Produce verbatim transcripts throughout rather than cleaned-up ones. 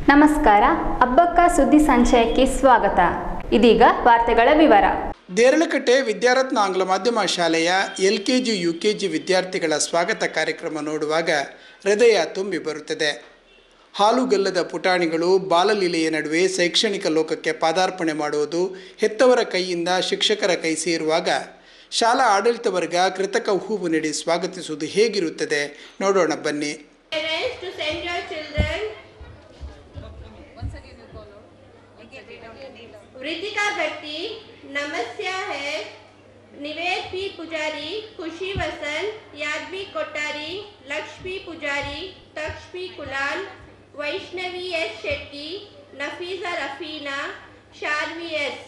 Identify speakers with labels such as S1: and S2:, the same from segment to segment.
S1: ನಮಸ್ಕಾರ. ಅಬ್ಬಕ್ಕ ಸುದ್ದಿ ಸಂಚಯಕ್ಕೆ ಸ್ವಾಗತ. ಇದೀಗ ವಾರ್ತೆಗಳ ವಿವರ.
S2: ದೇರಳಕಟ್ಟೆ ವಿದ್ಯಾರತ್ನ ಆಂಗ್ಲ ಮಾಧ್ಯಮ ಶಾಲೆಯ L K G U K G ವಿದ್ಯಾರ್ಥಿಗಳ ಸ್ವಾಗತ ಕಾರ್ಯಕ್ರಮ ನೋಡುವಾಗ ಹೃದಯ ತುಂಬಿ ಬರುತ್ತದೆ. ಹಾಲುಗಲ್ಲದ ಪುಟಾಣಿಗಳು ಬಾಲಲೀಲೆಯ ನಡುವೆ ಶೈಕ್ಷಣಿಕ ಲೋಕಕ್ಕೆ ಪಾದಾರ್ಪಣೆ ಮಾಡುವುದು ಹೆತ್ತವರ ಕೈಯಿಂದ ಶಿಕ್ಷಕರ ಕೈ ಸೇರುವಾಗ ಶಾಲಾ ಆಡಳಿತ ವರ್ಗ ಕೃತಕ ಹೂವು ನೀಡಿ ಸ್ವಾಗತಿಸುವುದು ಹೇಗಿರುತ್ತದೆ ನೋಡೋಣ ಬನ್ನಿ.
S3: रितिका भट्टी, नमस्या है, निवेद पी पुजारी, खुशी वसंत, यादवी कोटारी, लक्ष्मी पुजारी, तक्ष्मी कुलाल, वैष्णवी एस शेट्टी, नफीसा रफीना, शारवी एस.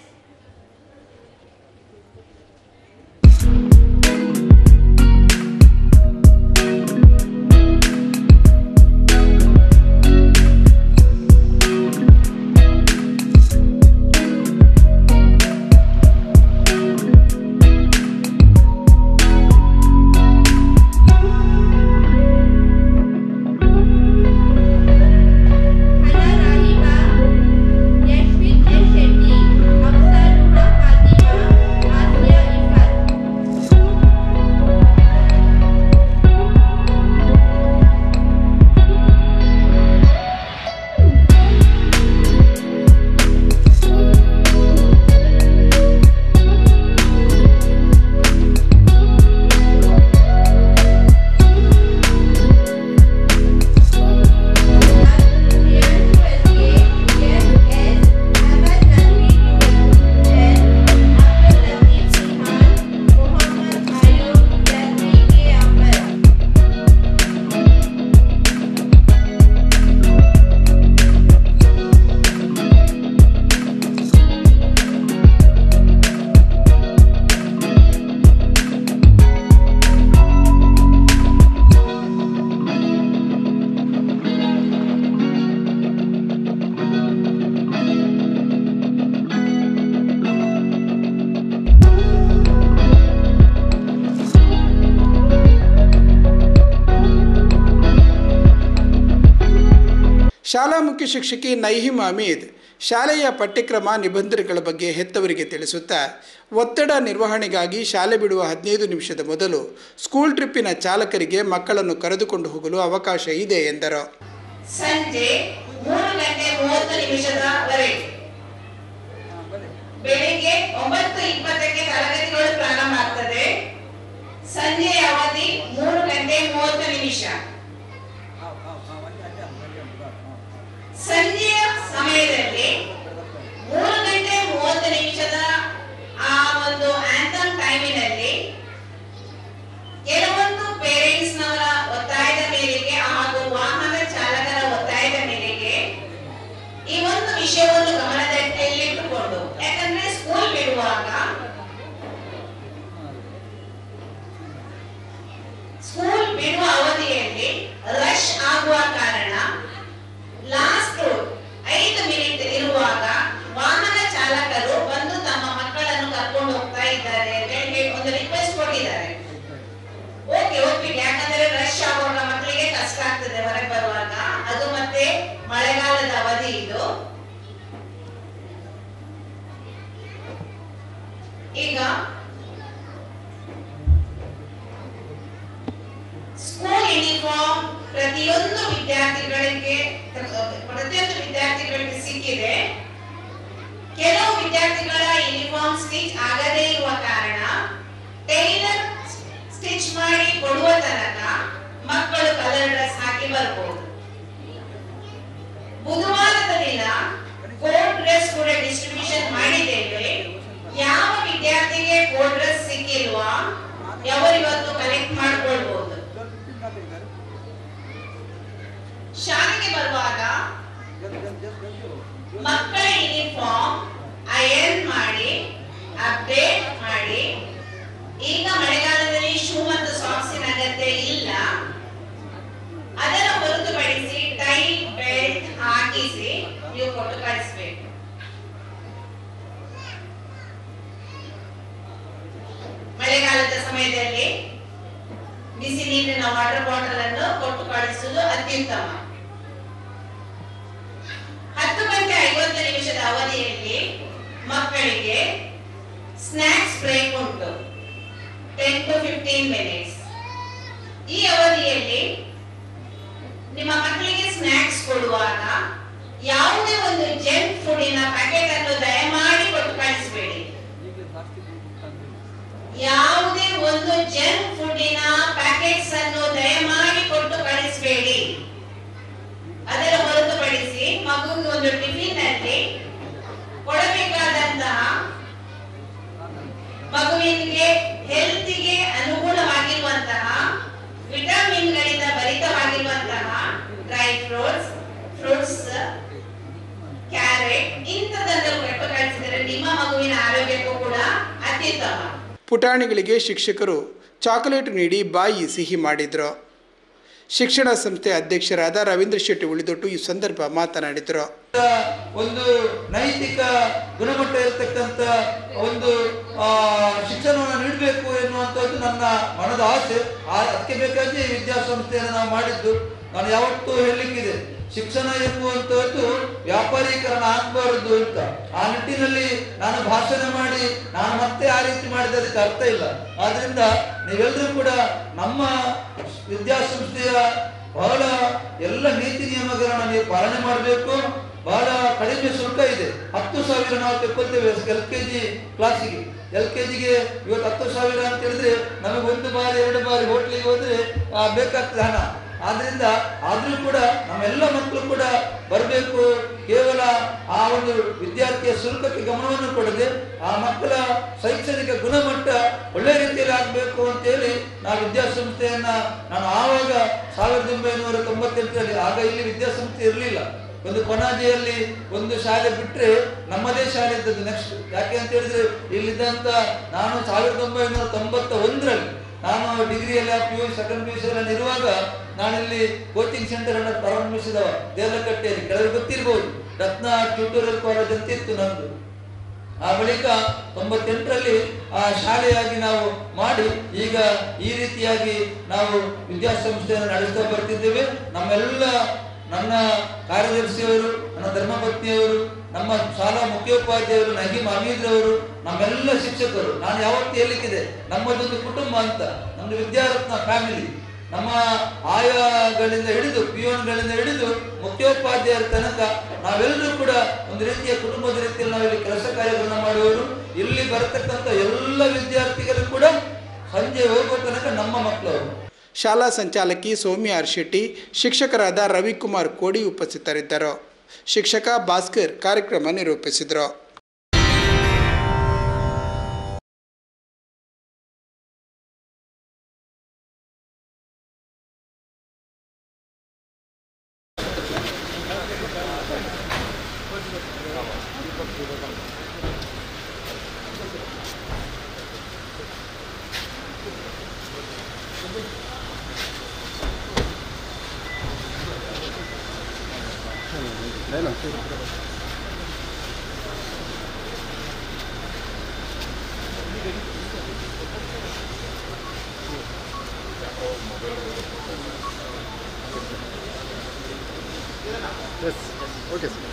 S2: ಶಾಲಾ ಮುಖ್ಯ ಶಿಕ್ಷಕಿ ನೈಹಿಮ್ ಅಮೀದ್ ಶಾಲೆಯ ಪಠ್ಯಕ್ರಮ ನಿಬಂಧನೆಗಳ ಬಗ್ಗೆ ಹೆತ್ತವರಿಗೆ ತಿಳಿಸುತ್ತಾ ಒತ್ತಡ ನಿರ್ವಹಣೆಗಾಗಿ ಶಾಲೆ ಬಿಡುವ ಹದಿನೈದು ನಿಮಿಷದ ಮೊದಲು ಸ್ಕೂಲ್ ಟ್ರಿಪ್ಪಿನ ಚಾಲಕರಿಗೆ ಮಕ್ಕಳನ್ನು ಕರೆದುಕೊಂಡು ಹೋಗಲು ಅವಕಾಶ ಇದೆ ಎಂದರು.
S4: ಸಂಜೆ ಮೂರು ಗಂಟೆ ಮೂವತ್ತು ನಿಮಿಷದವರೆಗೆ ಬೆಳಿಗ್ಗೆ ಒಂಬತ್ತು ಇಪ್ಪತ್ತಕ್ಕೆ ತರಗತಿಗಳು ಪ್ರಾರಂಭ ಆಗ್ತದೆ. ಸಂಜೆಯ ಅವಧಿ ಮೂರು ಗಂಟೆ ಮೂವತ್ತು ನಿಮಿಷ. ಸಂಜೆಯ ಸಮಯದಲ್ಲಿ ಮೂರು ಗಂಟೆ ಮೂವತ್ತು ನಿಮಿಷದ ಆ ಒಂದು ಆಂಥಮ್ ಟೈಮಿನಲ್ಲಿ ಕೆಲವೊಂದು ಪೇರೆಂಟ್ಸ್ ನವರ ಒತ್ತಾಯದ ಮೇರೆಗೆ ಹಾಗೂ ವಾಹನ ಚಾಲಕರ ಒತ್ತಾಯದ ಮೇರೆಗೆ ಈ ಒಂದು ವಿಷಯವನ್ನು ಗಮನದಲ್ಲಿಟ್ಟುಕೊಂಡು, ಯಾಕಂದ್ರೆ ಸ್ಕೂಲ್ ಬಿಡುವಾಗ ಸ್ಕೂಲ್ ಬಿಡುವ ಅವಧಿಯಲ್ಲಿ ರಶ್ ಆಗುವ ಕಾರಣ ಲಾಸ್ಟ್ ಐದು ಮಿನಿಟ್ ಇರುವಾಗ ವಾಹನ ಚಾಲಕರು ಬಂದು ತಮ್ಮ ಮಕ್ಕಳನ್ನು ಕರ್ಕೊಂಡು ಹೋಗ್ತಾ ಇದ್ದಾರೆ. ಒಂದು ರಿಕ್ವೆಸ್ಟ್ ಕೊಟ್ಟಿದ್ದಾರೆ, ಓಕೆ ಓಕೆ ಯಾಕಂದ್ರೆ ರಶ್ ಆಗುವಾಗ ಮಕ್ಕಳಿಗೆ ಕಷ್ಟ ಆಗ್ತದೆ ಹೊರಗೆ ಬರುವಾಗ. ಅದು ಮತ್ತೆ ಮಳೆಗಾಲದ ಅವಧಿ ಇದು. ಈಗ ಸ್ಕೂಲ್ ಯೂನಿಫಾರ್ಮ್ ಪ್ರತಿಯೊಂದು ವಿದ್ಯಾರ್ಥಿಗಳಿಗೆ ಪ್ರತಿಯೊಂದು ವಿದ್ಯಾರ್ಥಿಗಳಿಗೆ ಸಿಕ್ಕಿದೆ. ಕೆಲವು ವಿದ್ಯಾರ್ಥಿಗಳ ಯೂನಿಫಾರ್ಮ್ ಸ್ಟಿಚ್ ಆಗದೇ ಇರುವ ಕಾರಣ ಟೈಲರ್ ಸ್ಟಿಚ್ ಮಾಡಿ ಕೊಡುವ ತನಕ ಮಕ್ಕಳು ಕಲರ್ ಡ್ರೆಸ್ ಹಾಕಿ ಬರಬಹುದು. ಬುಧವಾರದ ದಿನ ಕೋಟ್ ಡ್ರೆಸ್ ಕೂಡ ಡಿಸ್ಟ್ರಿಬ್ಯೂಷನ್ ಮಾಡಿದ್ದೇವೆ. ಯಾವ ವಿದ್ಯಾರ್ಥಿಗೆ ಕೋಟ್ ಡ್ರೆಸ್ ಸಿಕ್ಕಿಲ್ವಾ ಅವರಿವತ್ತು ಕಲೆಕ್ಟ್ ಮಾಡಿಕೊಳ್ಬಹುದು. ಶಾಲೆಗೆ ಬರುವಾಗ ಮಕ್ಕಳ ಯೂನಿಫಾರ್ಮ್ ಐರನ್ ಮಾಡಿ ಅಪ್ಡೇಟ್ ಮಾಡಿ. ಈಗ ಮಳೆಗಾಲದಲ್ಲಿ ಶೂ ಮತ್ತು ಸಾಕ್ಸಿನ ಅಗತ್ಯ ಇಲ್ಲ. ಅದರ ಹೊರತುಪಡಿಸಿ ಟೈ ಬೆಲ್ಟ್ ಹಾಕಿಸಿ ನೀವು ಕೊಟ್ಟು ಕಳಿಸಬೇಕು. ಮಳೆಗಾಲದ ಸಮಯದಲ್ಲಿ ಬಿಸಿ ನೀರಿನ ವಾಟರ್ ಬಾಟಲ್ ಅನ್ನು ಕೊಟ್ಟು ಕಳಿಸುವುದು ಅತ್ಯುತ್ತಮ. ಅವಧಿಯಲ್ಲಿ ಮಕ್ಕಳಿಗೆ ಸ್ನಾಕ್ಸ್ ಬ್ರೇಕ್ ಉಂಟು ಟೆನ್ ಟು ಫಿಫ್ಟೀನ್ ಮಿನಿಟ್ಸ್. ಈ ಅವಧಿಯಲ್ಲಿ ನಿಮ್ಮ ಮಕ್ಕಳಿಗೆ ಸ್ನಾಕ್ಸ್ ಕೊಡುವಾಗ ಯಾವುದೇ ಒಂದು ಜಂಕ್ ಫುಡಿನ ಪ್ಯಾಕೆಟ್ ಅನ್ನು ದಯಮಾಡಿ ಕೊಟ್ಟು ಕಳಿಸಬೇಡಿ. ಯಾವುದೇ ಒಂದು ಜಂಕ್ ಫುಡಿನ ಪ್ಯಾಕೆಟ್ಸ್ ಅನ್ನು ದಯಮಾಡಿ ಕೊಟ್ಟು ಕಳಿಸಬೇಡಿ. ಅದರ ಹೊರತುಪಡಿಸಿ ಮಗುವಿಗೆ ಒಂದು ಟಿಫಿನ್ ಅಲ್ಲಿ ಕೊಡಬೇಕಾದಂತಹ ಮಗುವಿಗೆ ಹೆಲ್ತಿಗೆ ಅನುಗುಣವಾಗಿರುವಂತಹ ವಿಟಮಿನ್ಗಳಿಂದ ಭರಿತವಾಗಿರುವಂತಹ ಡ್ರೈ ಫ್ರೂಟ್ಸ್ ಫ್ರೂಟ್ಸ್ ಕ್ಯಾರೆಟ್ ಇಂಥದನ್ನು ಕೊಟ್ಟು ಕಳಿಸಿದರೆ ನಿಮ್ಮ ಮಗುವಿನ ಆರೋಗ್ಯಕ್ಕೂ ಕೂಡ ಅತ್ಯುತ್ತಮ.
S2: ಪುಟಾಣಿಗಳಿಗೆ ಶಿಕ್ಷಕರು ಚಾಕೊಲೇಟ್ ನೀಡಿ ಬಾಯಿ ಸಿಹಿ ಮಾಡಿದರು. ಶಿಕ್ಷಣ ಸಂಸ್ಥೆ ಅಧ್ಯಕ್ಷರಾದ ರವೀಂದ್ರ ಶೆಟ್ಟಿ ಉಳಿದೊಟ್ಟು ಈ ಸಂದರ್ಭ ಮಾತನಾಡಿದರು.
S5: ಒಂದು ನೈತಿಕ ಗುಣಮಟ್ಟ ಇರತಕ್ಕಂತ ಒಂದು ಶಿಕ್ಷಣವನ್ನು ನೀಡಬೇಕು ಎನ್ನುವಂಥದ್ದು ನನ್ನ ಮನದ ಆಸೆ. ಅದಕ್ಕೆ ಬೇಕಾಗಿ ಈ ವಿದ್ಯಾಸಂಸ್ಥೆಯನ್ನು ನಾವು ಮಾಡಿದ್ದು. ನಾನು ಯಾವತ್ತೂ ಹೇಳಲಿಕ್ಕಿದೆ, ಶಿಕ್ಷಣ ಎಂಬುವಂಥದ್ದು ವ್ಯಾಪಾರೀಕರಣ ಆಗಬಾರದು ಅಂತ. ಆ ನಿಟ್ಟಿನಲ್ಲಿ ನಾನು ಭಾಷಣ ಮಾಡಿ ನಾನು ಮತ್ತೆ ಆ ರೀತಿ ಮಾಡಿದ ಅದಕ್ಕೆ ಅರ್ಥ ಇಲ್ಲ. ಆದ್ರಿಂದ ನೀವೆಲ್ಲರೂ ಕೂಡ ನಮ್ಮ ವಿದ್ಯಾಸಂಸ್ಥೆಯ ಬಹಳ ಎಲ್ಲ ನೀತಿ ನಿಯಮಗಳನ್ನು ನೀವು ಪಾಲನೆ ಮಾಡಬೇಕು. ಬಹಳ ಕಡಿಮೆ ಶುಲ್ಕ ಇದೆ. ಹತ್ತು ಸಾವಿರ ನಾವು ತೆಕ್ಕೊಳ್ತೇವೆ ಎಲ್ ಕೆ ಜಿ ಕ್ಲಾಸಿಗೆ. ಎಲ್ ಕೆ ಜಿಗೆ ಇವತ್ತು ಹತ್ತು ಸಾವಿರ ಅಂತ ಹೇಳಿದ್ರೆ ನಮಗೆ ಒಂದು ಬಾರಿ ಎರಡು ಬಾರಿ ಹೋಟ್ಲಿಗೆ ಹೋದ್ರೆ ಬೇಕಾಗ್ತದೆ ಹಣ. ಆದ್ರಿಂದ ಆದ್ರೂ ಕೂಡ ನಮ್ಮೆಲ್ಲ ಮಕ್ಕಳು ಕೂಡ ಬರಬೇಕು. ಕೇವಲ ಆ ಒಂದು ವಿದ್ಯಾರ್ಥಿಯ ಶುಲ್ಕಕ್ಕೆ ಗಮನವನ್ನು ಕೊಡದೆ ಆ ಮಕ್ಕಳ ಶೈಕ್ಷಣಿಕ ಗುಣಮಟ್ಟ ಒಳ್ಳೆ ರೀತಿಯಲ್ಲಿ ಆಗಬೇಕು ಅಂತೇಳಿ ನಾವು ವಿದ್ಯಾಸಂಸ್ಥೆಯನ್ನ ನಾನು ಆವಾಗ ಸಾವಿರದ ಒಂಬೈನೂರ ತೊಂಬತ್ತೆಂಟರಲ್ಲಿ ಆಗ ಇಲ್ಲಿ ವಿದ್ಯಾಸಂಸ್ಥೆ ಇರಲಿಲ್ಲ. ಒಂದು ಕೊನಾಜಿಯಲ್ಲಿ ಒಂದು ಶಾಲೆ ಬಿಟ್ರೆ ನಮ್ಮದೇ ಶಾಲೆ ಇದ್ದದ್ದು ನೆಕ್ಸ್ಟ್. ಯಾಕೆ ಅಂತ ಹೇಳಿದ್ರೆ ಇಲ್ಲಿದ್ದಂತ ನಾನು ಸಾವಿರದ ಒಂಬೈನೂರ ತೊಂಬತ್ತ ಒಂದರಲ್ಲಿ ನಾನು ಡಿಗ್ರಿಯಲ್ಲಿ P U second P U C ಎಲ್ಲ ಇರುವಾಗ ನಾನಿಲ್ಲಿ ಕೋಚಿಂಗ್ ಸೆಂಟರ್ ಅನ್ನು ಪ್ರಾರಂಭಿಸಿದವ ದೇವಲಕಟ್ಟೆಯಲ್ಲಿ. ಕೆಲವರು ಗೊತ್ತಿರಬಹುದು, ರತ್ನ ಟ್ಯೂಟೋರಿಯಲ್ ಕಾಲೇಜ್ ಅಂತ ಇತ್ತು ನಂದು. ಆ ಬಳಿಕ ತೊಂಬತ್ತೆಂಟರಲ್ಲಿ ಆ ಶಾಲೆಯಾಗಿ ನಾವು ಮಾಡಿ ಈಗ ಈ ರೀತಿಯಾಗಿ ನಾವು ವಿದ್ಯಾಸಂಸ್ಥೆಯನ್ನು ನಡೆಸ್ತಾ ಬರ್ತಿದ್ದೇವೆ. ನಮ್ಮೆಲ್ಲ ನನ್ನ ಕಾರ್ಯದರ್ಶಿಯವರು, ನನ್ನ ಧರ್ಮಪತ್ನಿಯವರು, ನಮ್ಮ ಶಾಲಾ ಮುಖ್ಯೋಪಾಧ್ಯಾಯರು ನಗೀಮ್ ಹಮೀದ್ರವರು, ನಮ್ಮೆಲ್ಲ ಶಿಕ್ಷಕರು, ನಾನು ಯಾವತ್ತೂ ಹೇಳಲಿಕ್ಕಿದೆ ನಮ್ಮದೊಂದು ಕುಟುಂಬ ಅಂತ. ನಮ್ದು ವಿದ್ಯಾರತ್ನ ಫ್ಯಾಮಿಲಿ. ನಮ್ಮ ಆಯಾಗಳಿಂದ ಹಿಡಿದು ಪಿಯೋನ್ಗಳಿಂದ ಹಿಡಿದು ಮುಖ್ಯೋಪಾಧ್ಯಾಯರ ತನಕ ನಾವೆಲ್ಲರೂ ಕೂಡ ಒಂದು ರೀತಿಯ ಕುಟುಂಬದ ರೀತಿಯಲ್ಲಿ ನಾವಿಲ್ಲಿ ಕೆಲಸ ಕಾರ್ಯಗಳನ್ನು ಮಾಡುವವರು. ಇಲ್ಲಿ ಬರತಕ್ಕಂಥ ಎಲ್ಲ ವಿದ್ಯಾರ್ಥಿಗಳು ಕೂಡ ಸಂಜೆ ಹೋಗುವ ತನಕ ನಮ್ಮ ಮಕ್ಕಳವರು.
S2: ಶಾಲಾ ಸಂಚಾಲಕಿ ಸೌಮ್ಯ ಆರ್ ಶೆಟ್ಟಿ, ಶಿಕ್ಷಕರಾದ ರವಿಕುಮಾರ್ ಕೋಡಿ ಉಪಸ್ಥಿತರಿದ್ದರು. ಶಿಕ್ಷಕ ಭಾಸ್ಕರ್ ಕಾರ್ಯಕ್ರಮ ನಿರೂಪಿಸಿದರು.
S6: Yes. Okay, sir.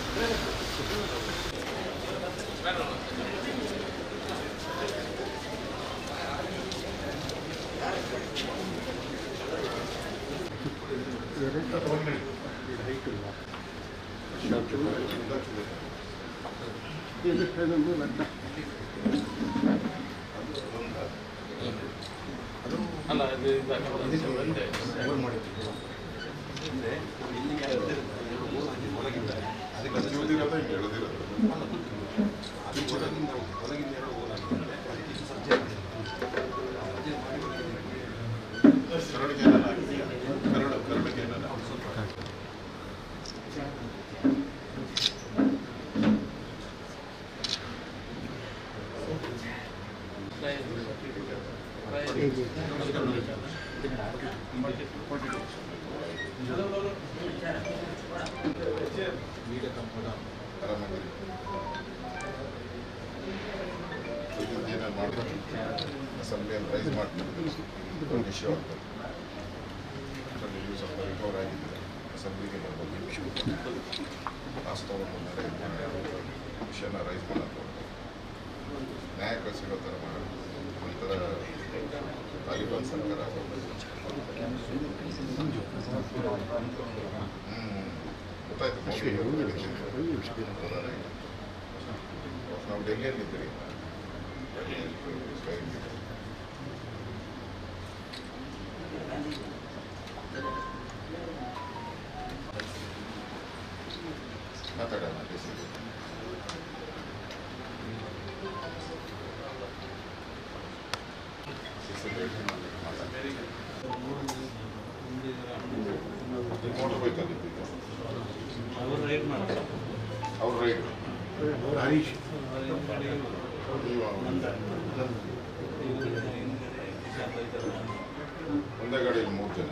S7: ಅಲ್ಲ ಅದು ಒಂದೇ ಅಸೆಂಬ್ಲಿಯಲ್ಲಿ ರೈಸ್ ಮಾಡ್ತಾರೆ ಇಶ್ಯೂ ಆಗ್ತದೆ. ಸ್ವಲ್ಪ ರಿಕವರ್ ಆಗಿದೆ ಅಸೆಂಬ್ಲಿಗೆ ಬರ್ಬೋದು. ವಾಸ್ತವವನ್ನು ವಿಷಯನ ರೈಸ್ ಮಾಡೋದು ನ್ಯಾಯಕ್ಕೆ ಸಿಗೋ ಥರ ಮಾಡೋದು ಒಂಥರ ತಾಲಿಬಾನ್ ಸರ್ಕಾರ ಗೊತ್ತಾಯ್ತು ನಾವು ಡೆಲ್ಲಿಯಲ್ಲಿದ್ದೀರಿ ಮಾತಾಡೋಣ ಮೋಟರ್ ಬೈಕಲ್ಲಿ ಅವ್ರು ರೈಡ್ ಹರೀಶ್ ಒಂದೇ ಗಾಡಿಯಲ್ಲಿ ಮೂರು ಜನ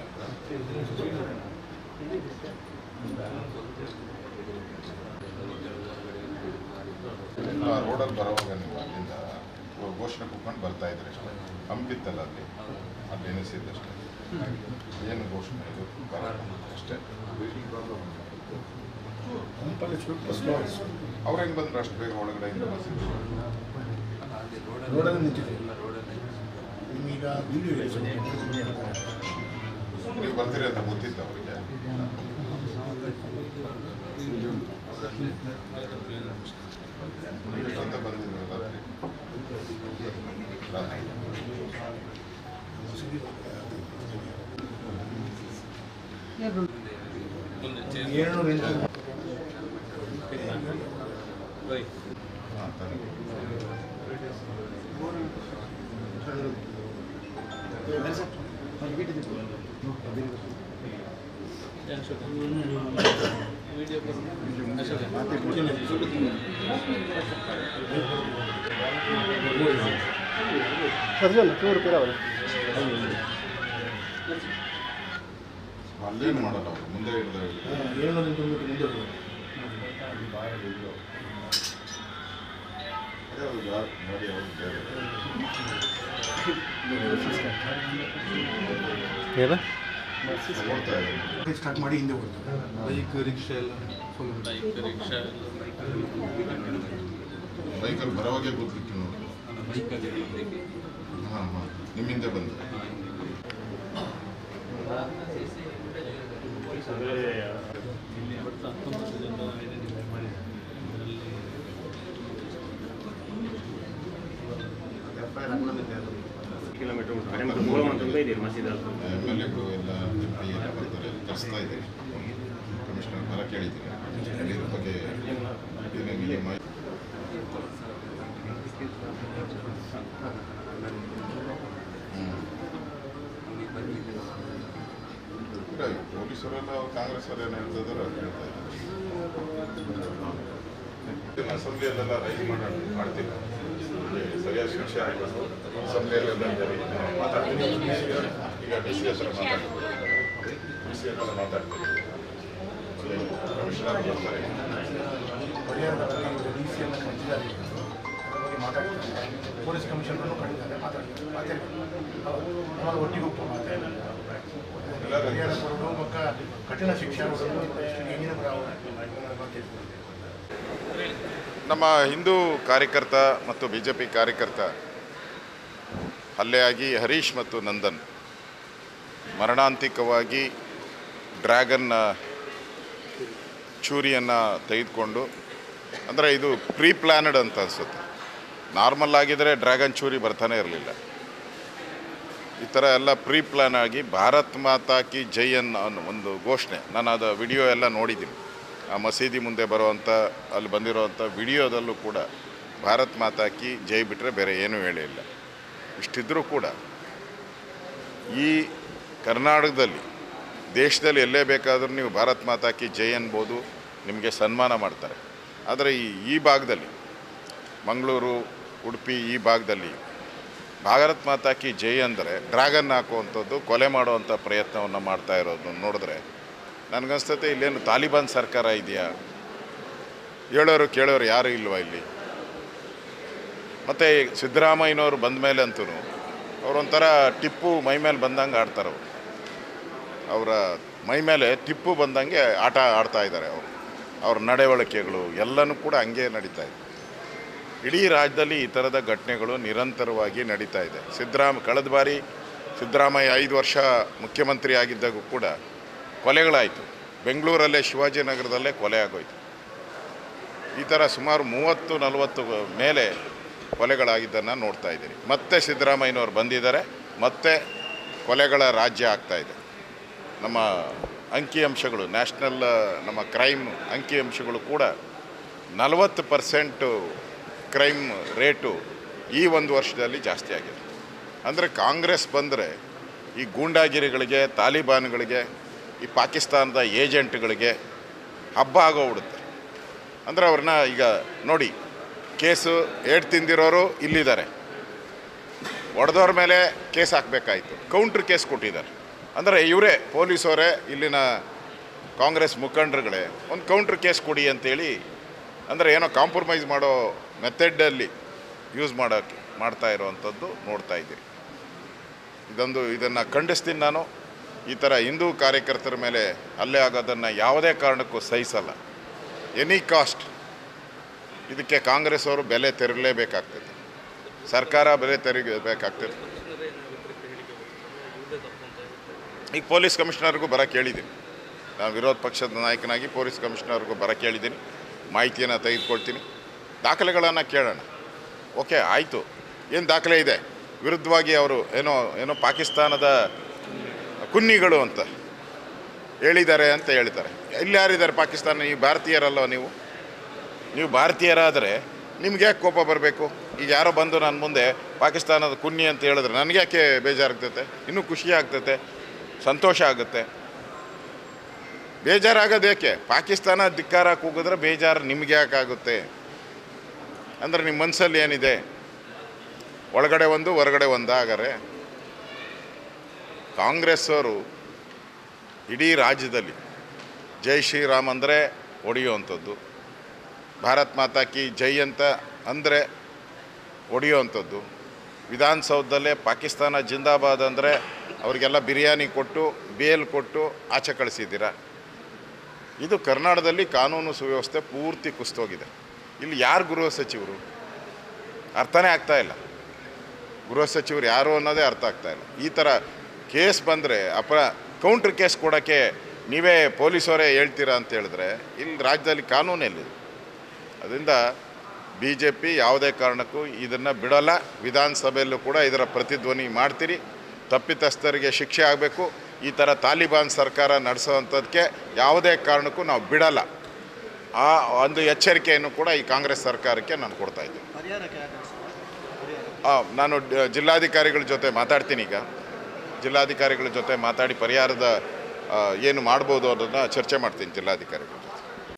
S7: ರೋಡಲ್ಲಿ ಬರೋವಾಗ ನೀವು ಅಲ್ಲಿಂದ ಘೋಷಣೆ ಕುತ್ಕೊಂಡು ಬರ್ತಾ ಇದ್ರೆ ಅಷ್ಟೇ ಹಂಪಿತ್ತಲ್ಲ ಅಲ್ಲಿ ಅಲ್ಲಿ ಎನಿಸಿದ್ದಷ್ಟೇ ಏನು ಘೋಷಣೆ ಇದು ಅಷ್ಟೇ ಅವ್ರು ಹೆಂಗೆ ಬಂದ್ರು ಅಷ್ಟು ಬೇಗ ಒಳಗಡೆಯಿಂದ ಬಸ್ಸಿದ್ದು ನೀವು ಬರ್ತೀರಿ ಅಂತ ಗೊತ್ತಿತ್ತು ಅವರಿಗೆ ಎಷ್ಟೊತ್ತ ಬಂದಿದ್ರು ರಾತ್ರಿ ರಾತ್ರಿ ಅಲ್ಲೇನು ಮಾಡಲ್ಲ ಅವರು ಮುಂದೆ
S6: ಸ್ಟಾರ್ಟ್ ಮಾಡಿ ಹಿಂದೆ ಹೋಗ್ತಾರೆ ಬೈಕ್ ರಿಕ್ಷಾ ಎಲ್ಲ
S7: ಬೈಕ್ ರಿಕ್ಷಾ ಬೈಕಲ್ಲಿ ಬರೋವಾಗೆ ಗೊತ್ತಿತ್ತು ನೋಡಿ ಹಾಂ ಹಾಂ ನಿಮ್ಮಿಂದ ಬಂದು ಎಮ್ ಎಲ್ ಎಗಳು ಎಲ್ಲ ಎಂ ಪಿ ಎಲ್ಲ ಬರ್ತಾರೆ ತರಿಸ್ತಾ ಇದ್ದೀರಿ ಕಮಿಷನರ್ ಬರ ಕೇಳಿದ್ದೀನಿ ಇದ್ರ ಬಗ್ಗೆ ಏನೇನಿದೆ ಮಾಹಿತಿ ಪೊಲೀಸರೆಲ್ಲ ಕಾಂಗ್ರೆಸ್ ಅವರು ಏನು ಹೇಳ್ತಿದ್ದಾರೆ ಅವ್ರು ಹೇಳ್ತಾ ಇದ್ದಾರೆ ಅಸೆಂಬ್ಲಿಯಲ್ಲೆಲ್ಲ ರೈಸ್ ಮಾಡೋಣ ಮಾಡ್ತೀವಿ ಸರಿಯಾದ ಶಿಕ್ಷೆ ಆಗಬೇಕು ಅಸೆಂಬ್ಲಿಯಲ್ಲೆಲ್ಲ ಮಾತಾಡ್ತೀನಿ ಈಗ ಡಿ ಸಿ ಹತ್ರ ಮಾತಾಡ್ತೀನಿ ಡಿ ಸಿ ಹತ್ರ ಮಾತಾಡ್ತೀನಿ ಕಮಿಷನರ್ ಬರ್ತಾರೆ
S6: ಡಿ ಸಿ ಎಲ್ಲ ಕಳಿಸಿದ್ದಾರೆ ಮಾತಾಡ್ತಾರೆ ಪೊಲೀಸ್ ಕಮಿಷನರ್ನು ಕಳಿದ್ದಾರೆ ಮಾತಾಡ್ತಾರೆ ಮಾತಾಡ್ತಾರೆ ಒಟ್ಟಿಗೆ ಹೋಗ್ತಾರೆ ಮಾತಾಡ್ತಾರೆ ಕಠಿಣ ಶಿಕ್ಷಣ
S7: ನಮ್ಮ ಹಿಂದೂ ಕಾರ್ಯಕರ್ತ ಮತ್ತು ಬಿ ಜೆ ಪಿ ಕಾರ್ಯಕರ್ತ ಹಲ್ಲೆಯಾಗಿ ಹರೀಶ್ ಮತ್ತು ನಂದನ್ ಮರಣಾಂತಿಕವಾಗಿ ಡ್ರ್ಯಾಗನ್ನ ಚೂರಿಯನ್ನು ತೆಗೆದುಕೊಂಡು ಅಂದರೆ ಇದು ಪ್ರೀ ಪ್ಲ್ಯಾನಡ್ ಅಂತ ಅನಿಸುತ್ತೆ. ನಾರ್ಮಲ್ ಆಗಿದ್ದರೆ ಡ್ರ್ಯಾಗನ್ ಚೂರಿ ಬರ್ತಾನೆ ಇರಲಿಲ್ಲ. ಈ ಥರ ಎಲ್ಲ ಪ್ರೀ ಪ್ಲ್ಯಾನ್ ಆಗಿ ಭಾರತ್ ಮಾತಾ ಕಿ ಜೈ ಅನ್ನೋ ಒಂದು ಘೋಷಣೆ, ನಾನು ಅದು ವಿಡಿಯೋ ಎಲ್ಲ ನೋಡಿದ್ದೀನಿ. ಆ ಮಸೀದಿ ಮುಂದೆ ಬರುವಂಥ ಅಲ್ಲಿ ಬಂದಿರೋವಂಥ ವಿಡಿಯೋದಲ್ಲೂ ಕೂಡ ಭಾರತ್ ಮಾತಾ ಕಿ ಜೈ ಬಿಟ್ಟರೆ ಬೇರೆ ಏನೂ ಹೇಳಿಲ್ಲ. ಇಷ್ಟಿದ್ರೂ ಕೂಡ ಈ ಕರ್ನಾಟಕದಲ್ಲಿ ದೇಶದಲ್ಲಿ ಎಲ್ಲೇ ಬೇಕಾದರೂ ನೀವು ಭಾರತ್ ಮಾತಾ ಕಿ ಜೈ ಅನ್ಬೋದು, ನಿಮಗೆ ಸನ್ಮಾನ ಮಾಡ್ತಾರೆ. ಆದರೆ ಈ ಈ ಭಾಗದಲ್ಲಿ ಮಂಗಳೂರು, ಉಡುಪಿ ಈ ಭಾಗದಲ್ಲಿ ಭಾರತ್ ಮಾತಾ ಕಿ ಜೈ ಅಂದರೆ ಡ್ರ್ಯಾಗನ್ ಹಾಕುವಂಥದ್ದು, ಕೊಲೆ ಮಾಡುವಂಥ ಪ್ರಯತ್ನವನ್ನು ಮಾಡ್ತಾ ಇರೋದು ನೋಡಿದ್ರೆ ನನಗನ್ಸ್ತತೆ ಇಲ್ಲೇನು ತಾಲಿಬಾನ್ ಸರ್ಕಾರ ಇದೆಯಾ? ಹೇಳೋರು ಕೇಳೋರು ಯಾರು ಇಲ್ವಾ ಇಲ್ಲಿ? ಮತ್ತು ಸಿದ್ದರಾಮಯ್ಯನವರು ಬಂದ ಮೇಲೆ ಅಂತೂ ಅವರೊಂಥರ ಟಿಪ್ಪು ಮೈ ಮೇಲೆ ಬಂದಂಗೆ ಆಡ್ತಾರೆ. ಅವರು ಅವರ ಮೈ ಮೇಲೆ ಟಿಪ್ಪು ಬಂದಂಗೆ ಆಟ ಆಡ್ತಾ ಇದ್ದಾರೆ ಅವರು. ಅವ್ರ ನಡವಳಿಕೆಗಳು ಎಲ್ಲನೂ ಕೂಡ ಹಂಗೆ ನಡೀತಾ ಇದೆ. ಇಡೀ ರಾಜ್ಯದಲ್ಲಿ ಈ ಥರದ ಘಟನೆಗಳು ನಿರಂತರವಾಗಿ ನಡೀತಾ ಇದೆ. ಸಿದ್ದರಾಮ ಕಳೆದ ಬಾರಿ ಸಿದ್ದರಾಮಯ್ಯ ಐದು ವರ್ಷ ಮುಖ್ಯಮಂತ್ರಿ ಆಗಿದ್ದಾಗೂ ಕೂಡ ಕೊಲೆಗಳಾಯಿತು. ಬೆಂಗಳೂರಲ್ಲೇ ಶಿವಾಜಿನಗರದಲ್ಲೇ ಕೊಲೆ ಆಗೋಯ್ತು. ಈ ಥರ ಸುಮಾರು ಮೂವತ್ತು ನಲವತ್ತು ಮೇಲೆ ಕೊಲೆಗಳಾಗಿದ್ದನ್ನು ನೋಡ್ತಾ ಇದ್ದೀರಿ. ಮತ್ತೆ ಸಿದ್ದರಾಮಯ್ಯನವ್ರು ಬಂದಿದ್ದಾರೆ, ಮತ್ತೆ ಕೊಲೆಗಳ ರಾಜ್ಯ ಆಗ್ತಾಯಿದೆ. ನಮ್ಮ ಅಂಕಿಅಂಶಗಳು, ನ್ಯಾಷನಲ್ ನಮ್ಮ ಕ್ರೈಮ್ ಅಂಕಿಅಂಶಗಳು ಕೂಡ ನಲವತ್ತು ಪರ್ಸೆಂಟು ಕ್ರೈಮ್ ರೇಟು ಈ ಒಂದು ವರ್ಷದಲ್ಲಿ ಜಾಸ್ತಿ ಆಗಿದೆ. ಅಂದರೆ ಕಾಂಗ್ರೆಸ್ ಬಂದರೆ ಈ ಗೂಂಡಾಗಿರಿಗಳಿಗೆ, ತಾಲಿಬಾನ್ಗಳಿಗೆ, ಈ ಪಾಕಿಸ್ತಾನದ ಏಜೆಂಟ್ಗಳಿಗೆ ಹಬ್ಬ ಆಗೋಗ್ಬಿಡುತ್ತೆ. ಅಂದರೆ ಅವ್ರನ್ನ ಈಗ ನೋಡಿ, ಕೇಸು ಏಟ್ ತಿಂದಿರೋರು ಇಲ್ಲಿದ್ದಾರೆ, ಹೊಡೆದವ್ರ ಮೇಲೆ ಕೇಸ್ ಹಾಕಬೇಕಾಯಿತು, ಕೌಂಟ್ರ್ ಕೇಸ್ ಕೊಟ್ಟಿದ್ದಾರೆ. ಅಂದರೆ ಇವರೇ ಪೊಲೀಸವರೇ, ಇಲ್ಲಿನ ಕಾಂಗ್ರೆಸ್ ಮುಖಂಡರುಗಳೇ ಒಂದು ಕೌಂಟ್ರ್ ಕೇಸ್ ಕೊಡಿ ಅಂತೇಳಿ, ಅಂದರೆ ಏನೋ ಕಾಂಪ್ರಮೈಸ್ ಮಾಡೋ ಮೆಥಡಲ್ಲಿ ಯೂಸ್ ಮಾಡೋಕ್ಕೆ ಮಾಡ್ತಾ ಇರೋವಂಥದ್ದು ನೋಡ್ತಾ ಇದ್ದೀರಿ. ಇದೊಂದು ಇದನ್ನು ಖಂಡಿಸ್ತೀನಿ ನಾನು. ಈ ಥರ ಹಿಂದೂ ಕಾರ್ಯಕರ್ತರ ಮೇಲೆ ಹಲ್ಲೆ ಆಗೋದನ್ನು ಯಾವುದೇ ಕಾರಣಕ್ಕೂ ಸಹಿಸಲ್ಲ. ಎನಿ ಕಾಸ್ಟ್ ಇದಕ್ಕೆ ಕಾಂಗ್ರೆಸ್ ಅವರು ಬೆಲೆ ತೆರಲೇಬೇಕಾಗ್ತದೆ, ಸರ್ಕಾರ ಬೆಲೆ ತೆರಿಬೇಕಾಗ್ತದೆ. ಈಗ ಪೊಲೀಸ್ ಕಮಿಷನರ್ಗೂ ಬರೋಕ್ಕೆ ಹೇಳಿದ್ದೀನಿ, ನಾನು ವಿರೋಧ ಪಕ್ಷದ ನಾಯಕನಾಗಿ ಪೊಲೀಸ್ ಕಮಿಷನರ್ಗೂ ಬರೋಕ್ಕೆ ಹೇಳಿದ್ದೀನಿ, ಮಾಹಿತಿಯನ್ನು ತೆಗೆದುಕೊಳ್ತೀನಿ, ದಾಖಲೆಗಳನ್ನು ಕೇಳೋಣ. ಓಕೆ ಆಯಿತು, ಏನು ದಾಖಲೆ ಇದೆ? ವಿರುದ್ಧವಾಗಿ ಅವರು ಏನೋ ಏನೋ ಪಾಕಿಸ್ತಾನದ ಕುನ್ನಿಗಳು ಅಂತ ಹೇಳಿದ್ದಾರೆ ಅಂತ ಹೇಳ್ತಾರೆ. ಇಲ್ಲಿ ಯಾರಿದ್ದಾರೆ ಪಾಕಿಸ್ತಾನ? ನೀವು ಭಾರತೀಯರಲ್ಲ, ನೀವು ನೀವು ಭಾರತೀಯರಾದರೆ ನಿಮ್ಗೆ ಯಾಕೆ ಕೋಪ ಬರಬೇಕು? ಈಗ ಯಾರೋ ಬಂದು ನನ್ನ ಮುಂದೆ ಪಾಕಿಸ್ತಾನದ ಕುನ್ನಿ ಅಂತ ಹೇಳಿದ್ರೆ ನನಗೆ ಯಾಕೆ ಬೇಜಾರಾಗ್ತೈತೆ? ಇನ್ನೂ ಖುಷಿ ಆಗ್ತೈತೆ, ಸಂತೋಷ ಆಗುತ್ತೆ. ಬೇಜಾರಾಗೋದೇಕೆ? ಪಾಕಿಸ್ತಾನ ಧಿಕ್ಕಾರ ಕೂಗಿದ್ರೆ ಬೇಜಾರು ನಿಮ್ಗೆ ಯಾಕಾಗುತ್ತೆ? ಅಂದರೆ ನಿಮ್ಮ ಮನಸ್ಸಲ್ಲಿ ಏನಿದೆ? ಒಳಗಡೆ ಒಂದು ಹೊರಗಡೆ ಒಂದು ಆಗರೆ. ಕಾಂಗ್ರೆಸ್ ಅವರು ಇಡೀ ರಾಜ್ಯದಲ್ಲಿ ಜೈ ಶ್ರೀರಾಮ್ ಅಂದರೆ ಹೊಡೆಯುವಂಥದ್ದು, ಭಾರತ್ ಮಾತಾ ಕಿ ಜೈ ಅಂತ ಅಂದರೆ ಹೊಡೆಯುವಂಥದ್ದು, ವಿಧಾನಸೌಧದಲ್ಲೇ ಪಾಕಿಸ್ತಾನ ಜಿಂದಾಬಾದ್ ಅಂದರೆ ಅವರಿಗೆಲ್ಲ ಬಿರಿಯಾನಿ ಕೊಟ್ಟು ಬೇಲ್ ಕೊಟ್ಟು ಆಚೆ ಕಳಿಸಿದ್ದೀರ. ಇದು ಕರ್ನಾಟಕದಲ್ಲಿ ಕಾನೂನು ಸುವ್ಯವಸ್ಥೆ ಪೂರ್ತಿ ಕುಸಿತೋಗಿದೆ. ಇಲ್ಲಿ ಯಾರು ಗೃಹ ಸಚಿವರು? ಅರ್ಥನೇ ಆಗ್ತಾಯಿಲ್ಲ. ಗೃಹ ಸಚಿವರು ಯಾರು ಅನ್ನೋದೇ ಅರ್ಥ ಆಗ್ತಾಯಿಲ್ಲ. ಈ ಥರ ಕೇಸ್ ಬಂದರೆ ಅಪರ ಕೌಂಟ್ರ್ ಕೇಸ್ ಕೊಡೋಕ್ಕೆ ನೀವೇ ಪೊಲೀಸವರೇ ಹೇಳ್ತೀರಾ ಅಂತ ಹೇಳಿದ್ರೆ ಇಲ್ಲಿ ರಾಜ್ಯದಲ್ಲಿ ಕಾನೂನೆಲ್ಲಿದೆ? ಅದರಿಂದ ಬಿ ಜೆ ಪಿ ಯಾವುದೇ ಕಾರಣಕ್ಕೂ ಇದನ್ನು ಬಿಡೋಲ್ಲ. ವಿಧಾನಸಭೆಯಲ್ಲೂ ಕೂಡ ಇದರ ಪ್ರತಿಧ್ವನಿ ಮಾಡ್ತೀರಿ. ತಪ್ಪಿತಸ್ಥರಿಗೆ ಶಿಕ್ಷೆ ಆಗಬೇಕು. ಈ ಥರ ತಾಲಿಬಾನ್ ಸರ್ಕಾರ ನಡೆಸೋವಂಥದ್ದಕ್ಕೆ ಯಾವುದೇ ಕಾರಣಕ್ಕೂ ನಾವು ಬಿಡಲ್ಲ. ಆ ಒಂದು ಎಚ್ಚರಿಕೆಯನ್ನು ಕೂಡ ಈ ಕಾಂಗ್ರೆಸ್ ಸರ್ಕಾರಕ್ಕೆ ನಾನು ಕೊಡ್ತಾಯಿದ್ದೀನಿ. ಹಾಂ, ನಾನು ಜಿಲ್ಲಾಧಿಕಾರಿಗಳ ಜೊತೆ ಮಾತಾಡ್ತೀನಿ. ಈಗ ಜಿಲ್ಲಾಧಿಕಾರಿಗಳ ಜೊತೆ ಮಾತಾಡಿ ಪರಿಹಾರದ ಏನು ಮಾಡ್ಬೋದು ಅನ್ನೋದನ್ನು ಚರ್ಚೆ ಮಾಡ್ತೀನಿ ಜಿಲ್ಲಾಧಿಕಾರಿಗಳ ಜೊತೆ.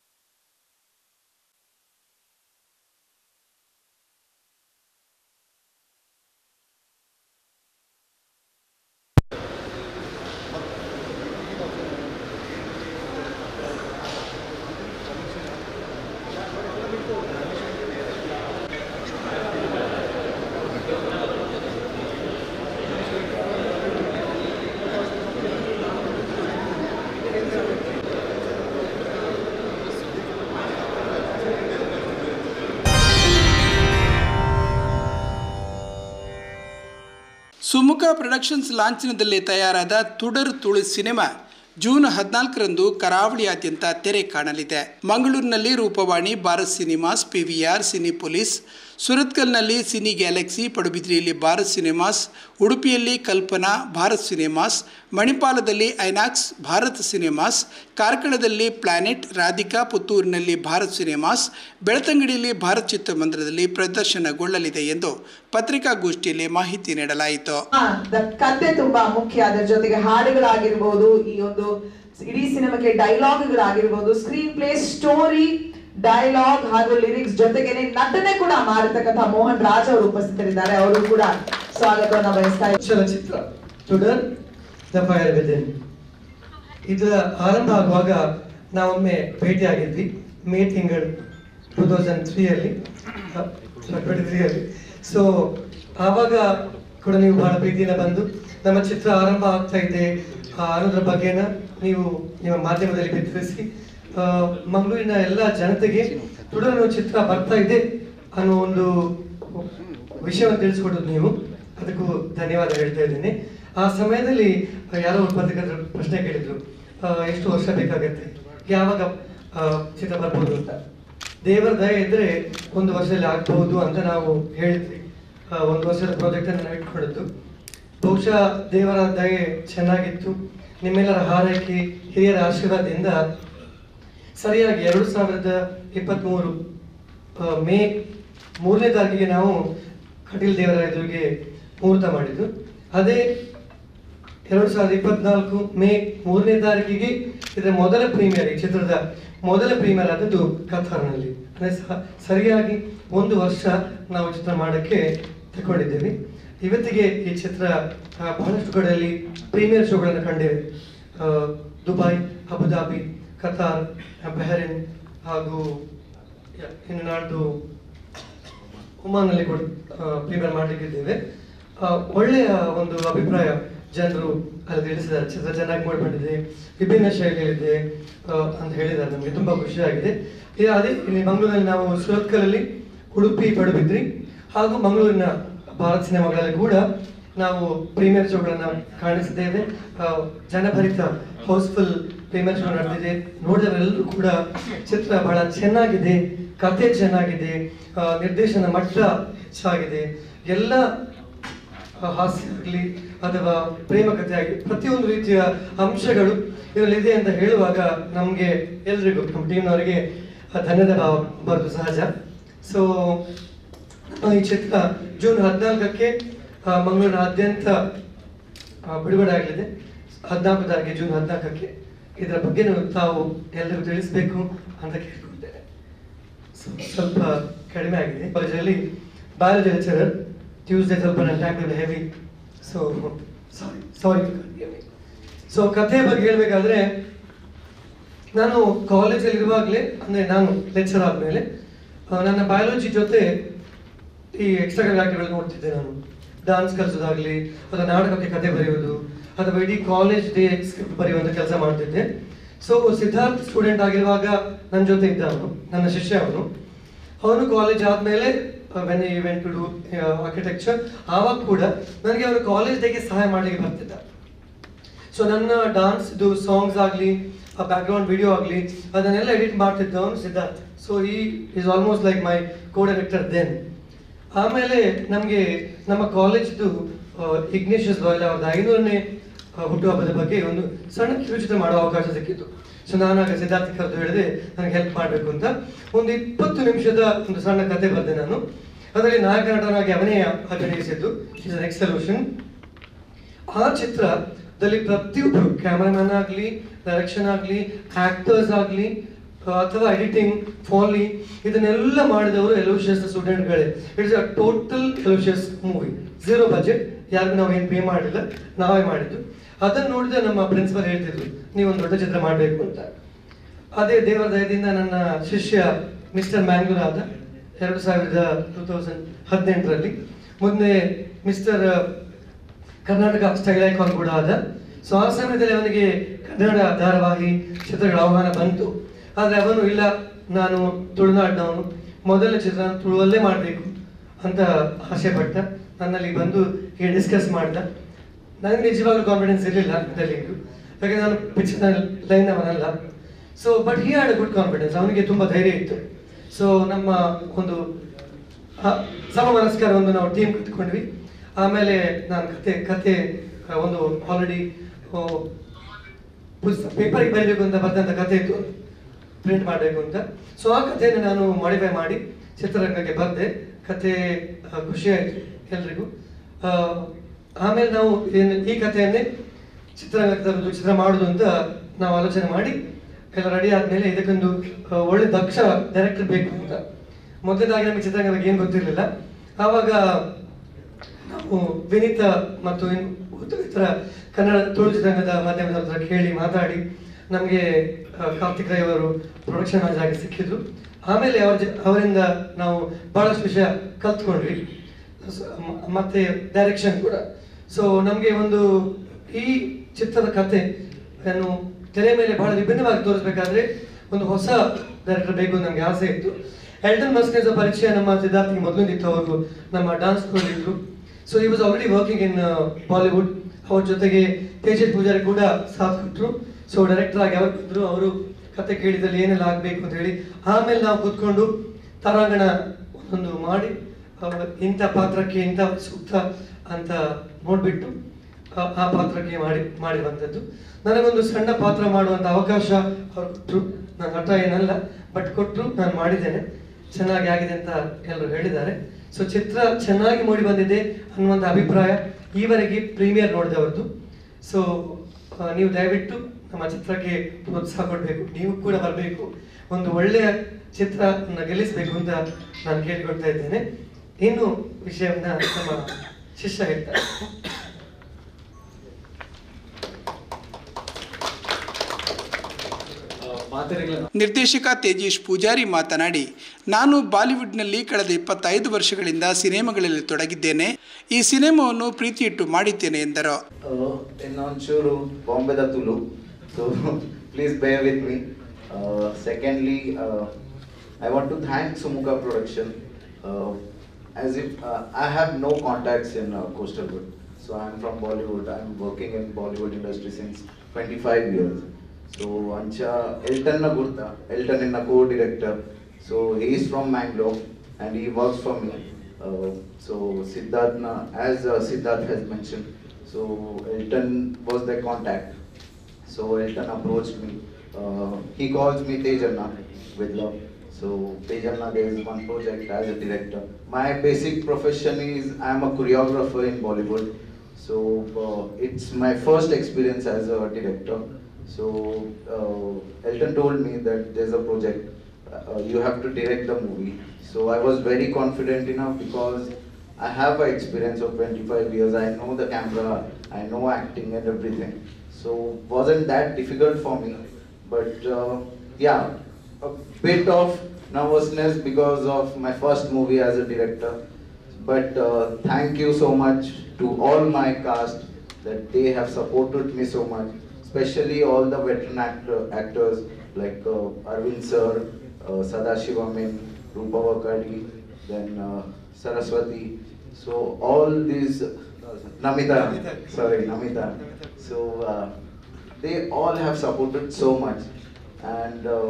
S2: ಸುಮುಖ ಪ್ರೊಡಕ್ಷನ್ಸ್ ಲಾಂಛನದಲ್ಲಿ ತಯಾರಾದ ತುಡರ್ ತುಳು ಸಿನಿಮಾ ಜೂನ್ ಹದಿನಾಲ್ಕರಂದು ಕರಾವಳಿಯಾದ್ಯಂತ ತೆರೆ ಕಾಣಲಿದೆ. ಮಂಗಳೂರಿನಲ್ಲಿ Roopavani, Bharat cinemas, PVR, Cinepolis, ಸುರತ್ಕಲ್ನಲ್ಲಿ ಸಿನಿ ಗ್ಯಾಲಕ್ಸಿ, ಪಡುಬಿದ್ರಿಯಲ್ಲಿ ಭಾರತ್ ಸಿನಿಮಾಸ್, ಉಡುಪಿಯಲ್ಲಿ ಕಲ್ಪನಾ ಭಾರತ್ ಸಿನಿಮಾಸ್, ಮಣಿಪಾಲದಲ್ಲಿ ಐನಾಕ್ಸ್ ಭಾರತ್ ಸಿನಿಮಾಸ್, ಕಾರ್ಕಳದಲ್ಲಿ ಪ್ಲಾನೆಟ್, ರಾಧಿಕಾ, ಪುತ್ತೂರಿನಲ್ಲಿ ಭಾರತ್ ಸಿನಿಮಾಸ್, ಬೆಳ್ತಂಗಡಿಯಲ್ಲಿ ಭಾರತ್ ಚಿತ್ರಮಂದಿರದಲ್ಲಿ ಪ್ರದರ್ಶನಗೊಳ್ಳಲಿದೆ ಎಂದು ಪತ್ರಿಕಾಗೋಷ್ಠಿಯಲ್ಲಿ ಮಾಹಿತಿ ನೀಡಲಾಯಿತು.
S8: ಕತೆ ತುಂಬಾ ಮುಖ್ಯ, ಅದರ ಜೊತೆಗೆ ಹಾಡುಗಳಾಗಿರ್ಬೋದು, ಈ ಒಂದು ಇಡೀ ಸಿನಿಮಾಕ್ಕೆ ಡೈಲಾಗ್ಗಳಾಗಿರ್ಬೋದು, ಸ್ಕ್ರೀನ್ ಪ್ಲೇ, ಸ್ಟೋರಿ, ಡೈಲಾಗ್ ಹಾಗೂ ಲಿರಿಕ್ಸ್ ಜೊತೆಗೆ ನಟನೆ ಕೂಡ ಮಾಡಿರ್ತಕ್ಕಂಥ ಮೋಹನ್ ರಾಜ್ ಅವರು ಉಪಸ್ಥಿತರಿದ್ದಾರೆ. ಅವರು ಕೂಡ ಸ್ವಾಗತವನ್ನು ಬಯಸ್ತಾ ಇದ್ದಾರೆ.
S9: ಚಲನಚಿತ್ರ ಟುಡರ್ ದ ಫೈರ್ ವಿದಿನ್ ಇದರ ಆರಂಭ ಆಗುವಾಗ ನಾವೊಮ್ಮೆ ಭೇಟಿಯಾಗಿದ್ವಿ ಮೇ ತಿಂಗಳು ಟೂ ತೌಸಂಡ್ ತ್ರೀ ಅಲ್ಲಿ ಟ್ವೆಂಟಿ ತ್ರೀ ಅಲ್ಲಿ. ಸೊ ಆವಾಗ ಕೂಡ ನೀವು ಬಹಳ ಪ್ರೀತಿಯಿಂದ ಬಂದು ನಮ್ಮ ಚಿತ್ರ ಆರಂಭ ಆಗ್ತಾ ಇದೆ ಅನ್ನೋದ್ರ ಬಗ್ಗೆನ ನೀವು ನಿಮ್ಮ ಮಾಧ್ಯಮದಲ್ಲಿ ಬಿತ್ತರಿಸಿ ಮಂಗಳೂರಿನ ಎಲ್ಲ ಜನತೆಗೆ ಟುಡರ್ ಅನ್ನೋ ಚಿತ್ರ ಬರ್ತಾ ಇದೆ ಅನ್ನೋ ಒಂದು ವಿಷಯವನ್ನು ತಿಳಿಸ್ಕೊಟ್ಟದ್ದು ನೀವು, ಅದಕ್ಕೂ ಧನ್ಯವಾದ ಹೇಳ್ತಾ ಇದ್ದೀನಿ. ಆ ಸಮಯದಲ್ಲಿ ಯಾರೋ ಪತ್ರಕರ್ತರು ಪ್ರಶ್ನೆ ಕೇಳಿದ್ರು, ಎಷ್ಟು ವರ್ಷ ಬೇಕಾಗತ್ತೆ, ಯಾವಾಗ ಚಿತ್ರ ಬರ್ಬೋದು ಅಂತ. ದೇವರ ದಯೆ ಇದ್ರೆ ಒಂದು ವರ್ಷದಲ್ಲಿ ಆಗ್ಬಹುದು ಅಂತ ನಾವು ಹೇಳಿದ್ವಿ. ಒಂದು ವರ್ಷದ ಪ್ರಾಜೆಕ್ಟ್ ಅನ್ನು ನಾವು ಇಟ್ಕೊಂಡಿದ್ದು. ಬಹುಶಃ ದೇವರ ದಯೆ ಚೆನ್ನಾಗಿತ್ತು, ನಿಮ್ಮೆಲ್ಲರ ಹಾರೈಕೆ, ಹಿರಿಯರ ಆಶೀರ್ವಾದದಿಂದ ಸರಿಯಾಗಿ ಎರಡು ಸಾವಿರದ ಇಪ್ಪತ್ತ್ ಮೂರು ಮೇ ಮೂರನೇ ತಾರೀಕಿಗೆ ನಾವು ಕಟೀಲ್ ದೇವರ ಎದುರಿಗೆ ಮುಹೂರ್ತ ಮಾಡಿದ್ದು. ಅದೇ ಎರಡು ಸಾವಿರದ ಇಪ್ಪತ್ನಾಲ್ಕು ಮೇ ಮೂರನೇ ತಾರೀಕಿಗೆ ಇದರ ಮೊದಲ ಪ್ರೀಮಿಯರ್, ಈ ಚಿತ್ರದ ಮೊದಲ ಪ್ರೀಮಿಯರ್ ಆದದ್ದು ಕತಾರ್ನಲ್ಲಿ. ಅಂದರೆ ಸರಿಯಾಗಿ ಒಂದು ವರ್ಷ ನಾವು ಚಿತ್ರ ಮಾಡೋಕ್ಕೆ ತಗೊಂಡಿದ್ದೇವೆ. ಇವತ್ತಿಗೆ ಈ ಚಿತ್ರ ಬಹಳಷ್ಟು ಕಡೆಯಲ್ಲಿ ಪ್ರೀಮಿಯರ್ ಶೋಗಳನ್ನು ಕಂಡಿವೆ. ದುಬೈ, ಅಬುದಾಬಿ, ಕತಾರ್, ಬಹರೇನ್ ಹಾಗೂ ಇನ್ನು ನಾಡ್ದು ಒಮಾನ್ನಲ್ಲಿ ಕೂಡ ಪ್ರೀಮಿಯರ್ ಮಾಡಲಿಕ್ಕಿದ್ದೇವೆ. ಒಳ್ಳೆಯ ಒಂದು ಅಭಿಪ್ರಾಯ ಜನರು ಅಲ್ಲಿ ತಿಳಿಸಿದ್ದಾರೆ. ಚಿತ್ರ ಚೆನ್ನಾಗಿ ಮಾಡಿಕೊಂಡಿದೆ, ವಿಭಿನ್ನ ಶೈಲಿಯಲ್ಲಿದೆ ಅಂತ ಹೇಳಿದ್ದಾರೆ. ನಮಗೆ ತುಂಬ ಖುಷಿಯಾಗಿದೆ. ಅದೇ ಇಲ್ಲಿ ಮಂಗಳೂರಿನಲ್ಲಿ ನಾವು ಸುರತ್ಕಲಲ್ಲಿ, ಉಡುಪಿ, ಪಡುಬಿದ್ರಿ ಹಾಗೂ ಮಂಗಳೂರಿನ ಭಾರತ್ ಸಿನಿಮಾಗಳಲ್ಲಿ ಕೂಡ ನಾವು ಪ್ರೀಮಿಯರ್ ಶೋಗಳನ್ನು ಕಾಣಿಸಿದ್ದೇವೆ. ಜನಭರಿತ ಹೌಸ್ಫುಲ್ ಪ್ರೀಮಿಯರ್ ಶೋ ನಡೆದಿದೆ. ನೋಡಿದವರೆಲ್ಲರೂ ಕೂಡ ಚಿತ್ರ ಬಹಳ ಚೆನ್ನಾಗಿದೆ, ಕಥೆ ಚೆನ್ನಾಗಿದೆ, ನಿರ್ದೇಶನ ಮಟ್ಟ ಹೆಚ್ಚಾಗಿದೆ. ಎಲ್ಲ ಹಾಸ್ಯ ಆಗಲಿ ಅಥವಾ ಪ್ರೇಮ ಕಥೆ ಆಗಲಿ ಪ್ರತಿಯೊಂದು ರೀತಿಯ ಅಂಶಗಳು ಇದರಲ್ಲಿದೆ ಅಂತ ಹೇಳುವಾಗ ನಮಗೆ ಎಲ್ರಿಗೂ ನಮ್ಮ ಟೀಮ್ನವರಿಗೆ ಧನ್ಯದ ಭಾವ ಬರೋದು ಸಹಜ. ಸೊ ಈ ಚಿತ್ರ ಜೂನ್ ಹದಿನಾಲ್ಕಕ್ಕೆ ಮಂಗಳೂರಿನಾದ್ಯಂತ ಬಿಡುಗಡೆ ಆಗಲಿದೆ. ಹದಿನಾಲ್ಕು ತಾರೀಕು ಜೂನ್ ಹದಿನಾಲ್ಕಕ್ಕೆ ಇದರ ಬಗ್ಗೆ ತಾವು ಎಲ್ಲರಿಗೂ ತಿಳಿಸಬೇಕು ಅಂತ ಕೇಳ್ಕೊಳ್ತೇನೆ. ಸ್ವಲ್ಪ ಕಡಿಮೆ ಆಗಿದೆ. ಕಾಲೇಜಲ್ಲಿ ಬಯಾಲಜಿ ಲೆಕ್ಚರರ್, ಟ್ಯೂಸ್ಡೇ ಸ್ವಲ್ಪ ನನ್ನ time heavy, so sorry sorry so ಕಥೆಯ ಬಗ್ಗೆ ಹೇಳಬೇಕಾದ್ರೆ, ನಾನು ಕಾಲೇಜಲ್ಲಿ ಇರುವಾಗಲೇ, ಅಂದರೆ ನಾನು ಲೆಕ್ಚರ್ ಆದಮೇಲೆ ನನ್ನ ಬಯಾಲಜಿ ಜೊತೆ ಈ ಎಕ್ಸ್ಟ್ರಾ ಕರಿಕ್ಯುಲರ್ ಆಕ್ಟಿವಿಟಿಗಳು ನೋಡ್ತಿದ್ದೆ. ನಾನು ಡಾನ್ಸ್ ಕಲಿಸೋದಾಗಲಿ ಅಥವಾ ನಾಟಕಕ್ಕೆ ಕತೆ ಬರೆಯೋದು ಅಥವಾ ಇಡೀ ಕಾಲೇಜ್ ಡೇ ಸ್ಕ್ರಿಪ್ಟ್ ಬರೆಯುವಂಥ ಕೆಲಸ ಮಾಡ್ತಿದ್ದೆ. ಸೊ ಸಿದ್ಧಾರ್ಥ್ ಸ್ಟೂಡೆಂಟ್ ಆಗಿರುವಾಗ ನನ್ನ ಜೊತೆ ಇದ್ದ ಅವನು, ನನ್ನ ಶಿಷ್ಯ ಅವನು. ಅವನು ಕಾಲೇಜ್ ಆದಮೇಲೆ when he went to do architecture, ಆವಾಗ ಕೂಡ ನನಗೆ ಅವನು ಕಾಲೇಜ್ ಡೇಗೆ ಸಹಾಯ ಮಾಡಲಿಕ್ಕೆ ಬರ್ತಿದ್ದ. ಸೊ ನನ್ನ ಡಾನ್ಸ್ದು ಸಾಂಗ್ಸ್ ಆಗಲಿ, ಆ ಬ್ಯಾಕ್ಗ್ರೌಂಡ್ ವಿಡಿಯೋ ಆಗಲಿ ಅದನ್ನೆಲ್ಲ ಎಡಿಟ್ ಮಾಡ್ತಿದ್ದ ಅವನು Siddharth. So he is almost like my co director then. ಆಮೇಲೆ ನಮಗೆ ನಮ್ಮ ಕಾಲೇಜ್ದು ಇಗ್ನೇಷಿಯಸ್ ಲಾಯ್ಲ್ ಅವ್ರದ್ದು ಐನೂರನೇ ಹುಟ್ಟುಹಬ್ಬದ ಬಗ್ಗೆ ಒಂದು ಸಣ್ಣ ಕಿರುಚಿತ್ರ ಮಾಡೋ ಅವಕಾಶ ಸಿಕ್ಕಿತ್ತು. ಸೊ ನಾನು ಆಗ ಸಿದ್ಧಾರ್ಥ ಕರೆದು ಹೇಳಿದೆ ನನಗೆ ಹೆಲ್ಪ್ ಮಾಡಬೇಕು ಅಂತ. ಒಂದು ಇಪ್ಪತ್ತು ನಿಮಿಷದ ಒಂದು ಸಣ್ಣ ಕತೆ ಬರೆದೆ ನಾನು. ಅದರಲ್ಲಿ ನಾಯಕ ನಟನಾಗಿ ಅವನೇ ಅಭಿನಯಿಸಿದ್ದು, ಇಸ್ ಅನ್ ಎಕ್ಸಲ್ಯೂಷನ್. ಆ ಚಿತ್ರದಲ್ಲಿ ಪ್ರತಿಯೊಬ್ಬರು, ಕ್ಯಾಮರಾಮನ್ ಆಗಲಿ, ಡೈರೆಕ್ಷನ್ ಆಗಲಿ, ಆಕ್ಟರ್ಸ್ ಆಗಲಿ ಅಥವಾ ಎಡಿಟಿಂಗ್, ಫಾಲಿ, ಇದನ್ನೆಲ್ಲ ಮಾಡಿದವರು ಎಲೋಷಿಯಸ್ ಸ್ಟೂಡೆಂಟ್ಗಳೇ. It's a total Aloysius movie, zero budget, ಯಾರಿಗೂ ನಾವು ಏನು ಪೇ ಮಾಡಿಲ್ಲ, ನಾವೇ ಮಾಡಿದ್ದು. ಅದನ್ನು ನೋಡಿದ್ರೆ ನಮ್ಮ ಪ್ರಿನ್ಸಿಪಲ್ ಹೇಳ್ತಿದ್ರು ನೀವೊಂದು ದೊಡ್ಡ ಚಿತ್ರ ಮಾಡಬೇಕು ಅಂತ. ಅದೇ ದೇವರ ದಯದಿಂದ ನನ್ನ ಶಿಷ್ಯ ಮಿಸ್ಟರ್ ಮ್ಯಾಂಗ್ಳೂರ್ ಆದ ಎರಡು ಸಾವಿರದ ಟೂ ತೌಸಂಡ್ ಹದಿನೆಂಟರಲ್ಲಿ. ಮುಂದೆ ಮಿಸ್ಟರ್ ಕರ್ನಾಟಕ ಸ್ಟೈಲ್ ಐಕಾನ್ ಕೂಡ ಆದ. ಸೊ ಆ ಸಮಯದಲ್ಲಿ ಅವನಿಗೆ ಕನ್ನಡ ಧಾರಾವಾಹಿ ಚಿತ್ರಗಳ ಆಹ್ವಾನ ಬಂತು. ಆದರೆ ಅವನು ಇಲ್ಲ, ನಾನು ತುಳುನಾಡಿನವನು, ಮೊದಲ ಚಿತ್ರ ತುಳುವಲ್ಲೇ ಮಾಡಬೇಕು ಅಂತ ಆಸೆ ಪಟ್ಟ. ನನ್ನಲ್ಲಿ ಬಂದು ಹೀಗೆ ಡಿಸ್ಕಸ್ ಮಾಡ್ದ. ನನಗೆ ನಿಜವಾಗ್ಲೂ ಕಾನ್ಫಿಡೆನ್ಸ್ ಇರಲಿಲ್ಲ ಇದರಲ್ಲಿಗೂ, ಯಾಕಂದರೆ ನಾನು ಪಿಕ್ಚರ್ ಲೈನ್ ಅವನಲ್ಲ. So but he had a good confidence, ಅವನಿಗೆ ತುಂಬ ಧೈರ್ಯ ಇತ್ತು. ಸೊ ನಮ್ಮ ಒಂದು ಸಮಮನಸ್ಕಾರ ಒಂದು ನಾವು ಟೀಮ್ ಕಟ್ಕೊಂಡ್ವಿ. ಆಮೇಲೆ ನಾನು ಕತೆ ಕತೆ ಒಂದು ಆಲ್ರೆಡಿ ಪುಸ್ತಕ ಪೇಪರಿಗೆ ಬರೀಬೇಕು ಅಂತ ಬರೆದಂಥ ಕತೆ ಇತ್ತು, ಪ್ರಿಂಟ್ ಮಾಡಬೇಕು ಅಂತ. ಸೊ ಆ ಕಥೆಯನ್ನು ನಾನು ಮಾಡಿಫೈ ಮಾಡಿ ಚಿತ್ರರಂಗಕ್ಕೆ ಬಂದೆ. ಕತೆ ಖುಷಿಯಾಯಿತು ಎಲ್ರಿಗೂ. ಆಮೇಲೆ ನಾವು ಏನು ಈ ಕಥೆಯನ್ನೇ ಚಿತ್ರರಂಗಕ್ಕೆ ತರೋದು, ಚಿತ್ರ ಮಾಡೋದು ಅಂತ ನಾವು ಆಲೋಚನೆ ಮಾಡಿ ಎಲ್ಲ ರೆಡಿ ಆದಮೇಲೆ ಇದಕ್ಕೊಂದು ಒಳ್ಳೆ ದಕ್ಷ ಡೈರೆಕ್ಟರ್ ಬೇಕು ಅಂತ. ಮೊದಲದಾಗಿ ನಮಗೆ ಚಿತ್ರರಂಗದ ಬಗ್ಗೆ ಏನು ಗೊತ್ತಿರಲಿಲ್ಲ. ಆವಾಗ ನಾವು ವಿನೀತ ಮತ್ತು ಇತರ ಕನ್ನಡ ತುಳು ಚಿತ್ರರಂಗದ ಮಾಧ್ಯಮದ ಹತ್ರ ಕೇಳಿ ಮಾತಾಡಿ ನಮಗೆ ಕಾರ್ತಿಕ್ ರೈ ಅವರು ಪ್ರೊಡಕ್ಷನ್ ಮ್ಯಾನೇಜರ್ ಆಗಿ ಸಿಕ್ಕಿದ್ರು. ಆಮೇಲೆ ಅವ್ರ ಜ ಅವರಿಂದ ನಾವು ಭಾಳಷ್ಟು ವಿಷಯ ಕಲ್ತ್ಕೊಂಡ್ವಿ, ಮತ್ತೆ ಡೈರೆಕ್ಷನ್ ಕೂಡ. ಸೊ ನಮಗೆ ಒಂದು ಈ ಚಿತ್ರದ ಕಥೆ ತೆರೆ ಮೇಲೆ ಬಹಳ ವಿಭಿನ್ನವಾಗಿ ತೋರಿಸ್ಬೇಕಾದ್ರೆ ಒಂದು ಹೊಸ ಡೈರೆಕ್ಟರ್ ಬೇಕು ನಮಗೆ ಆಸೆ ಇತ್ತು. ಎಲ್ಟನ್ ಮಸ್ನೇಜ ಪರಿಚಯ ನಮ್ಮ ಸಿದ್ಧಾರ್ಥಿಗೆ ಮೊದಲಿಂದಿತ್ತು. ಅವರು ನಮ್ಮ ಡಾನ್ಸ್ ಸ್ಕೂಲ್ ಇದ್ರು. So he was already working in Bollywood. ಅವ್ರ ಜೊತೆಗೆ ತೇಜಸ್ ಪೂಜಾರಿ ಕೂಡ ಸಾಥ್ ಕೊಟ್ಟರು. ಸೊ ಡೈರೆಕ್ಟರ್ ಆಗಿ ಅವ್ರು ಇದ್ರು. ಅವರು ಕತೆ ಕೇಳಿದಲ್ಲಿ ಏನೆಲ್ಲ ಆಗಬೇಕು ಅಂತ ಹೇಳಿ ಆಮೇಲೆ ನಾವು ಕೂತ್ಕೊಂಡು ತಾರಾಗಣ ಒಂದು ಮಾಡಿ ಇಂಥ ಪಾತ್ರಕ್ಕೆ ಇಂಥ ಸೂಕ್ತ ಅಂತ ನೋಡಿಬಿಟ್ಟು ಆ ಪಾತ್ರಕ್ಕೆ ಮಾಡಿ ಮಾಡಿ ಬಂದದ್ದು. ನನಗೊಂದು ಸಣ್ಣ ಪಾತ್ರ ಮಾಡುವಂಥ ಅವಕಾಶ ಅವ್ರು ಕೊಟ್ಟರು. ನಾನು ನಟ ಏನಲ್ಲ, ಬಟ್ ಕೊಟ್ಟರು, ನಾನು ಮಾಡಿದ್ದೇನೆ, ಚೆನ್ನಾಗಿ ಆಗಿದೆ ಅಂತ ಎಲ್ಲರೂ ಹೇಳಿದ್ದಾರೆ. ಸೊ ಚಿತ್ರ ಚೆನ್ನಾಗಿ ಮೂಡಿ ಬಂದಿದೆ ಅನ್ನುವಂಥ ಅಭಿಪ್ರಾಯ ಈವರೆಗೆ ಪ್ರೀಮಿಯರ್ ನೋಡಿದವ್ರದ್ದು. ಸೊ ನೀವು ದಯವಿಟ್ಟು ನಮ್ಮ ಚಿತ್ರಕ್ಕೆ ಪ್ರೋತ್ಸಾಹ ಕೊಡಬೇಕು, ನೀವು ಕೂಡ ಬರಬೇಕು, ಒಂದು ಒಳ್ಳೆಯ ಚಿತ್ರವನ್ನು ಗೆಲ್ಲಿಸಬೇಕು ಅಂತ ನಾನು ಕೇಳಿಕೊಳ್ತಾ ಇದ್ದೇನೆ. ಇನ್ನು ವಿಷಯವನ್ನ ನಮ್ಮ ಶಿಷ್ಯ ಹೇಳ್ತಾರೆ.
S2: ನಿರ್ದೇಶಕ ತೇಜೇಶ್ ಪೂಜಾರಿ ಮಾತನಾಡಿ, ನಾನು ಬಾಲಿವುಡ್ನಲ್ಲಿ ಕಳೆದ ಇಪ್ಪತ್ತೈದು ವರ್ಷಗಳಿಂದ ಸಿನಿಮಾಗಳಲ್ಲಿ ತೊಡಗಿದ್ದೇನೆ. ಈ ಸಿನಿಮಾವನ್ನು ಪ್ರೀತಿ ಇಟ್ಟು ಮಾಡಿದ್ದೇನೆ ಎಂದರು.
S10: ಇನ್ನೊಂಚೂರು ಬಾಂಬೆದ Tulu, so please bear with me. Secondly, I want to thank Sumukha production. As if uh, I have no contacts in uh, Coastalwood, so I am from Bollywood. I am working in Bollywood industry since twenty-five years. So Ancha Elton na gurta, Elton is a co-director. So he is from Mangalore and he works for me. Uh, so Siddharth, na, as uh, Siddharth has mentioned, so Elton was the contact. So Elton approached me. Uh, he calls me Tejanna with love. So Tejanna, there is one project as a director. My basic profession is I am a choreographer in Bollywood. So uh, it's my first experience as a director. So uh, Elton told me that there's a project, uh, you have to direct the movie. So I was very confident enough because I have an experience of twenty-five years. I know the camera, I know acting and everything. So wasn't that difficult for me. But uh, yeah, a bit of nervousness because of my first movie as a director. But uh, thank you so much to all my cast that they have supported me so much. Especially all the veteran actor, actors like uh, Arvind sir, uh, Sadashivamin, Rupa Vakadi, then uh, Saraswati. So all these, uh, Namita, sorry, Namita. So uh, they all have supported so much. And uh,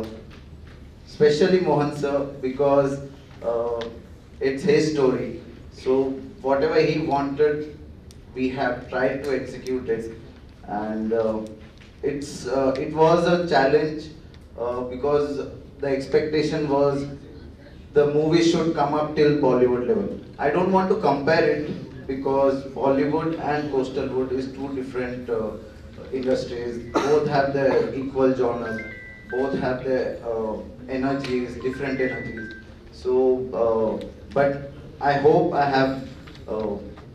S10: especially Mohan sir, because uh, it's his story. So whatever he wanted, we have tried to execute it. And uh, it's uh, it was a challenge uh, because the expectation was the movie should come up till Bollywood level. I don't want to compare it because Bollywood and Coastalwood is two different uh, industries. Both have their equal genres. Both have their uh, energies, different energies. So, uh, but I hope I have uh,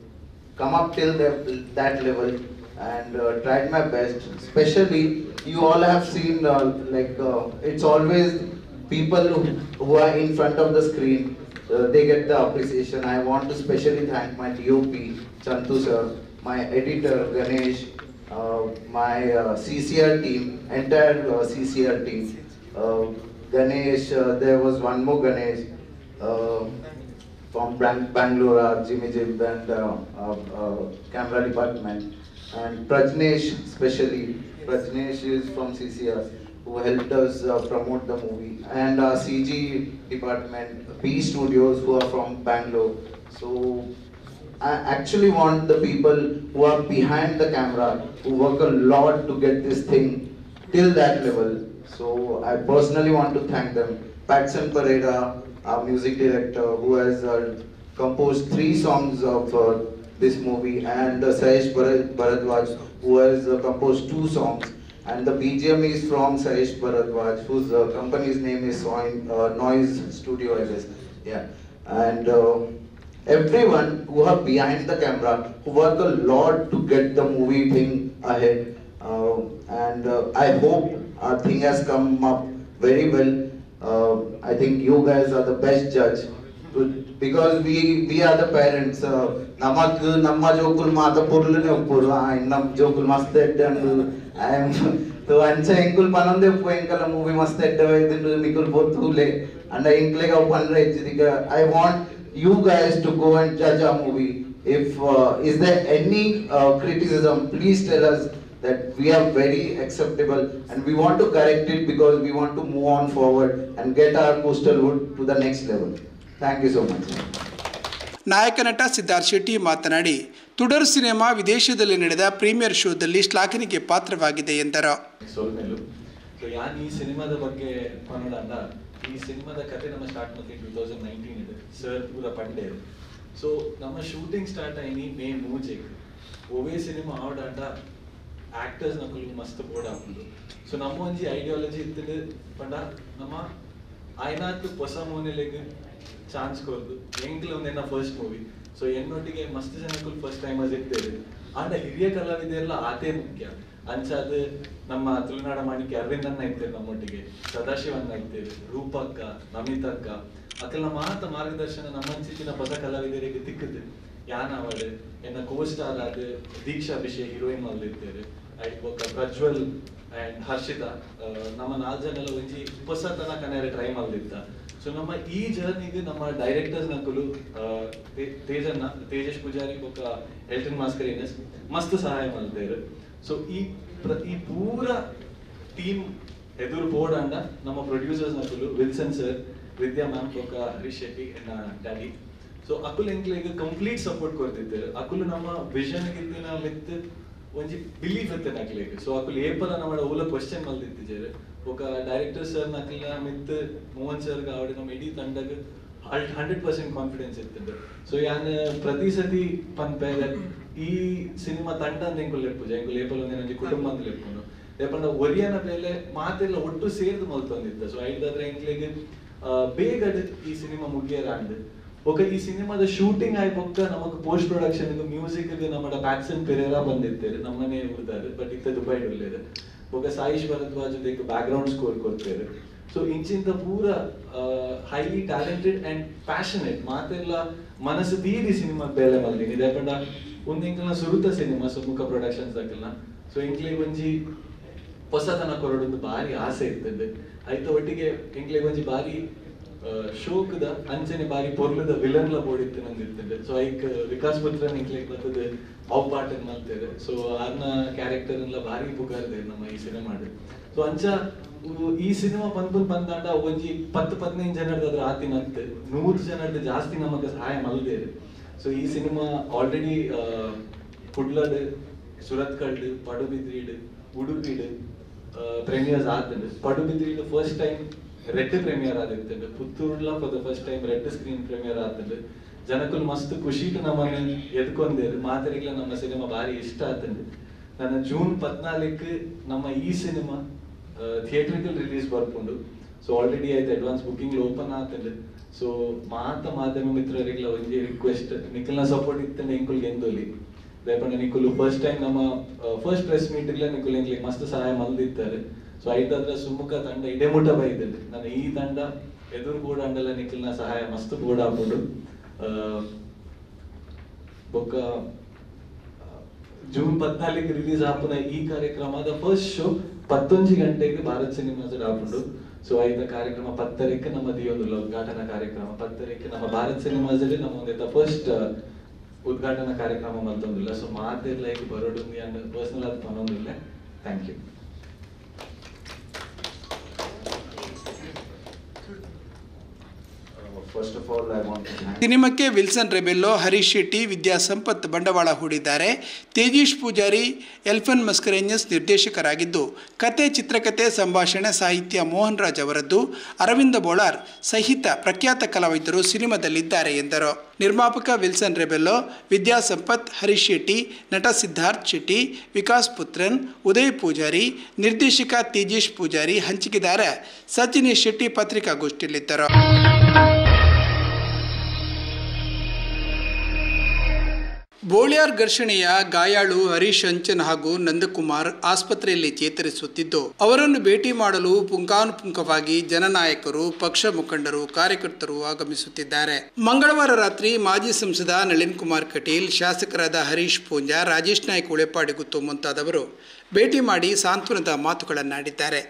S10: come up till the, that level and uh, tried my best. Especially, you all have seen uh, like uh, it's always people who, who are in front of the screen, uh, they get the appreciation. I want to specially thank my D O P, Chantu sir, my editor Ganesh, uh, my uh, C C R team, entire uh, C C R team. Uh, Ganesh, uh, there was one more Ganesh uh, from Bang Bangalore, Jimmy Jim and uh, uh, uh, camera department. And Prajnesh, especially, Prajnesh is from C C R, who helped us uh, promote the movie. And our C G department, B Studios, who are from Bangalore. So I actually want the people who are behind the camera, who work a lot to get this thing till that level. So I personally want to thank them. Patson Pereira, our music director, who has uh, composed three songs of uh, this movie, and uh, Sayesh Bharadwaj, who has uh, composed two songs, and the B G M is from Sayesh Bharadwaj, whose uh, company's name is uh, Noise Studio, I guess. Yeah, and uh, everyone who are behind the camera, who work a lot to get the movie thing ahead, uh, and uh, I hope our thing has come up very well. Uh, I think you guys are the best judge. because we we are the parents. Namak namma jokul mata purlu ne puru. Ah, nam jokul mast edde andu. I am so ancha enkul panande poenkala movie mast edde vedindu nikul botule. And I inklega panra ejdiga. I want you guys to go and judge our movie. If uh, is there any uh, criticism, please tell us that we are very acceptable and we want to correct it because we want to move on forward and get our coastalwood to the next level. Thank you so much.
S2: ನಾಯಕ ನಟ ಸಿದ್ಧಾರ್ಥ್ ಶೆಟ್ಟಿ ಮಾತನಾಡಿ ತುಡರ್ cinema ವಿದೇಶದಲ್ಲಿ ನಡೆದ premier ಶೋದಲ್ಲಿ ಶ್ಲಾಘನೆಗೆ ಪಾತ್ರವಾಗಿದೆ ಎಂದರು.
S11: ಸೋಲ್ಮೇಲು so ಯಾನ್ ಈ ಸಿನಿಮಾದ ಬಗ್ಗೆ ಪನ್ನಡ ಈ ಸಿನಿಮಾದ ಕಥೆ ನಮ್ಮ ಸ್ಟಾರ್ಟ್ ಮಾಡ್ತೀವಿ ಟೂ ತೌಸಂಡ್ ನೈನ್ಟೀನ್ ಇದೆ ಸರ್ ಪೂರ ಪಂಡೆ ಸೊ ನಮ್ಮ ಶೂಟಿಂಗ್ ಸ್ಟಾರ್ಟ್ ಆಯ್ನಿ ಮೇ ಮೂಜೆಗೆ ಓವೇ ಸಿನಿಮಾ ಆಡಾಟ ಆಕ್ಟರ್ಸ್ ನಕಲು ಮಸ್ತ್ ಬೋರ್ಡ್ ಹಾಕೊಂಡು ಸೊ ನಮ್ಮ ಒಂಜಿ ಐಡಿಯಾಲಜಿ ಇತ್ತು ಪಂಡ ನಮ್ಮ ಆಯ್ನಾತ್ ಹೊಸ ಮೂನೆಲೆಗೆ ಚಾನ್ಸ್ ಕೊರ್ದು ಎಂಕ್ಲ ಒಂದೇನ ಫಸ್ಟ್ ಮೂವಿ ಸೊ ಎನ್ನೊಟ್ಟಿಗೆ ಮಸ್ತ್ ಜನಕ್ಕೂ ಫಸ್ಟ್ ಟೈಮ್ ಅಸ್ ಇರ್ತೇವೆ ಆಂಡ ಹಿರಿಯ ಕಲಾವಿದರೆಲ್ಲ ಆತೇ ಮುಖ್ಯ ಅಂಚಾದ ನಮ್ಮ ತುಳುನಾಡ ಮಾಣಿಕ್ಯ ಅರವಿಂದ್ ಅನ್ನ ಇರ್ತೇವೆ ನಮ್ಮೊಟ್ಟಿಗೆ ಸದಾಶಿವನ್ನ ಇರ್ತೇವೆ ರೂಪಕ್ಕ ನಮಿತಕ್ಕ ಅಕಲ್ನ ಮಾತ ಮಾರ್ಗದರ್ಶನ ನಮ್ಮಂಚಿನ ಹೊಸ ಕಲಾವಿದರಿಗೆ ತಿಕ್ಕದು ಯಾನ ಅವಳು ಎನ್ನ ಕೋಸ್ಟಾರ್ ಆದ ದೀಕ್ಷಾ ಅಭಿಷೇಕ್ ಹೀರೋಯಿನ್ ಅಲ್ಲಿ ಇರ್ತೇವೆ ಒಕ್ಕ ಪ್ರಜ್ವಲ್ ಅಂಡ್ ಹರ್ಷಿತಾ ನಮ್ಮ ನಾಲ್ಕು ಜನ ಎಲ್ಲ ಒಂಜಿ ಹೊಸತನ ಕನ್ನಡ ಟ್ರೈ ಮಾಡ್ಲಿತ್ತ ಸೊ ನಮ್ಮ ಈ ಜರ್ನಿಗೆ ನಮ್ಮ ಡೈರೆಕ್ಟರ್ಸ್ ನಕಲು ತೇಜನ್ನ ತೇಜಸ್ ಪೂಜಾರಿ ಒಕ್ಕ ಎಲ್ಟನ್ ಮಾಸ್ಕರಿನಸ್ ಮಸ್ತ್ ಸಹಾಯ ಮಾಡ್ತಾರೆ ಸೊ ಈ ಈ ಪೂರ ಟೀಮ್ ಎದುರು ಬೋರ್ಡ್ ಅಂಡ ನಮ್ಮ ಪ್ರೊಡ್ಯೂಸರ್ಸ್ ನಕಲು ವಿಲ್ಸನ್ ಸರ್ ವಿದ್ಯಾ ಮ್ಯಾಮ್ ಒಕ್ಕ ಹರೀಶ್ ಶೆಟ್ಟಿ ಎನ್ನ ಡ್ಯಾಡಿ ಸೊ ಅಕುಲ್ ಎಂಕ್ಲೆಗೆ ಕಂಪ್ಲೀಟ್ ಸಪೋರ್ಟ್ ಕೊಡ್ತಿದ್ದಾರೆ ಅಕುಲು ನಮ್ಮ ವಿಷನ್ ಗಿತ್ತಿನ ಮಿತ್ ಒಂಜಿ ಬಿಲೀಫ್ ಇತ್ತೆ ನಕ್ಲೆಗೆ ಸೊ ಅಕುಲ್ ಏಪಲ ನಮ್ಮ ಓಲ ಕ್ವೆಶ್ಚನ್ ಮಲ್ದಿತ್ತಿದ್ದಾರೆ ಒಕ್ಕ ಡೈರೆಕ್ಟರ್ ಸರ್ ನಕ್ಲ ಮಿತ್ ಮೋಹನ್ ಸರ್ ಆವಡೆ ನಮ್ಮ ಇಡೀ ತಂಡಕ್ಕೆ ಹಂಡ್ರೆಡ್ ಪರ್ಸೆಂಟ್ ಕಾನ್ಫಿಡೆನ್ಸ್ ಇರ್ತದೆ ಸೊ ಯಾನ್ ಪ್ರತಿ ಸತಿ ಪನ್ಪೇದ ಈ ಸಿನಿಮಾ ತಂಡ ಅಂತ ಎಂಕುಲ್ ಲೆಪ್ಪುಜ ಎಂಕುಲ್ ಏಪಲ್ ಒಂದೇ ನಂಜಿ ಕುಟುಂಬ ಅಂತ ಲೆಪ್ಪುನು ಲೇಪಂಡ ಒರಿಯನ ಬೇಲೆ ಮಾತೆಲ್ಲ ಒಟ್ಟು ಸೇರ್ದು ಮಲ್ತೊಂದಿತ್ತ ಸೊ ಐದಾದ್ರೆ ಎಂಕ್ಲೆಗೆ ಬೇಗ ಈ ಸಿನಿಮಾ ಮುಗಿಯರ ಅಂಡ್ ಒಕ್ಕ ಈ ಸಿನಿಮಾದ ಶೂಟಿಂಗ್ ಆಯ್ಪೊಕ್ಕ ನಮಕ್ ಪೋಸ್ಟ್ ಪ್ರೊಡಕ್ಷನ್ ಮ್ಯೂಸಿಕ್ ನಮ್ಮ ಪ್ಯಾಕ್ಸನ್ ಪೆರೇರಾ ಬಂದಿರ್ತೇವೆ ನಮ್ಮನೆ ಉಳಿದಾರೆ ಬಟ್ ಇತ್ತ ದುಬೈ ಒಳ್ಳೇದು ಒಕ್ಕ Saish Bharadwaj background score ಕೊಡ್ತೇವೆ ಸೊ ಇಂಚಿಂತ ಪೂರ ಹೈಲಿ ಟ್ಯಾಲೆಂಟೆಡ್ ಅಂಡ್ ಪ್ಯಾಷನೇಟ್ ಮಾತೆಲ್ಲ ಮನಸ್ಸು ತೀರಿ ಸಿನಿಮಾ ಬೇಲೆ ಮಲ್ದಿನಿ ಇದೇಪಂಡ ಒಂದು ಇಂಕಲ್ನ ಸುರುತ ಸಿನಿಮಾ ಸುಮುಖ ಪ್ರೊಡಕ್ಷನ್ಸ್ ಹಾಕಲ್ನ ಸೊ ಇಂಕ್ಲಿಗೆ ಒಂಜಿ ಹೊಸತನ ಕೊರಡೊಂದು ಭಾರಿ ಆಸೆ ಇರ್ತದೆ ಆಯ್ತು ಒಟ್ಟಿಗೆ ಇಂಕ್ಲಿಗೆ ಒಂಜಿ ಭಾರಿ ಶೋಕದ ಅಂಚನೆ ಬಾರಿ ಪೊರ್ಲದ ವಿಲನ್ಲ ಬೋಡಿತ್ತು ನಂದಿರ್ತದೆ ಸೊ ಐಕ್ ವಿಕಾಸ್ ಪುತ್ರನ್ ಇಂಕ್ಲಿಗೆ ಬರ್ತದೆ ಅವ್ ಪಾಟನ್ ಮಾಡ್ತಾರೆ ಸೊ ಅನ್ನ ಕ್ಯಾರೆಕ್ಟರ್ ಎಲ್ಲ ಭಾರಿ ಬುಗಾರ್ದೆ ನಮ್ಮ ಈ ಸಿನಿಮಾ ಸೊ ಅಂಚ ಈ ಸಿನಿಮಾ ಬಂದ್ಬಂದ್ ಬಂದಾಟ ಒಂಜಿ ಪತ್ತು ಪದಿನೈದು ಜನರದ ಅದ್ರ ಆತಿನಂತೆ ನೂರು ಜನರದ ಜಾಸ್ತಿ ನಮಗೆ ಸಹಾಯ ಮಲ್ದೇರು ಸೊ ಈ ಸಿನಿಮಾ ಆಲ್ರೆಡಿ ಕುಡ್ಲಡ್ ಸುರತ್ಕಲ್ಡ್ ಪಡುಬಿದ್ರಿಡ್ ಉಡುಪಿಡ್ ಪ್ರೀಮಿಯರ್ಸ್ ಆತಂಡ್ ಪಡುಬಿದ್ರಿಡ್ ಫಸ್ಟ್ ಟೈಮ್ ರೆಡ್ ಪ್ರೀಮಿಯರ್ ಆದಿರ್ತದೆ ಪುತ್ತೂರ್ಲ ಫಾರ್ ದ ಫಸ್ಟ್ ಟೈಮ್ ರೆಡ್ ಸ್ಕ್ರೀನ್ ಪ್ರೀಮಿಯರ್ ಆತಂಡ್ ಜನಕ್ಕೂ ಮಸ್ತ್ ಖುಷಿಟ್ ನಮ್ಮನ್ನ ಎದ್ಕೊಂಡೇರು ಮಾತರಿಗ್ಲ ನಮ್ಮ ಸಿನಿಮಾ ಭಾರಿ ಇಷ್ಟ ಆತಂಡ್ ನನ್ನ ಜೂನ್ ಪದ್ನಾಲ್ಕು ನಮ್ಮ ಈ ಸಿನಿಮಾ ಥಿಯೇಟ್ರಿಕಲ್ ರಿಲೀಸ್ ಬರ್ಕೊಂಡು ಸೊ ಆಲ್ರೆಡಿ ಆಯ್ತು ಅಡ್ವಾನ್ಸ್ ಬುಕಿಂಗ್ ಓಪನ್ ಆತಂಡ್ ಸೊ ಮಾತ ಮಾಧ್ಯಮ ಮಿತ್ರರಿಗ್ಲ ಒಂಜಿ ರಿಕ್ವೆಸ್ಟ್ ನಿಖಲ್ನ ಸಪೋರ್ಟ್ ಇತ್ತಂಡ ಎಂಕುಲ್ಗೆ ಎಂದೋಲಿ ದಯಪಂಡ ನಿಖುಲು ಫಸ್ಟ್ ಟೈಮ್ ನಮ್ಮ ಫಸ್ಟ್ ಪ್ರೆಸ್ ಮೀಟ್ಗ್ಲ ನಿಖುಲ್ ಎಂಕ್ಲಿಗೆ ಮಸ್ತ್ ಸಹಾಯ ಮಲ್ದಿರ್ತಾರೆ ಸೊ ಐದಾದ್ರ ಸುಮುಖ ತಂಡ ಇಡೇ ಮುಟ ಬೈದಲ್ಲಿ ನನ್ನ ಈ ತಂಡ ಎದುರು ಬೋರ್ಡ್ ಅಂಡಲ್ಲ ನಿಖಲ್ನ ಸಹಾಯ ಮಸ್ತ್ ಬೋರ್ಡ್ ಹಾಕೊಂಡು ಬೊಕ್ಕ ಜೂನ್ ಪದ್ನಾಲ್ಕು ರಿಲೀಸ್ ಆಪುನ ಈ ಕಾರ್ಯಕ್ರಮದ ಫಸ್ಟ್ ಶೋ ಪತ್ತೊಂಜಿ ಗಂಟೆಗೆ ಭಾರತ್ ಸಿನಿಮಾಸ್ ಆಪುಂಡು ಸೊ ಐದ ಕಾರ್ಯಕ್ರಮ ಪತ್ತರಕ್ಕೆ ನಮ್ಮ ದಿಯೊಂದು ಉದ್ಘಾಟನಾ ಕಾರ್ಯಕ್ರಮ ಪತ್ತರಕ್ಕೆ ನಮ್ಮ ಭಾರತ್ ಸಿನಿಮಾಸ್ ಅಲ್ಲಿ ನಮ್ಮ ಒಂದು ಫಸ್ಟ್ ಉದ್ಘಾಟನಾ ಕಾರ್ಯಕ್ರಮ ಮಲ್ತೊಂದಿಲ್ಲ ಸೊ ಮಾತೆಲ್ಲ ಈಗ ಬರೋಡು ಪರ್ಸನಲ್ ಅದು ಪನ್ನೊಂದಿಲ್ಲ thank you.
S10: First of all, I want to thank
S2: ಸಿನಿಮಾಕ್ಕೆ ವಿಲ್ಸನ್ ರೆಬೆಲ್ಲೋ, ಹರೀಶ್ ಶೆಟ್ಟಿ, ವಿದ್ಯಾ ಸಂಪತ್ ಬಂಡವಾಳ ಹೂಡಿದ್ದಾರೆ. ತೇಜೀಶ್ ಪೂಜಾರಿ ಎಲ್ಫನ್ ಮಸ್ಕರೇನಿಯಸ್ ನಿರ್ದೇಶಕರಾಗಿದ್ದು, ಕತೆ, ಚಿತ್ರಕಥೆ, ಸಂಭಾಷಣೆ, ಸಾಹಿತ್ಯ ಮೋಹನ್ ರಾಜ್ ಅವರದ್ದು. ಅರವಿಂದ ಬೋಳಾರ್ ಸಹಿತ ಪ್ರಖ್ಯಾತ ಕಲಾವಿದರು ಸಿನಿಮಾದಲ್ಲಿದ್ದಾರೆ ಎಂದರು. ನಿರ್ಮಾಪಕ ವಿಲ್ಸನ್ ರೆಬೆಲ್ಲೋ, ವಿದ್ಯಾ ಸಂಪತ್, ಹರೀಶ್ ಶೆಟ್ಟಿ, ನಟ ಸಿದ್ಧಾರ್ಥ್ ಶೆಟ್ಟಿ, ವಿಕಾಸ್ ಪುತ್ರನ್, ಉದಯ್ ಪೂಜಾರಿ, ನಿರ್ದೇಶಕ ತೇಜೀಶ್ ಪೂಜಾರಿ, ಹಂಚಿಕೆದಾರ ಸಚಿನೇಶ್ ಶೆಟ್ಟಿ ಪತ್ರಿಕಾಗೋಷ್ಠಿಯಲ್ಲಿದ್ದರು. ಬೋಳ್ಯಾರ್ ಘರ್ಷಣೆಯ ಗಾಯಾಳು ಹರೀಶ್ ಅಂಚನ್ ಹಾಗೂ ನಂದಕುಮಾರ್ ಆಸ್ಪತ್ರೆಯಲ್ಲಿ ಚೇತರಿಸುತ್ತಿದ್ದು ಅವರನ್ನು ಭೇಟಿ ಮಾಡಲು ಪುಂಖಾನುಪುಂಖವಾಗಿ ಜನನಾಯಕರು, ಪಕ್ಷ ಮುಖಂಡರು, ಕಾರ್ಯಕರ್ತರು ಆಗಮಿಸುತ್ತಿದ್ದಾರೆ. ಮಂಗಳವಾರ ರಾತ್ರಿ ಮಾಜಿ ಸಂಸದ ನಳಿನ್ ಕುಮಾರ್ ಕಟೀಲ್, ಶಾಸಕರಾದ ಹರೀಶ್ ಪೂಂಜಾ, ರಾಜೇಶ್ ನಾಯ್ಕ್ ಉಳೆಪಾಡಿಗುತ್ತು ಮುಂತಾದವರು ಭೇಟಿ ಮಾಡಿ ಸಾಂತ್ವನದ ಮಾತುಗಳನ್ನಾಡಿದ್ದಾರೆ.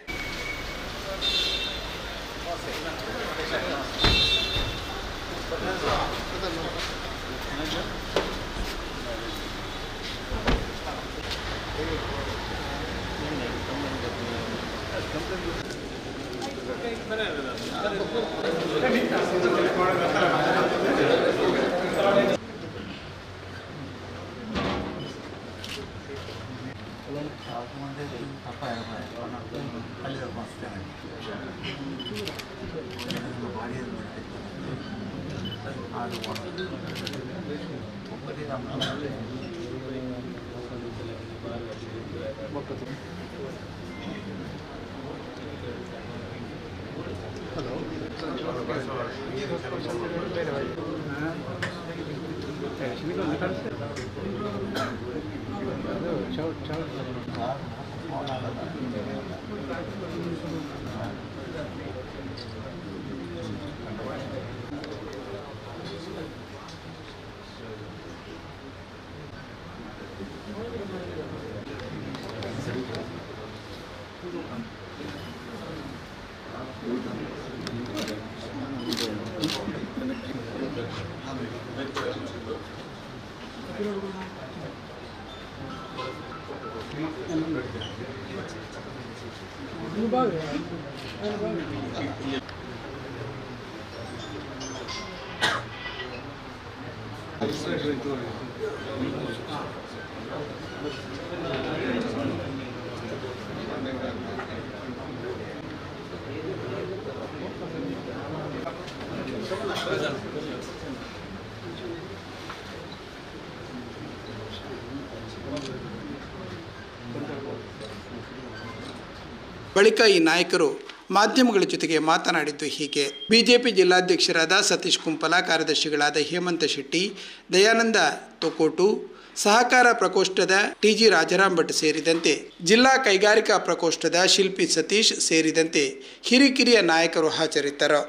S2: ಬಳಿಕ ಈ ನಾಯಕರು ಮಾಧ್ಯಮಗಳ ಜೊತೆಗೆ ಮಾತನಾಡಿದ್ದು ಹೀಗೆ. ಬಿಜೆಪಿ ಜಿಲ್ಲಾಧ್ಯಕ್ಷರಾದ ಸತೀಶ್ ಕುಂಪಲ, ಕಾರ್ಯದರ್ಶಿಗಳಾದ ಹೇಮಂತ ಶೆಟ್ಟಿ, ದಯಾನಂದ ತೊಕೋಟು, ಸಹಕಾರ ಪ್ರಕೋಷ್ಠದ ಟಿಜಿ ರಾಜಾರಾಮ್ ಭಟ್ ಸೇರಿದಂತೆ ಜಿಲ್ಲಾ ಕೈಗಾರಿಕಾ ಪ್ರಕೋಷ್ಠದ ಶಿಲ್ಪಿ ಸತೀಶ್ ಸೇರಿದಂತೆ ಹಿರಿಕಿರಿಯ ನಾಯಕರು ಹಾಜರಿದ್ದರು.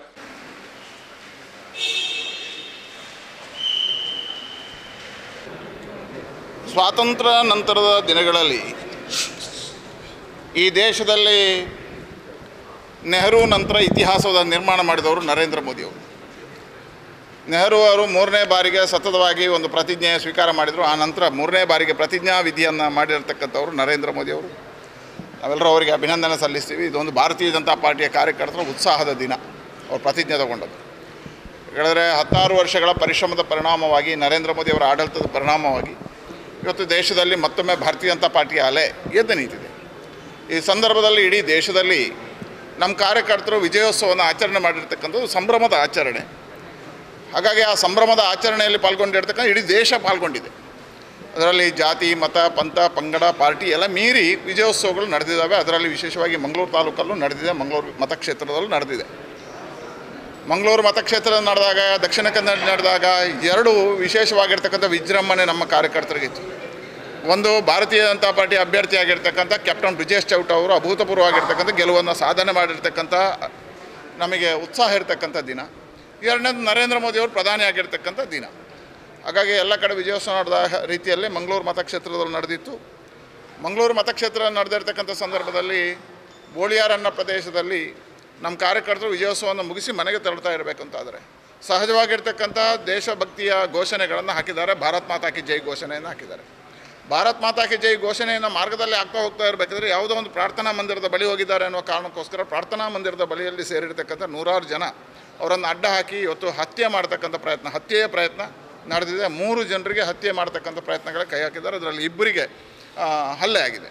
S7: ಸ್ವಾತಂತ್ರ್ಯ ನಂತರದ ದಿನಗಳಲ್ಲಿ ಈ ದೇಶದಲ್ಲಿ ನೆಹರು ನಂತರ ಇತಿಹಾಸದ ನಿರ್ಮಾಣ ಮಾಡಿದವರು ನರೇಂದ್ರ ಮೋದಿಯವರು. ನೆಹರು ಅವರು ಮೂರನೇ ಬಾರಿಗೆ ಸತತವಾಗಿ ಒಂದು ಪ್ರತಿಜ್ಞೆ ಸ್ವೀಕಾರ ಮಾಡಿದರು. ಆ ನಂತರ ಮೂರನೇ ಬಾರಿಗೆ ಪ್ರತಿಜ್ಞಾ ವಿಧಿಯನ್ನು ಮಾಡಿರ್ತಕ್ಕಂಥವ್ರು ನರೇಂದ್ರ ಮೋದಿಯವರು. ನಾವೆಲ್ಲರೂ ಅವರಿಗೆ ಅಭಿನಂದನೆ ಸಲ್ಲಿಸ್ತೀವಿ. ಇದೊಂದು ಭಾರತೀಯ ಜನತಾ ಪಾರ್ಟಿಯ ಕಾರ್ಯಕರ್ತರ ಉತ್ಸಾಹದ ದಿನ, ಅವರು ಪ್ರತಿಜ್ಞೆ ತಗೊಂಡದ್ದು. ಹೇಳಿದ್ರೆ ಹತ್ತಾರು ವರ್ಷಗಳ ಪರಿಶ್ರಮದ ಪರಿಣಾಮವಾಗಿ, ನರೇಂದ್ರ ಮೋದಿಯವರ ಆಡಳಿತದ ಪರಿಣಾಮವಾಗಿ ಇವತ್ತು ದೇಶದಲ್ಲಿ ಮತ್ತೊಮ್ಮೆ ಭಾರತೀಯ ಜನತಾ ಪಾರ್ಟಿಯ ಅಲೆ ಎದ್ದು ನಿಂತಿದೆ. ಈ ಸಂದರ್ಭದಲ್ಲಿ ಇಡೀ ದೇಶದಲ್ಲಿ ನಮ್ಮ ಕಾರ್ಯಕರ್ತರು ವಿಜಯೋತ್ಸವವನ್ನು ಆಚರಣೆ ಮಾಡಿರ್ತಕ್ಕಂಥದ್ದು ಸಂಭ್ರಮದ ಆಚರಣೆ. ಹಾಗಾಗಿ ಆ ಸಂಭ್ರಮದ ಆಚರಣೆಯಲ್ಲಿ ಪಾಲ್ಗೊಂಡಿರ್ತಕ್ಕಂಥ ಇಡೀ ದೇಶ ಪಾಲ್ಗೊಂಡಿದೆ. ಅದರಲ್ಲಿ ಜಾತಿ, ಮತ, ಪಂಥ, ಪಂಗಡ, ಪಾರ್ಟಿ ಎಲ್ಲ ಮೀರಿ ವಿಜಯೋತ್ಸವಗಳು ನಡೆದಿದ್ದಾವೆ. ಅದರಲ್ಲಿ ವಿಶೇಷವಾಗಿ ಮಂಗಳೂರು ತಾಲೂಕಲ್ಲೂ ನಡೆದಿದೆ, ಮಂಗಳೂರು ಮತಕ್ಷೇತ್ರದಲ್ಲೂ ನಡೆದಿದೆ. ಮಂಗಳೂರು ಮತಕ್ಷೇತ್ರ ನಡೆದಾಗ, ದಕ್ಷಿಣ ಕನ್ನಡ ನಡೆದಾಗ ಎರಡು ವಿಶೇಷವಾಗಿರ್ತಕ್ಕಂಥ ವಿಜೃಂಭಣೆ ನಮ್ಮ ಕಾರ್ಯಕರ್ತರಿಗಿತ್ತು. ಒಂದು, ಭಾರತೀಯ ಜನತಾ ಪಾರ್ಟಿ ಅಭ್ಯರ್ಥಿಯಾಗಿರ್ತಕ್ಕಂಥ ಕ್ಯಾಪ್ಟನ್ ಬ್ರಿಜೇಶ್ ಚೌಟ ಅವರು ಅಭೂತಪೂರ್ವವಾಗಿರ್ತಕ್ಕಂಥ ಗೆಲುವನ್ನು ಸಾಧನೆ ಮಾಡಿರ್ತಕ್ಕಂಥ ನಮಗೆ ಉತ್ಸಾಹ ಇರತಕ್ಕಂಥ ದಿನ. ಎರಡನೇದು, ನರೇಂದ್ರ ಮೋದಿಯವರು ಪ್ರಧಾನಿಯಾಗಿರ್ತಕ್ಕಂಥ ದಿನ. ಹಾಗಾಗಿ ಎಲ್ಲ ಕಡೆ ವಿಜಯೋತ್ಸವ ನಡೆದ ರೀತಿಯಲ್ಲಿ ಮಂಗಳೂರು ಮತಕ್ಷೇತ್ರದಲ್ಲಿ ನಡೆದಿತ್ತು. ಮಂಗಳೂರು ಮತಕ್ಷೇತ್ರ ನಡೆದಿರ್ತಕ್ಕಂಥ ಸಂದರ್ಭದಲ್ಲಿ ಬೋಳಿಯಾರ್ ಅನ್ನೋ ಪ್ರದೇಶದಲ್ಲಿ ನಮ್ಮ ಕಾರ್ಯಕರ್ತರು ವಿಜಯೋತ್ಸವವನ್ನು ಮುಗಿಸಿ ಮನೆಗೆ ತೆರಳ್ತಾ ಇರಬೇಕಂತಾದರೆ ಸಹಜವಾಗಿರ್ತಕ್ಕಂಥ ದೇಶಭಕ್ತಿಯ ಘೋಷಣೆಗಳನ್ನು ಹಾಕಿದ್ದಾರೆ. ಭಾರತ್ ಮಾತಾ ಕಿ ಜೈ ಘೋಷಣೆಯನ್ನು ಹಾಕಿದ್ದಾರೆ. ಭಾರತ್ ಮಾತಾ ಕಿ ಜೈ ಘೋಷಣೆಯನ್ನು ಮಾರ್ಗದಲ್ಲಿ ಆಗ್ತಾ ಹೋಗ್ತಾ ಇರಬೇಕಾದ್ರೆ ಯಾವುದೋ ಒಂದು ಪ್ರಾರ್ಥನಾ ಮಂದಿರದ ಬಳಿ ಹೋಗಿದ್ದಾರೆ ಅನ್ನೋ ಕಾರಣಕ್ಕೋಸ್ಕರ ಪ್ರಾರ್ಥನಾ ಮಂದಿರದ ಬಳಿಯಲ್ಲಿ ಸೇರಿರ್ತಕ್ಕಂಥ ನೂರಾರು ಜನ ಅವರನ್ನು ಅಡ್ಡ ಹಾಕಿ ಇವತ್ತು ಹತ್ಯೆ ಮಾಡ್ತಕ್ಕಂಥ ಪ್ರಯತ್ನ, ಹತ್ಯೆಯ ಪ್ರಯತ್ನ ನಡೆದಿದೆ. ಮೂರು ಜನರಿಗೆ ಹತ್ಯೆ ಮಾಡ್ತಕ್ಕಂಥ ಪ್ರಯತ್ನಗಳ ಕೈ ಹಾಕಿದ್ದಾರೆ. ಅದರಲ್ಲಿ ಇಬ್ಬರಿಗೆ ಹಲ್ಲೆ ಆಗಿದೆ.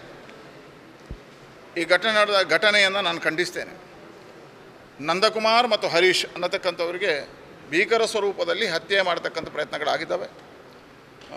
S7: ಈ ಘಟನೆ ನಡೆದ ಘಟನೆಯನ್ನು ನಾನು ಖಂಡಿಸ್ತೇನೆ. ನಂದಕುಮಾರ್ ಮತ್ತು ಹರೀಶ್ ಅನ್ನತಕ್ಕಂಥವರಿಗೆ ಭೀಕರ ಸ್ವರೂಪದಲ್ಲಿ ಹತ್ಯೆ ಮಾಡ್ತಕ್ಕಂಥ ಪ್ರಯತ್ನಗಳಾಗಿದ್ದಾವೆ.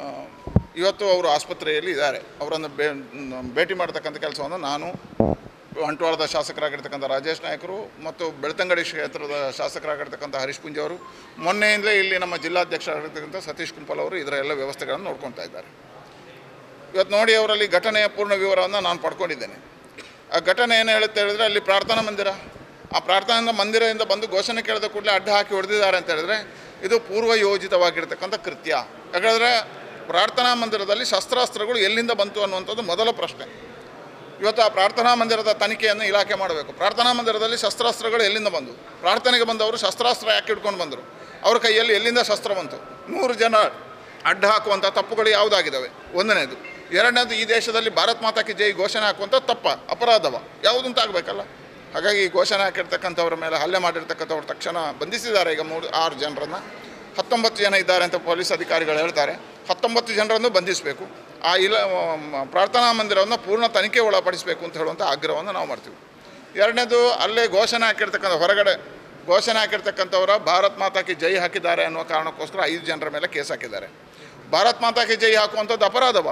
S7: ಇವತ್ತು ಅವರು ಆಸ್ಪತ್ರೆಯಲ್ಲಿ ಇದ್ದಾರೆ. ಅವರನ್ನು ಭೇಟಿ ಮಾಡ್ತಕ್ಕಂಥ ಕೆಲಸವನ್ನು ನಾನು ಬಂಟ್ವಾಳದ ಶಾಸಕರಾಗಿರ್ತಕ್ಕಂಥ ರಾಜೇಶ್ ನಾಯಕರು ಮತ್ತು ಬೆಳ್ತಂಗಡಿ ಕ್ಷೇತ್ರದ ಶಾಸಕರಾಗಿರ್ತಕ್ಕಂಥ ಹರೀಶ್ ಪುಂಜ ಅವರು, ಮೊನ್ನೆಯಿಂದಲೇ ಇಲ್ಲಿ ನಮ್ಮ ಜಿಲ್ಲಾಧ್ಯಕ್ಷರಾಗಿರ್ತಕ್ಕಂಥ ಸತೀಶ್ ಕುಂಪಲ್ ಅವರು ಇದರ ಎಲ್ಲ ವ್ಯವಸ್ಥೆಗಳನ್ನು ನೋಡ್ಕೊತಾ ಇದ್ದಾರೆ. ಇವತ್ತು ನೋಡಿ ಅವರಲ್ಲಿ ಘಟನೆಯ ಪೂರ್ಣ ವಿವರವನ್ನು ನಾನು ಪಡ್ಕೊಂಡಿದ್ದೇನೆ. ಆ ಘಟನೆ ಏನು ಹೇಳುತ್ತೆ ಹೇಳಿದ್ರೆ, ಅಲ್ಲಿ ಪ್ರಾರ್ಥನಾ ಮಂದಿರ, ಆ ಪ್ರಾರ್ಥನಾ ಮಂದಿರದಿಂದ ಬಂದು ಘೋಷಣೆ ಕೇಳಿದ ಕೂಡಲೇ ಅಡ್ಡ ಹಾಕಿ ಹೊಡೆದಿದ್ದಾರೆ ಅಂತ ಹೇಳಿದ್ರೆ ಇದು ಪೂರ್ವ ಯೋಜಿತವಾಗಿರ್ತಕ್ಕಂಥ ಕೃತ್ಯ. ಯಾಕಂದರೆ ಪ್ರಾರ್ಥನಾ ಮಂದಿರದಲ್ಲಿ ಶಸ್ತ್ರಾಸ್ತ್ರಗಳು ಎಲ್ಲಿಂದ ಬಂತು ಅನ್ನುವಂಥದ್ದು ಮೊದಲ ಪ್ರಶ್ನೆ. ಇವತ್ತು ಆ ಪ್ರಾರ್ಥನಾ ಮಂದಿರದ ತನಿಖೆಯನ್ನು ಇಲಾಖೆ ಮಾಡಬೇಕು. ಪ್ರಾರ್ಥನಾ ಮಂದಿರದಲ್ಲಿ ಶಸ್ತ್ರಾಸ್ತ್ರಗಳು ಎಲ್ಲಿಂದ ಬಂದು, ಪ್ರಾರ್ಥನೆಗೆ ಬಂದವರು ಶಸ್ತ್ರಾಸ್ತ್ರ ಯಾಕೆ ಹಿಡ್ಕೊಂಡು ಬಂದರು, ಅವ್ರ ಕೈಯಲ್ಲಿ ಎಲ್ಲಿಂದ ಶಸ್ತ್ರ ಬಂತು, ನೂರು ಜನ ಅಡ್ಡ ಹಾಕುವಂಥ ತಪ್ಪುಗಳು ಯಾವುದಾಗಿದ್ದಾವೆ, ಒಂದನೇದು. ಎರಡನೇದು, ಈ ದೇಶದಲ್ಲಿ ಭಾರತ್ ಮಾತಾ ಕಿ ಜೈ ಘೋಷಣೆ ಹಾಕುವಂಥ ತಪ್ಪ, ಅಪರಾಧವ ಯಾವುದಂತ ಆಗಬೇಕಲ್ಲ. ಹಾಗಾಗಿ ಈ ಘೋಷಣೆ ಹಾಕಿರ್ತಕ್ಕಂಥವ್ರ ಮೇಲೆ ಹಲ್ಲೆ ಮಾಡಿರ್ತಕ್ಕಂಥವ್ರು ತಕ್ಷಣ ಬಂಧಿಸಿದ್ದಾರೆ. ಈಗ ಮೂರು ಆರು ಜನರನ್ನು, ಹತ್ತೊಂಬತ್ತು ಜನ ಇದ್ದಾರೆ ಅಂತ ಪೊಲೀಸ್ ಅಧಿಕಾರಿಗಳು ಹೇಳ್ತಾರೆ. ಹತ್ತೊಂಬತ್ತು ಜನರನ್ನು ಬಂಧಿಸಬೇಕು. ಆ ಇಲ್ಲ ಪ್ರಾರ್ಥನಾ ಮಂದಿರವನ್ನು ಪೂರ್ಣ ತನಿಖೆ ಒಳಪಡಿಸಬೇಕು ಅಂತ ಹೇಳುವಂಥ ಆಗ್ರಹವನ್ನು ನಾವು ಮಾಡ್ತೀವಿ. ಎರಡನೇದು, ಅಲ್ಲೇ ಘೋಷಣೆ ಹಾಕಿರ್ತಕ್ಕಂಥ ಹೊರಗಡೆ ಘೋಷಣೆ ಹಾಕಿರ್ತಕ್ಕಂಥವರ ಭಾರತ್ ಮಾತಾ ಕಿ ಜೈ ಹಾಕಿದ್ದಾರೆ ಅನ್ನುವ ಕಾರಣಕ್ಕೋಸ್ಕರ ಐದು ಜನರ ಮೇಲೆ ಕೇಸ್ ಹಾಕಿದ್ದಾರೆ. ಭಾರತ್ ಮಾತಾ ಕಿ ಜೈ ಹಾಕುವಂಥದ್ದು ಅಪರಾಧವ?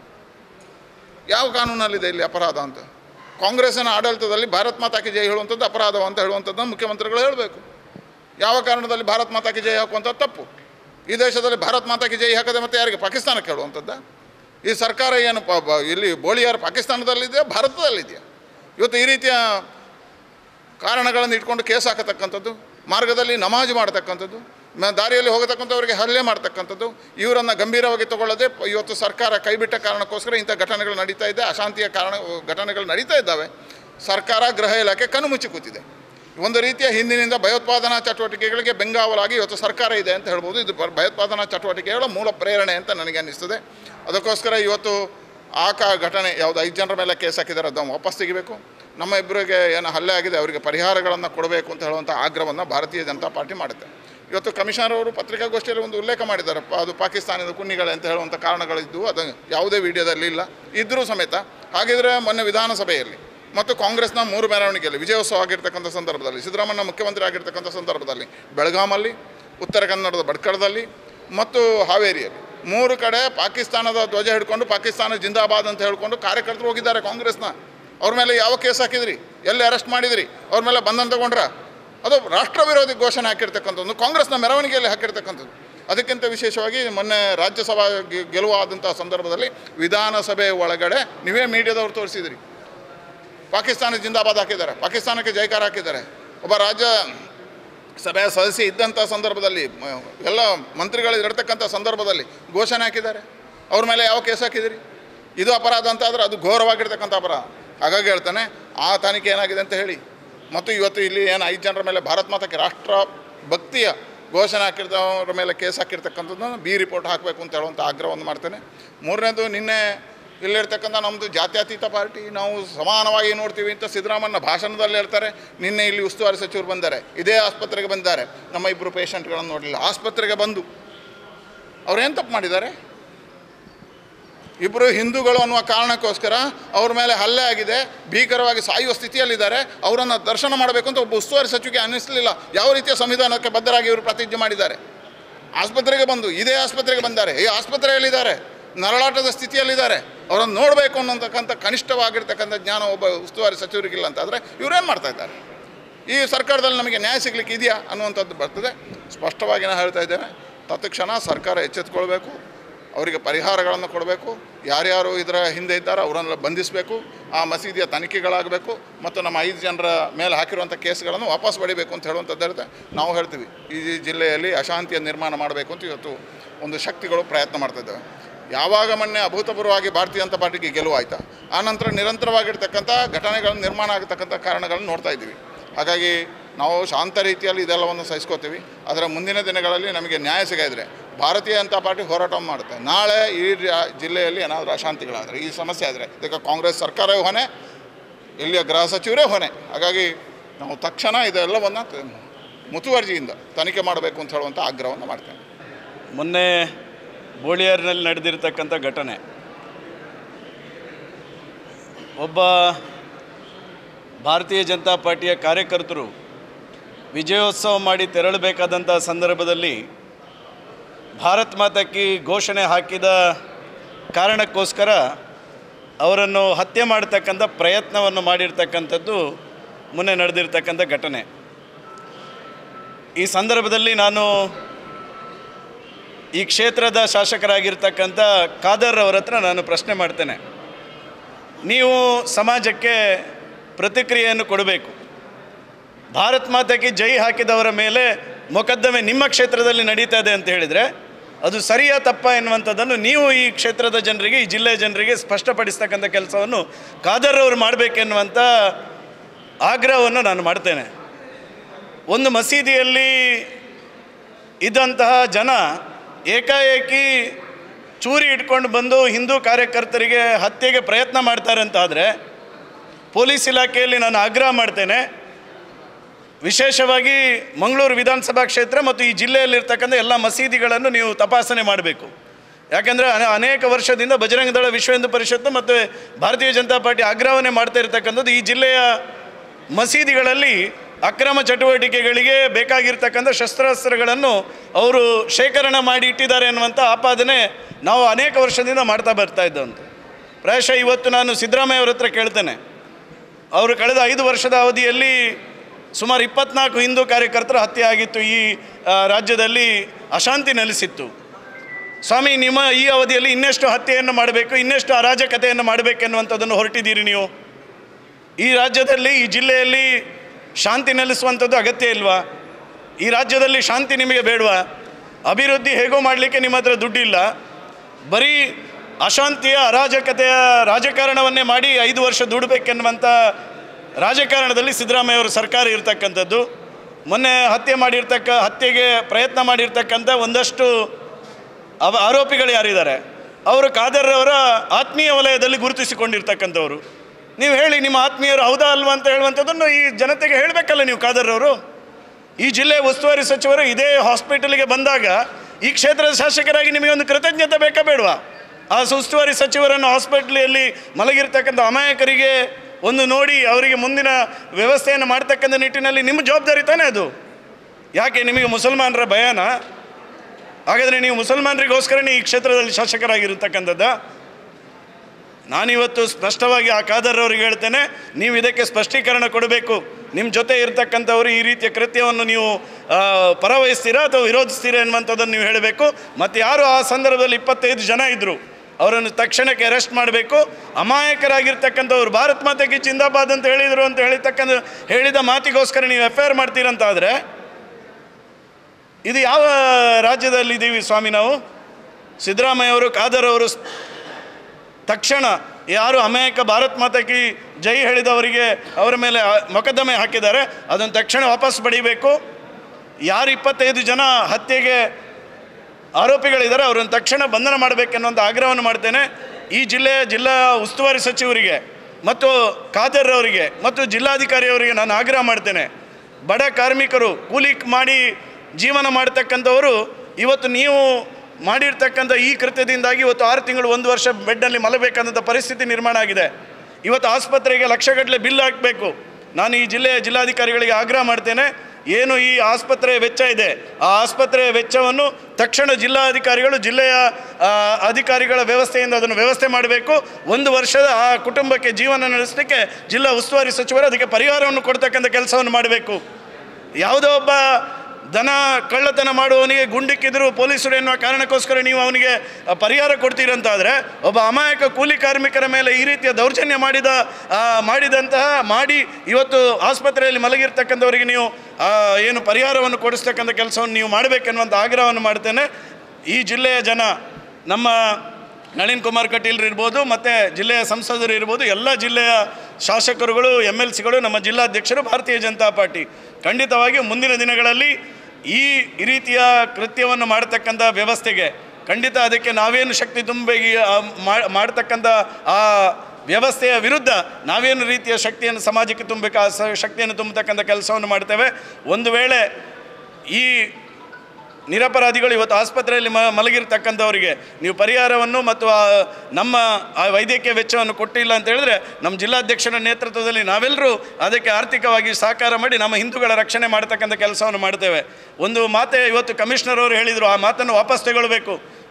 S7: ಯಾವ ಕಾನೂನಲ್ಲಿದೆ ಇಲ್ಲಿ ಅಪರಾಧ ಅಂತ? ಕಾಂಗ್ರೆಸ್ಸಿನ ಆಡಳಿತದಲ್ಲಿ ಭಾರತ್ ಮಾತಾ ಕಿ ಜೈ ಹೇಳುವಂಥದ್ದು ಅಪರಾಧವ ಅಂತ ಹೇಳುವಂಥದ್ದನ್ನು ಮುಖ್ಯಮಂತ್ರಿಗಳು ಹೇಳಬೇಕು. ಯಾವ ಕಾರಣದಲ್ಲಿ ಭಾರತ್ ಮಾತಾ ಕಿ ಜೈ ಹಾಕುವಂಥದ್ದು ತಪ್ಪು? ಈ ದೇಶದಲ್ಲಿ ಭಾರತ್ ಮಾತಾ ಕಿ ಜೈ ಹಾಕದೆ ಮತ್ತೆ ಯಾರಿಗೆ, ಪಾಕಿಸ್ತಾನಕ್ಕೆ ಹೇಳುವಂಥದ್ದು? ಈ ಸರ್ಕಾರ ಏನು ಇಲ್ಲಿ ಬೋಳಿಯಾರು ಪಾಕಿಸ್ತಾನದಲ್ಲಿದೆಯಾ ಭಾರತದಲ್ಲಿದೆಯಾ? ಇವತ್ತು ಈ ರೀತಿಯ ಕಾರಣಗಳನ್ನು ಇಟ್ಕೊಂಡು ಕೇಸ್ ಹಾಕತಕ್ಕಂಥದ್ದು, ಮಾರ್ಗದಲ್ಲಿ ನಮಾಜ್ ಮಾಡ್ತಕ್ಕಂಥದ್ದು, ದಾರಿಯಲ್ಲಿ ಹೋಗತಕ್ಕಂಥವ್ರಿಗೆ ಹಲ್ಲೆ ಮಾಡ್ತಕ್ಕಂಥದ್ದು, ಇವರನ್ನು ಗಂಭೀರವಾಗಿ ತಗೊಳ್ಳದೆ ಇವತ್ತು ಸರ್ಕಾರ ಕೈಬಿಟ್ಟ ಕಾರಣಕ್ಕೋಸ್ಕರ ಇಂಥ ಘಟನೆಗಳು ನಡೀತಾ ಇದೆ. ಅಶಾಂತಿಯ ಕಾರಣ ಘಟನೆಗಳು ನಡೀತಾ ಇದ್ದಾವೆ. ಸರ್ಕಾರ, ಗೃಹ ಇಲಾಖೆ ಕಣ್ಣು ಮುಚ್ಚಿ ಕೂತಿದೆ. ಒಂದು ರೀತಿಯ ಹಿಂದಿನಿಂದ ಭಯೋತ್ಪಾದನಾ ಚಟುವಟಿಕೆಗಳಿಗೆ ಬೆಂಗಾವಲಾಗಿ ಇವತ್ತು ಸರ್ಕಾರ ಇದೆ ಅಂತ ಹೇಳ್ಬೋದು. ಇದು ಭಯೋತ್ಪಾದನಾ ಚಟುವಟಿಕೆಗಳ ಮೂಲ ಪ್ರೇರಣೆ ಅಂತ ನನಗೆ ಅನ್ನಿಸ್ತದೆ. ಅದಕ್ಕೋಸ್ಕರ ಇವತ್ತು ಆ ಕಾ ಘಟನೆ ಯಾವುದು ಐದು ಜನರ ಮೇಲೆ ಕೇಸ್ ಹಾಕಿದ್ದಾರೆ, ಅದನ್ನು ವಾಪಸ್ ತೆಗಿಬೇಕು. ನಮ್ಮ ಇಬ್ಬರಿಗೆ ಏನು ಹಲ್ಲೆ ಆಗಿದೆ ಅವರಿಗೆ ಪರಿಹಾರಗಳನ್ನು ಕೊಡಬೇಕು ಅಂತ ಹೇಳುವಂಥ ಆಗ್ರಹವನ್ನು ಭಾರತೀಯ ಜನತಾ ಪಾರ್ಟಿ ಮಾಡುತ್ತೆ. ಇವತ್ತು ಕಮಿಷನರ್ ಅವರು ಪತ್ರಿಕಾಗೋಷ್ಠಿಯಲ್ಲಿ ಒಂದು ಉಲ್ಲೇಖ ಮಾಡಿದ್ದಾರೆ, ಅದು ಪಾಕಿಸ್ತಾನದ ಕುನ್ನಿಗಳೇ ಅಂತ ಹೇಳುವಂಥ ಕಾರಣಗಳಿದ್ದು ಅದು ಯಾವುದೇ ವಿಡಿಯೋದಲ್ಲಿ ಇಲ್ಲ ಇದ್ದರೂ ಸಮೇತ. ಹಾಗಿದ್ರೆ ಮೊನ್ನೆ ವಿಧಾನಸಭೆಯಲ್ಲಿ ಮತ್ತು ಕಾಂಗ್ರೆಸ್ನ ಮೂರು ಮೆರವಣಿಗೆಯಲ್ಲಿ ವಿಜಯೋತ್ಸವ ಆಗಿರ್ತಕ್ಕಂಥ ಸಂದರ್ಭದಲ್ಲಿ, ಸಿದ್ದರಾಮಯ್ಯ ಮುಖ್ಯಮಂತ್ರಿ ಆಗಿರ್ತಕ್ಕಂಥ ಸಂದರ್ಭದಲ್ಲಿ, ಬೆಳಗಾಮಲ್ಲಿ, ಉತ್ತರ ಕನ್ನಡದ ಭಟ್ಕಳದಲ್ಲಿ ಮತ್ತು ಹಾವೇರಿಯಲ್ಲಿ ಮೂರು ಕಡೆ ಪಾಕಿಸ್ತಾನದ ಧ್ವಜ ಹಿಡ್ಕೊಂಡು ಪಾಕಿಸ್ತಾನ ಜಿಂದಾಬಾದ್ ಅಂತ ಹೇಳ್ಕೊಂಡು ಕಾರ್ಯಕರ್ತರು ಹೋಗಿದ್ದಾರೆ ಕಾಂಗ್ರೆಸ್ನ. ಅವ್ರ ಮೇಲೆ ಯಾವ ಕೇಸ್ ಹಾಕಿದ್ರಿ, ಎಲ್ಲಿ ಅರೆಸ್ಟ್ ಮಾಡಿದಿರಿ, ಅವ್ರ ಮೇಲೆ ಬಂಧನ ತಗೊಂಡ್ರ? ಅದು ರಾಷ್ಟ್ರ ವಿರೋಧಿ ಘೋಷಣೆ ಹಾಕಿರ್ತಕ್ಕಂಥದ್ದು, ಕಾಂಗ್ರೆಸ್ನ ಮೆರವಣಿಗೆಯಲ್ಲಿ ಹಾಕಿರ್ತಕ್ಕಂಥದ್ದು. ಅದಕ್ಕಿಂತ ವಿಶೇಷವಾಗಿ ಮೊನ್ನೆ ರಾಜ್ಯಸಭಾ ಗೆಲುವಾದಂಥ ಸಂದರ್ಭದಲ್ಲಿ ವಿಧಾನಸಭೆ ಒಳಗಡೆ ನೀವೇ ಮೀಡಿಯಾದವ್ರು ತೋರಿಸಿದ್ರಿ, ಪಾಕಿಸ್ತಾನ ಜಿಂದಾಬಾದ್ ಹಾಕಿದ್ದಾರೆ, ಪಾಕಿಸ್ತಾನಕ್ಕೆ ಜೈಕಾರ ಹಾಕಿದ್ದಾರೆ. ಒಬ್ಬ ರಾಜ್ಯ ಸಭೆಯ ಸದಸ್ಯ ಇದ್ದಂಥ ಸಂದರ್ಭದಲ್ಲಿ, ಎಲ್ಲ ಮಂತ್ರಿಗಳು ಇರತಕ್ಕಂಥ ಸಂದರ್ಭದಲ್ಲಿ ಘೋಷಣೆ ಹಾಕಿದ್ದಾರೆ. ಅವ್ರ ಮೇಲೆ ಯಾವ ಕೇಸ್ ಹಾಕಿದಿರಿ? ಇದು ಅಪರಾಧ ಅಂತ ಆದರೆ ಅದು ಘೋರವಾಗಿರ್ತಕ್ಕಂಥ ಅಪರಾಧ. ಹಾಗಾಗಿ ಹೇಳ್ತಾನೆ, ಆ ತನಿಖೆ ಏನಾಗಿದೆ ಅಂತ ಹೇಳಿ. ಮತ್ತು ಇವತ್ತು ಇಲ್ಲಿ ಏನು ಐದು ಜನರ ಮೇಲೆ ಭಾರತ್ ಮಾತಾಕ್ಕೆ ರಾಷ್ಟ್ರ ಭಕ್ತಿಯ ಘೋಷಣೆ ಹಾಕಿರ್ತವ್ರ ಮೇಲೆ ಕೇಸ್ ಹಾಕಿರ್ತಕ್ಕಂಥದ್ದನ್ನು ಬಿ ರಿಪೋರ್ಟ್ ಹಾಕಬೇಕು ಅಂತ ಹೇಳುವಂಥ ಆಗ್ರಹವನ್ನು ಮಾಡ್ತೇನೆ. ಮೂರನೇದು, ನಿನ್ನೆ ಇಲ್ಲಿರ್ತಕ್ಕಂಥ ನಮ್ಮದು ಜಾತ್ಯತೀತ ಪಾರ್ಟಿ, ನಾವು ಸಮಾನವಾಗಿ ನೋಡ್ತೀವಿ ಅಂತ ಸಿದ್ದರಾಮಯ್ಯ ಭಾಷಣದಲ್ಲಿ ಹೇಳ್ತಾರೆ. ನಿನ್ನೆ ಇಲ್ಲಿ ಉಸ್ತುವಾರಿ ಸಚಿವರು ಬಂದ್ದಾರೆ, ಇದೇ ಆಸ್ಪತ್ರೆಗೆ ಬಂದಿದ್ದಾರೆ, ನಮ್ಮ ಇಬ್ಬರು ಪೇಷಂಟ್ಗಳನ್ನು ನೋಡಲಿಲ್ಲ. ಆಸ್ಪತ್ರೆಗೆ ಬಂದು ಅವ್ರೇನು ತಪ್ಪು ಮಾಡಿದ್ದಾರೆ? ಇಬ್ಬರು ಹಿಂದೂಗಳು ಅನ್ನುವ ಕಾರಣಕ್ಕೋಸ್ಕರ ಅವ್ರ ಮೇಲೆ ಹಲ್ಲೆ ಆಗಿದೆ, ಭೀಕರವಾಗಿ ಸಾಯುವ ಸ್ಥಿತಿಯಲ್ಲಿದ್ದಾರೆ. ಅವರನ್ನು ದರ್ಶನ ಮಾಡಬೇಕು ಅಂತ ಒಬ್ಬ ಉಸ್ತುವಾರಿ ಸಚಿವರಿಗೆ ಅನ್ನಿಸಲಿಲ್ಲ. ಯಾವ ರೀತಿಯ ಸಂವಿಧಾನಕ್ಕೆ ಬದ್ಧರಾಗಿ ಇವರು ಪ್ರತಿಜ್ಞೆ ಮಾಡಿದ್ದಾರೆ. ಆಸ್ಪತ್ರೆಗೆ ಬಂದು, ಇದೇ ಆಸ್ಪತ್ರೆಗೆ ಬಂದ್ದಾರೆ, ಈ ಆಸ್ಪತ್ರೆಯಲ್ಲಿದ್ದಾರೆ, ನರಳಾಟದ ಸ್ಥಿತಿಯಲ್ಲಿದ್ದಾರೆ, ಅವರನ್ನು ನೋಡಬೇಕು ಅನ್ನೋತಕ್ಕಂಥ ಕನಿಷ್ಠವಾಗಿರ್ತಕ್ಕಂಥ ಜ್ಞಾನ ಒಬ್ಬ ಉಸ್ತುವಾರಿ ಸಚಿವರಿಗಿಲ್ಲ ಅಂತಾದರೆ ಇವರೇನು ಮಾಡ್ತಾ ಇದ್ದಾರೆ? ಈ ಸರ್ಕಾರದಲ್ಲಿ ನಮಗೆ ನ್ಯಾಯ ಸಿಗಲಿಕ್ಕೆ ಇದೆಯಾ ಅನ್ನುವಂಥದ್ದು ಬರ್ತದೆ. ಸ್ಪಷ್ಟವಾಗಿ ನಾನು ಹೇಳ್ತಾ ಇದ್ದೇನೆ, ತತ್ಕ್ಷಣ ಸರ್ಕಾರ ಎಚ್ಚೆತ್ತುಕೊಳ್ಬೇಕು, ಅವರಿಗೆ ಪರಿಹಾರಗಳನ್ನು ಕೊಡಬೇಕು. ಯಾರ್ಯಾರು ಇದರ ಹಿಂದೆ ಇದ್ದಾರೋ ಅವರನ್ನೆಲ್ಲ ಬಂಧಿಸಬೇಕು. ಆ ಮಸೀದಿಯ ತನಿಖೆಗಳಾಗಬೇಕು ಮತ್ತು ನಮ್ಮ ಐದು ಜನರ ಮೇಲೆ ಹಾಕಿರುವಂಥ ಕೇಸ್ಗಳನ್ನು ವಾಪಸ್ ಪಡಿಬೇಕು ಅಂತ ಹೇಳುವಂಥದ್ದು ಇರುತ್ತೆ. ನಾವು ಹೇಳ್ತೀವಿ, ಈ ಜಿಲ್ಲೆಯಲ್ಲಿ ಅಶಾಂತಿಯ ನಿರ್ಮಾಣ ಮಾಡಬೇಕು ಅಂತ ಇವತ್ತು ಒಂದು ಶಕ್ತಿಗಳು ಪ್ರಯತ್ನ ಮಾಡ್ತಾಯಿದ್ದಾವೆ. ಯಾವಾಗ ಮೊನ್ನೆ ಅಭೂತಪೂರ್ವವಾಗಿ ಭಾರತೀಯ ಜನತಾ ಪಾರ್ಟಿಗೆ ಗೆಲುವಾಯ್ತಾ, ಆನಂತರ ನಿರಂತರವಾಗಿರ್ತಕ್ಕಂಥ ಘಟನೆಗಳನ್ನು ನಿರ್ಮಾಣ ಆಗತಕ್ಕಂಥ ಕಾರಣಗಳನ್ನು ನೋಡ್ತಾ ಇದ್ದೀವಿ. ಹಾಗಾಗಿ ನಾವು ಶಾಂತ ರೀತಿಯಲ್ಲಿ ಇದೆಲ್ಲವನ್ನು ಸಹಿಸ್ಕೋತೀವಿ. ಅದರ ಮುಂದಿನ ದಿನಗಳಲ್ಲಿ ನಮಗೆ ನ್ಯಾಯ ಸಿಗದಿದ್ರೆ ಭಾರತೀಯ ಜನತಾ ಪಾರ್ಟಿ ಹೋರಾಟ ಮಾಡುತ್ತೆ. ನಾಳೆ ಈ ಜಿಲ್ಲೆಯಲ್ಲಿ ಏನಾದರೂ ಅಶಾಂತಿಗಳಾದರೆ, ಈ ಸಮಸ್ಯೆ ಆದರೆ ಇದಕ್ಕೆ ಕಾಂಗ್ರೆಸ್ ಸರ್ಕಾರವೇ ಹೊಣೆ, ಇಲ್ಲಿಯ ಗೃಹ ಸಚಿವರೇ ಹೊಣೆ. ಹಾಗಾಗಿ ನಾವು ತಕ್ಷಣ ಇದೆಲ್ಲವನ್ನು ಮುತುವರ್ಜಿಯಿಂದ ತನಿಖೆ ಮಾಡಬೇಕು ಅಂತ ಹೇಳುವಂಥ ಆಗ್ರಹವನ್ನು ಮಾಡ್ತೇನೆ.
S12: ಮೊನ್ನೆ ಬೋಳಿಯಾರಿನಲ್ಲಿ ನಡೆದಿರ್ತಕ್ಕಂಥ ಘಟನೆ, ಒಬ್ಬ ಭಾರತೀಯ ಜನತಾ ಪಾರ್ಟಿಯ ಕಾರ್ಯಕರ್ತರು ವಿಜಯೋತ್ಸವ ಮಾಡಿ ತೆರಳಬೇಕಾದಂಥ ಸಂದರ್ಭದಲ್ಲಿ ಭಾರತ್ ಮಾತಾ ಕಿ ಘೋಷಣೆ ಹಾಕಿದ ಕಾರಣಕ್ಕೋಸ್ಕರ ಅವರನ್ನು ಹತ್ಯೆ ಮಾಡತಕ್ಕಂಥ ಪ್ರಯತ್ನವನ್ನು ಮಾಡಿರ್ತಕ್ಕಂಥದ್ದು ಮೊನ್ನೆ ನಡೆದಿರ್ತಕ್ಕಂಥ ಘಟನೆ. ಈ ಸಂದರ್ಭದಲ್ಲಿ ನಾನು ಈ ಕ್ಷೇತ್ರದ ಶಾಸಕರಾಗಿರ್ತಕ್ಕಂಥ ಖಾದರ್ ಅವರ ಹತ್ರ ನಾನು ಪ್ರಶ್ನೆ ಮಾಡ್ತೇನೆ. ನೀವು ಸಮಾಜಕ್ಕೆ ಪ್ರತಿಕ್ರಿಯೆಯನ್ನು ಕೊಡಬೇಕು. ಭಾರತ್ ಮಾತೆಗೆ ಜೈ ಹಾಕಿದವರ ಮೇಲೆ ಮೊಕದ್ದಮೆ ನಿಮ್ಮ ಕ್ಷೇತ್ರದಲ್ಲಿ ನಡೀತಾ ಇದೆ ಅಂತ ಹೇಳಿದರೆ ಅದು ಸರಿಯಾ ತಪ್ಪ ಎನ್ನುವಂಥದ್ದನ್ನು ನೀವು ಈ ಕ್ಷೇತ್ರದ ಜನರಿಗೆ, ಈ ಜಿಲ್ಲೆಯ ಜನರಿಗೆ ಸ್ಪಷ್ಟಪಡಿಸ್ತಕ್ಕಂಥ ಕೆಲಸವನ್ನು ಖಾದರ್ ಅವರು ಮಾಡಬೇಕೆನ್ನುವಂಥ ಆಗ್ರಹವನ್ನು ನಾನು ಮಾಡ್ತೇನೆ. ಒಂದು ಮಸೀದಿಯಲ್ಲಿ ಇದ್ದಂತಹ ಜನ ಏಕಾಏಕಿ ಚೂರಿ ಇಟ್ಕೊಂಡು ಬಂದು ಹಿಂದೂ ಕಾರ್ಯಕರ್ತರಿಗೆ ಹತ್ಯೆಗೆ ಪ್ರಯತ್ನ ಮಾಡ್ತಾರೆ ಅಂತಾದರೆ ಪೊಲೀಸ್ ಇಲಾಖೆಯಲ್ಲಿ ನಾನು ಆಗ್ರಹ ಮಾಡ್ತೇನೆ, ವಿಶೇಷವಾಗಿ ಮಂಗಳೂರು ವಿಧಾನಸಭಾ ಕ್ಷೇತ್ರ ಮತ್ತು ಈ ಜಿಲ್ಲೆಯಲ್ಲಿರ್ತಕ್ಕಂಥ ಎಲ್ಲ ಮಸೀದಿಗಳನ್ನು ನೀವು ತಪಾಸಣೆ ಮಾಡಬೇಕು. ಯಾಕೆಂದರೆ ಅನೇಕ ವರ್ಷದಿಂದ ಬಜರಂಗ ದಳ, ವಿಶ್ವ ಹಿಂದೂ ಪರಿಷತ್ತು ಮತ್ತು ಭಾರತೀಯ ಜನತಾ ಪಾರ್ಟಿ ಆಗ್ರಹವನ್ನೇ ಮಾಡ್ತಾ ಇರ್ತಕ್ಕಂಥದ್ದು ಈ ಜಿಲ್ಲೆಯ ಮಸೀದಿಗಳಲ್ಲಿ ಅಕ್ರಮ ಚಟುವಟಿಕೆಗಳಿಗೆ ಬೇಕಾಗಿರ್ತಕ್ಕಂಥ ಶಸ್ತ್ರಾಸ್ತ್ರಗಳನ್ನು ಅವರು ಶೇಖರಣೆ ಮಾಡಿ ಇಟ್ಟಿದ್ದಾರೆ ಅನ್ನುವಂಥ ಆಪಾದನೆ ನಾವು ಅನೇಕ ವರ್ಷದಿಂದ ಮಾಡ್ತಾ ಬರ್ತಾ ಇದ್ದಂಥ. ಪ್ರಾಯಶಃ ಇವತ್ತು ನಾನು ಸಿದ್ದರಾಮಯ್ಯ ಅವರ ಹತ್ರ ಕೇಳ್ತೇನೆ, ಅವರು ಕಳೆದ ಐದು ವರ್ಷದ ಅವಧಿಯಲ್ಲಿ ಸುಮಾರು ಇಪ್ಪತ್ನಾಲ್ಕು ಹಿಂದೂ ಕಾರ್ಯಕರ್ತರ ಹತ್ಯೆ ಆಗಿತ್ತು, ಈ ರಾಜ್ಯದಲ್ಲಿ ಅಶಾಂತಿ ನೆಲೆಸಿತ್ತು. ಸ್ವಾಮಿ, ನಿಮ್ಮ ಈ ಅವಧಿಯಲ್ಲಿ ಇನ್ನೆಷ್ಟು ಹತ್ಯೆಯನ್ನು ಮಾಡಬೇಕು, ಇನ್ನೆಷ್ಟು ಅರಾಜಕತೆಯನ್ನು ಮಾಡಬೇಕೆನ್ನುವಂಥದ್ದನ್ನು ಹೊರಟಿದ್ದೀರಿ ನೀವು? ಈ ರಾಜ್ಯದಲ್ಲಿ, ಈ ಜಿಲ್ಲೆಯಲ್ಲಿ ಶಾಂತಿ ನೆಲೆಸುವಂಥದ್ದು ಅಗತ್ಯ ಇಲ್ವಾ? ಈ ರಾಜ್ಯದಲ್ಲಿ ಶಾಂತಿ ನಿಮಗೆ ಬೇಡವಾ? ಅಭಿವೃದ್ಧಿ ಹೇಗೋ ಮಾಡಲಿಕ್ಕೆ ನಿಮ್ಮ ಹತ್ರ ದುಡ್ಡಿಲ್ಲ, ಬರೀ ಅಶಾಂತಿಯ ಅರಾಜಕತೆಯ ರಾಜಕಾರಣವನ್ನೇ ಮಾಡಿ ಐದು ವರ್ಷ ದುಡಬೇಕೆನ್ನುವಂಥ ರಾಜಕಾರಣದಲ್ಲಿ ಸಿದ್ದರಾಮಯ್ಯವರು ಸರ್ಕಾರ ಇರ್ತಕ್ಕಂಥದ್ದು. ಮೊನ್ನೆ ಹತ್ಯೆ ಮಾಡಿರ್ತಕ್ಕ ಹತ್ಯೆಗೆ ಪ್ರಯತ್ನ ಮಾಡಿರ್ತಕ್ಕಂಥ ಒಂದಷ್ಟು ಅವ ಆರೋಪಿಗಳು ಯಾರಿದ್ದಾರೆ ಅವರು ಖಾದರ್ ಅವರ ಆತ್ಮೀಯ ವಲಯದಲ್ಲಿ ಗುರುತಿಸಿಕೊಂಡಿರ್ತಕ್ಕಂಥವ್ರು. ನೀವು ಹೇಳಿ, ನಿಮ್ಮ ಆತ್ಮೀಯರು ಹೌದಾ ಅಲ್ವಾ ಅಂತ ಹೇಳುವಂಥದ್ದನ್ನು ಈ ಜನತೆಗೆ ಹೇಳಬೇಕಲ್ಲ ನೀವು. ಖಾದರ್ ಅವರು ಈ ಜಿಲ್ಲೆಯ ಉಸ್ತುವಾರಿ ಸಚಿವರು ಇದೇ ಹಾಸ್ಪಿಟಲ್ಗೆ ಬಂದಾಗ ಈ ಕ್ಷೇತ್ರದ ಶಾಸಕರಾಗಿ ನಿಮಗೆ ಒಂದು ಕೃತಜ್ಞತೆ ಬೇಕಾ ಬೇಡವಾ? ಆ ಉಸ್ತುವಾರಿ ಸಚಿವರನ್ನು ಹಾಸ್ಪಿಟ್ಲಲ್ಲಿ ಮಲಗಿರ್ತಕ್ಕಂಥ ಅಮಾಯಕರಿಗೆ ಒಂದು ನೋಡಿ ಅವರಿಗೆ ಮುಂದಿನ ವ್ಯವಸ್ಥೆಯನ್ನು ಮಾಡ್ತಕ್ಕಂಥ ನಿಟ್ಟಿನಲ್ಲಿ ನಿಮ್ಮ ಜವಾಬ್ದಾರಿ ತಾನೇ ಅದು. ಯಾಕೆ ನಿಮಗೆ ಮುಸಲ್ಮಾನರ ಭಯನಾ? ಹಾಗಾದರೆ ನೀವು ಮುಸಲ್ಮಾನರಿಗೋಸ್ಕರನೇ ಈ ಕ್ಷೇತ್ರದಲ್ಲಿ ಶಾಸಕರಾಗಿರ್ತಕ್ಕಂಥದ್ದ? ನಾನಿವತ್ತು ಸ್ಪಷ್ಟವಾಗಿ ಆ ಖಾದರ್ ಅವರಿಗೆ ಹೇಳ್ತೇನೆ, ನೀವು ಇದಕ್ಕೆ ಸ್ಪಷ್ಟೀಕರಣ ಕೊಡಬೇಕು. ನಿಮ್ಮ ಜೊತೆ ಇರತಕ್ಕಂಥವರು ಈ ರೀತಿಯ ಕೃತ್ಯವನ್ನು ನೀವು ಪರವಹಿಸ್ತೀರಾ ಅಥವಾ ವಿರೋಧಿಸ್ತೀರಾ ಎನ್ನುವಂಥದ್ದನ್ನು ನೀವು ಹೇಳಬೇಕು. ಮತ್ತು ಯಾರು ಆ ಸಂದರ್ಭದಲ್ಲಿ ಇಪ್ಪತ್ತೈದು ಜನ ಇದ್ದರು ಅವರನ್ನು ತಕ್ಷಣಕ್ಕೆ ಅರೆಸ್ಟ್ ಮಾಡಬೇಕು. ಅಮಾಯಕರಾಗಿರ್ತಕ್ಕಂಥವ್ರು ಭಾರತ್ ಮಾತೆಗೆ ಜಿಂದಾಬಾದ್ ಅಂತ ಹೇಳಿದರು ಅಂತ ಹೇಳಿರ್ತಕ್ಕಂಥ ಹೇಳಿದ ಮಾತಿಗೋಸ್ಕರ ನೀವು ಎಫ್ ಐ ಆರ್ ಮಾಡ್ತೀರಂತಾದರೆ ಇದು ಯಾವ ರಾಜ್ಯದಲ್ಲಿದ್ದೀವಿ ಸ್ವಾಮಿ ನಾವು? ಸಿದ್ದರಾಮಯ್ಯವರು, ಖಾದರ್ ಅವರು ತಕ್ಷಣ ಯಾರು ಅಮಾಯಕ ಭಾರತ್ ಮಾತೆಗೆ ಜೈ ಹೇಳಿದವರಿಗೆ ಅವರ ಮೇಲೆ ಮೊಕದ್ದಮೆ ಹಾಕಿದ್ದಾರೆ ಅದನ್ನು ತಕ್ಷಣ ವಾಪಸ್ ಪಡೀಬೇಕು. ಯಾರು ಇಪ್ಪತ್ತೈದು ಜನ ಹತ್ಯೆಗೆ ಆರೋಪಿಗಳಿದ್ದಾರೆ ಅವರನ್ನು ತಕ್ಷಣ ಬಂಧನ ಮಾಡಬೇಕೆನ್ನುವಂಥ ಆಗ್ರಹವನ್ನು ಮಾಡ್ತೇನೆ. ಈ ಜಿಲ್ಲೆಯ ಜಿಲ್ಲಾ ಉಸ್ತುವಾರಿ ಸಚಿವರಿಗೆ ಮತ್ತು ಖಾದರ್ ಅವರಿಗೆ ಮತ್ತು ಜಿಲ್ಲಾಧಿಕಾರಿಯವರಿಗೆ ನಾನು ಆಗ್ರಹ ಮಾಡ್ತೇನೆ, ಬಡ ಕಾರ್ಮಿಕರು ಕೂಲಿ ಮಾಡಿ ಜೀವನ ಮಾಡ್ತಕ್ಕಂಥವರು ಇವತ್ತು ನೀವು ಮಾಡಿರ್ತಕ್ಕಂಥ ಈ ಕೃತ್ಯದಿಂದಾಗಿ ಇವತ್ತು ಆರು ತಿಂಗಳು ಒಂದು ವರ್ಷ ಬೆಡ್ನಲ್ಲಿ ಮಲಗಬೇಕಂತ ಪರಿಸ್ಥಿತಿ ನಿರ್ಮಾಣ ಆಗಿದೆ. ಇವತ್ತು ಆಸ್ಪತ್ರೆಗೆ ಲಕ್ಷಗಟ್ಟಲೆ ಬಿಲ್ ಹಾಕಬೇಕು. ನಾನು ಈ ಜಿಲ್ಲೆಯ ಜಿಲ್ಲಾಧಿಕಾರಿಗಳಿಗೆ ಆಗ್ರಹ ಮಾಡ್ತೇನೆ, ಏನು ಈ ಆಸ್ಪತ್ರೆಯ ವೆಚ್ಚ ಇದೆ ಆ ಆಸ್ಪತ್ರೆಯ ವೆಚ್ಚವನ್ನು ತಕ್ಷಣ ಜಿಲ್ಲಾಧಿಕಾರಿಗಳು, ಜಿಲ್ಲೆಯ ಅಧಿಕಾರಿಗಳ ವ್ಯವಸ್ಥೆಯಿಂದ ಅದನ್ನು ವ್ಯವಸ್ಥೆ ಮಾಡಬೇಕು. ಒಂದು ವರ್ಷದ ಆ ಕುಟುಂಬಕ್ಕೆ ಜೀವನ ನಡೆಸಲಿಕ್ಕೆ ಜಿಲ್ಲಾ ಉಸ್ತುವಾರಿ ಸಚಿವರು ಅದಕ್ಕೆ ಪರಿಹಾರವನ್ನು ಕೊಡ್ತಕ್ಕಂಥ ಕೆಲಸವನ್ನು ಮಾಡಬೇಕು. ಯಾವುದೋ ಒಬ್ಬ ದನ ಕಳ್ಳತನ ಮಾಡುವವನಿಗೆ ಗುಂಡಿಕ್ಕಿದ್ರು ಪೊಲೀಸರು ಎನ್ನುವ ಕಾರಣಕ್ಕೋಸ್ಕರ ನೀವು ಅವನಿಗೆ ಪರಿಹಾರ ಕೊಡ್ತೀರಂತಾದರೆ, ಒಬ್ಬ ಅಮಾಯಕ ಕೂಲಿ ಕಾರ್ಮಿಕರ ಮೇಲೆ ಈ ರೀತಿಯ ದೌರ್ಜನ್ಯ ಮಾಡಿದ ಮಾಡಿದಂತಹ ಮಾಡಿ ಇವತ್ತು ಆಸ್ಪತ್ರೆಯಲ್ಲಿ ಮಲಗಿರ್ತಕ್ಕಂಥವರಿಗೆ ನೀವು ಏನು ಪರಿಹಾರವನ್ನು ಕೊಡಿಸ್ತಕ್ಕಂಥ ಕೆಲಸವನ್ನು ನೀವು ಮಾಡಬೇಕೆನ್ನುವಂಥ ಆಗ್ರಹವನ್ನು ಮಾಡ್ತೇನೆ. ಈ ಜಿಲ್ಲೆಯ ಜನ, ನಮ್ಮ ನಳಿನ್ ಕುಮಾರ್ ಕಟೀಲ್ ಇರ್ಬೋದು, ಮತ್ತು ಜಿಲ್ಲೆಯ ಸಂಸದರು ಇರ್ಬೋದು, ಎಲ್ಲ ಜಿಲ್ಲೆಯ ಶಾಸಕರುಗಳು, ಎಮ್ ಎಲ್ ಸಿಗಳು, ನಮ್ಮ ಜಿಲ್ಲಾಧ್ಯಕ್ಷರು, ಭಾರತೀಯ ಜನತಾ ಪಾರ್ಟಿ ಖಂಡಿತವಾಗಿಯೂ ಮುಂದಿನ ದಿನಗಳಲ್ಲಿ ಈ ರೀತಿಯ ಕೃತ್ಯವನ್ನು ಮಾಡತಕ್ಕಂಥ ವ್ಯವಸ್ಥೆಗೆ ಖಂಡಿತ ಅದಕ್ಕೆ ನಾವೇನು ಶಕ್ತಿ ತುಂಬಿ ಮಾಡ್ತಕ್ಕಂಥ ಆ ವ್ಯವಸ್ಥೆಯ ವಿರುದ್ಧ ನಾವೇನು ರೀತಿಯ ಶಕ್ತಿಯನ್ನು ಸಮಾಜಕ್ಕೆ ತುಂಬಬೇಕು ಆ ಶಕ್ತಿಯನ್ನು ತುಂಬತಕ್ಕಂಥ ಕೆಲಸವನ್ನು ಮಾಡ್ತೇವೆ. ಒಂದು ವೇಳೆ ಈ ನಿರಪರಾಧಿಗಳು ಇವತ್ತು ಆಸ್ಪತ್ರೆಯಲ್ಲಿ ಮ ಮಲಗಿರ್ತಕ್ಕಂಥವರಿಗೆ ನೀವು ಪರಿಹಾರವನ್ನು ಮತ್ತು ನಮ್ಮ ಆ ವೈದ್ಯಕೀಯ ವೆಚ್ಚವನ್ನು ಕೊಟ್ಟಿಲ್ಲ ಅಂತ ಹೇಳಿದ್ರೆ ನಮ್ಮ ಜಿಲ್ಲಾಧ್ಯಕ್ಷರ ನೇತೃತ್ವದಲ್ಲಿ ನಾವೆಲ್ಲರೂ ಅದಕ್ಕೆ ಆರ್ಥಿಕವಾಗಿ ಸಹಕಾರ ಮಾಡಿ ನಮ್ಮ ಹಿಂದೂಗಳ ರಕ್ಷಣೆ ಮಾಡ್ತಕ್ಕಂಥ ಕೆಲಸವನ್ನು ಮಾಡ್ತೇವೆ. ಒಂದು ಮಾತೆ ಇವತ್ತು ಕಮಿಷನರ್ ಅವರು ಹೇಳಿದರು, ಆ ಮಾತನ್ನು ವಾಪಸ್ ತಗೊಳ್ಬೇಕು.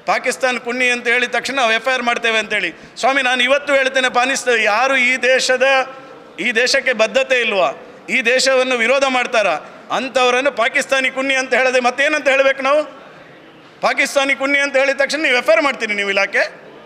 S12: ಪಾಕಿಸ್ತಾನ ಕುನ್ನಿ ಅಂತ ಹೇಳಿದ ತಕ್ಷಣ ನಾವು ಎಫ್ ಐ ಆರ್ ಮಾಡ್ತೇವೆ ಅಂತೇಳಿ. ಸ್ವಾಮಿ, ನಾನು ಇವತ್ತು ಹೇಳ್ತೇನೆ, ಪಾನಿಸ್ತ ಯಾರು ಈ ದೇಶದ ಈ ದೇಶಕ್ಕೆ ಬದ್ಧತೆ ಇಲ್ವಾ, ಈ ದೇಶವನ್ನು ವಿರೋಧ ಮಾಡ್ತಾರಾ ಅಂಥವರನ್ನು ಪಾಕಿಸ್ತಾನಿ ಕುನ್ನಿ ಅಂತ ಹೇಳಿದೆ ಮತ್ತೇನಂತ ಹೇಳಬೇಕು ನಾವು? ಪಾಕಿಸ್ತಾನಿ ಕುನ್ನಿ ಅಂತ ಹೇಳಿದ ತಕ್ಷಣ ನೀವು ಎಫ್ ಐ ಆರ್ ಮಾಡ್ತೀರಿ ನೀವು ಇಲಾಖೆ?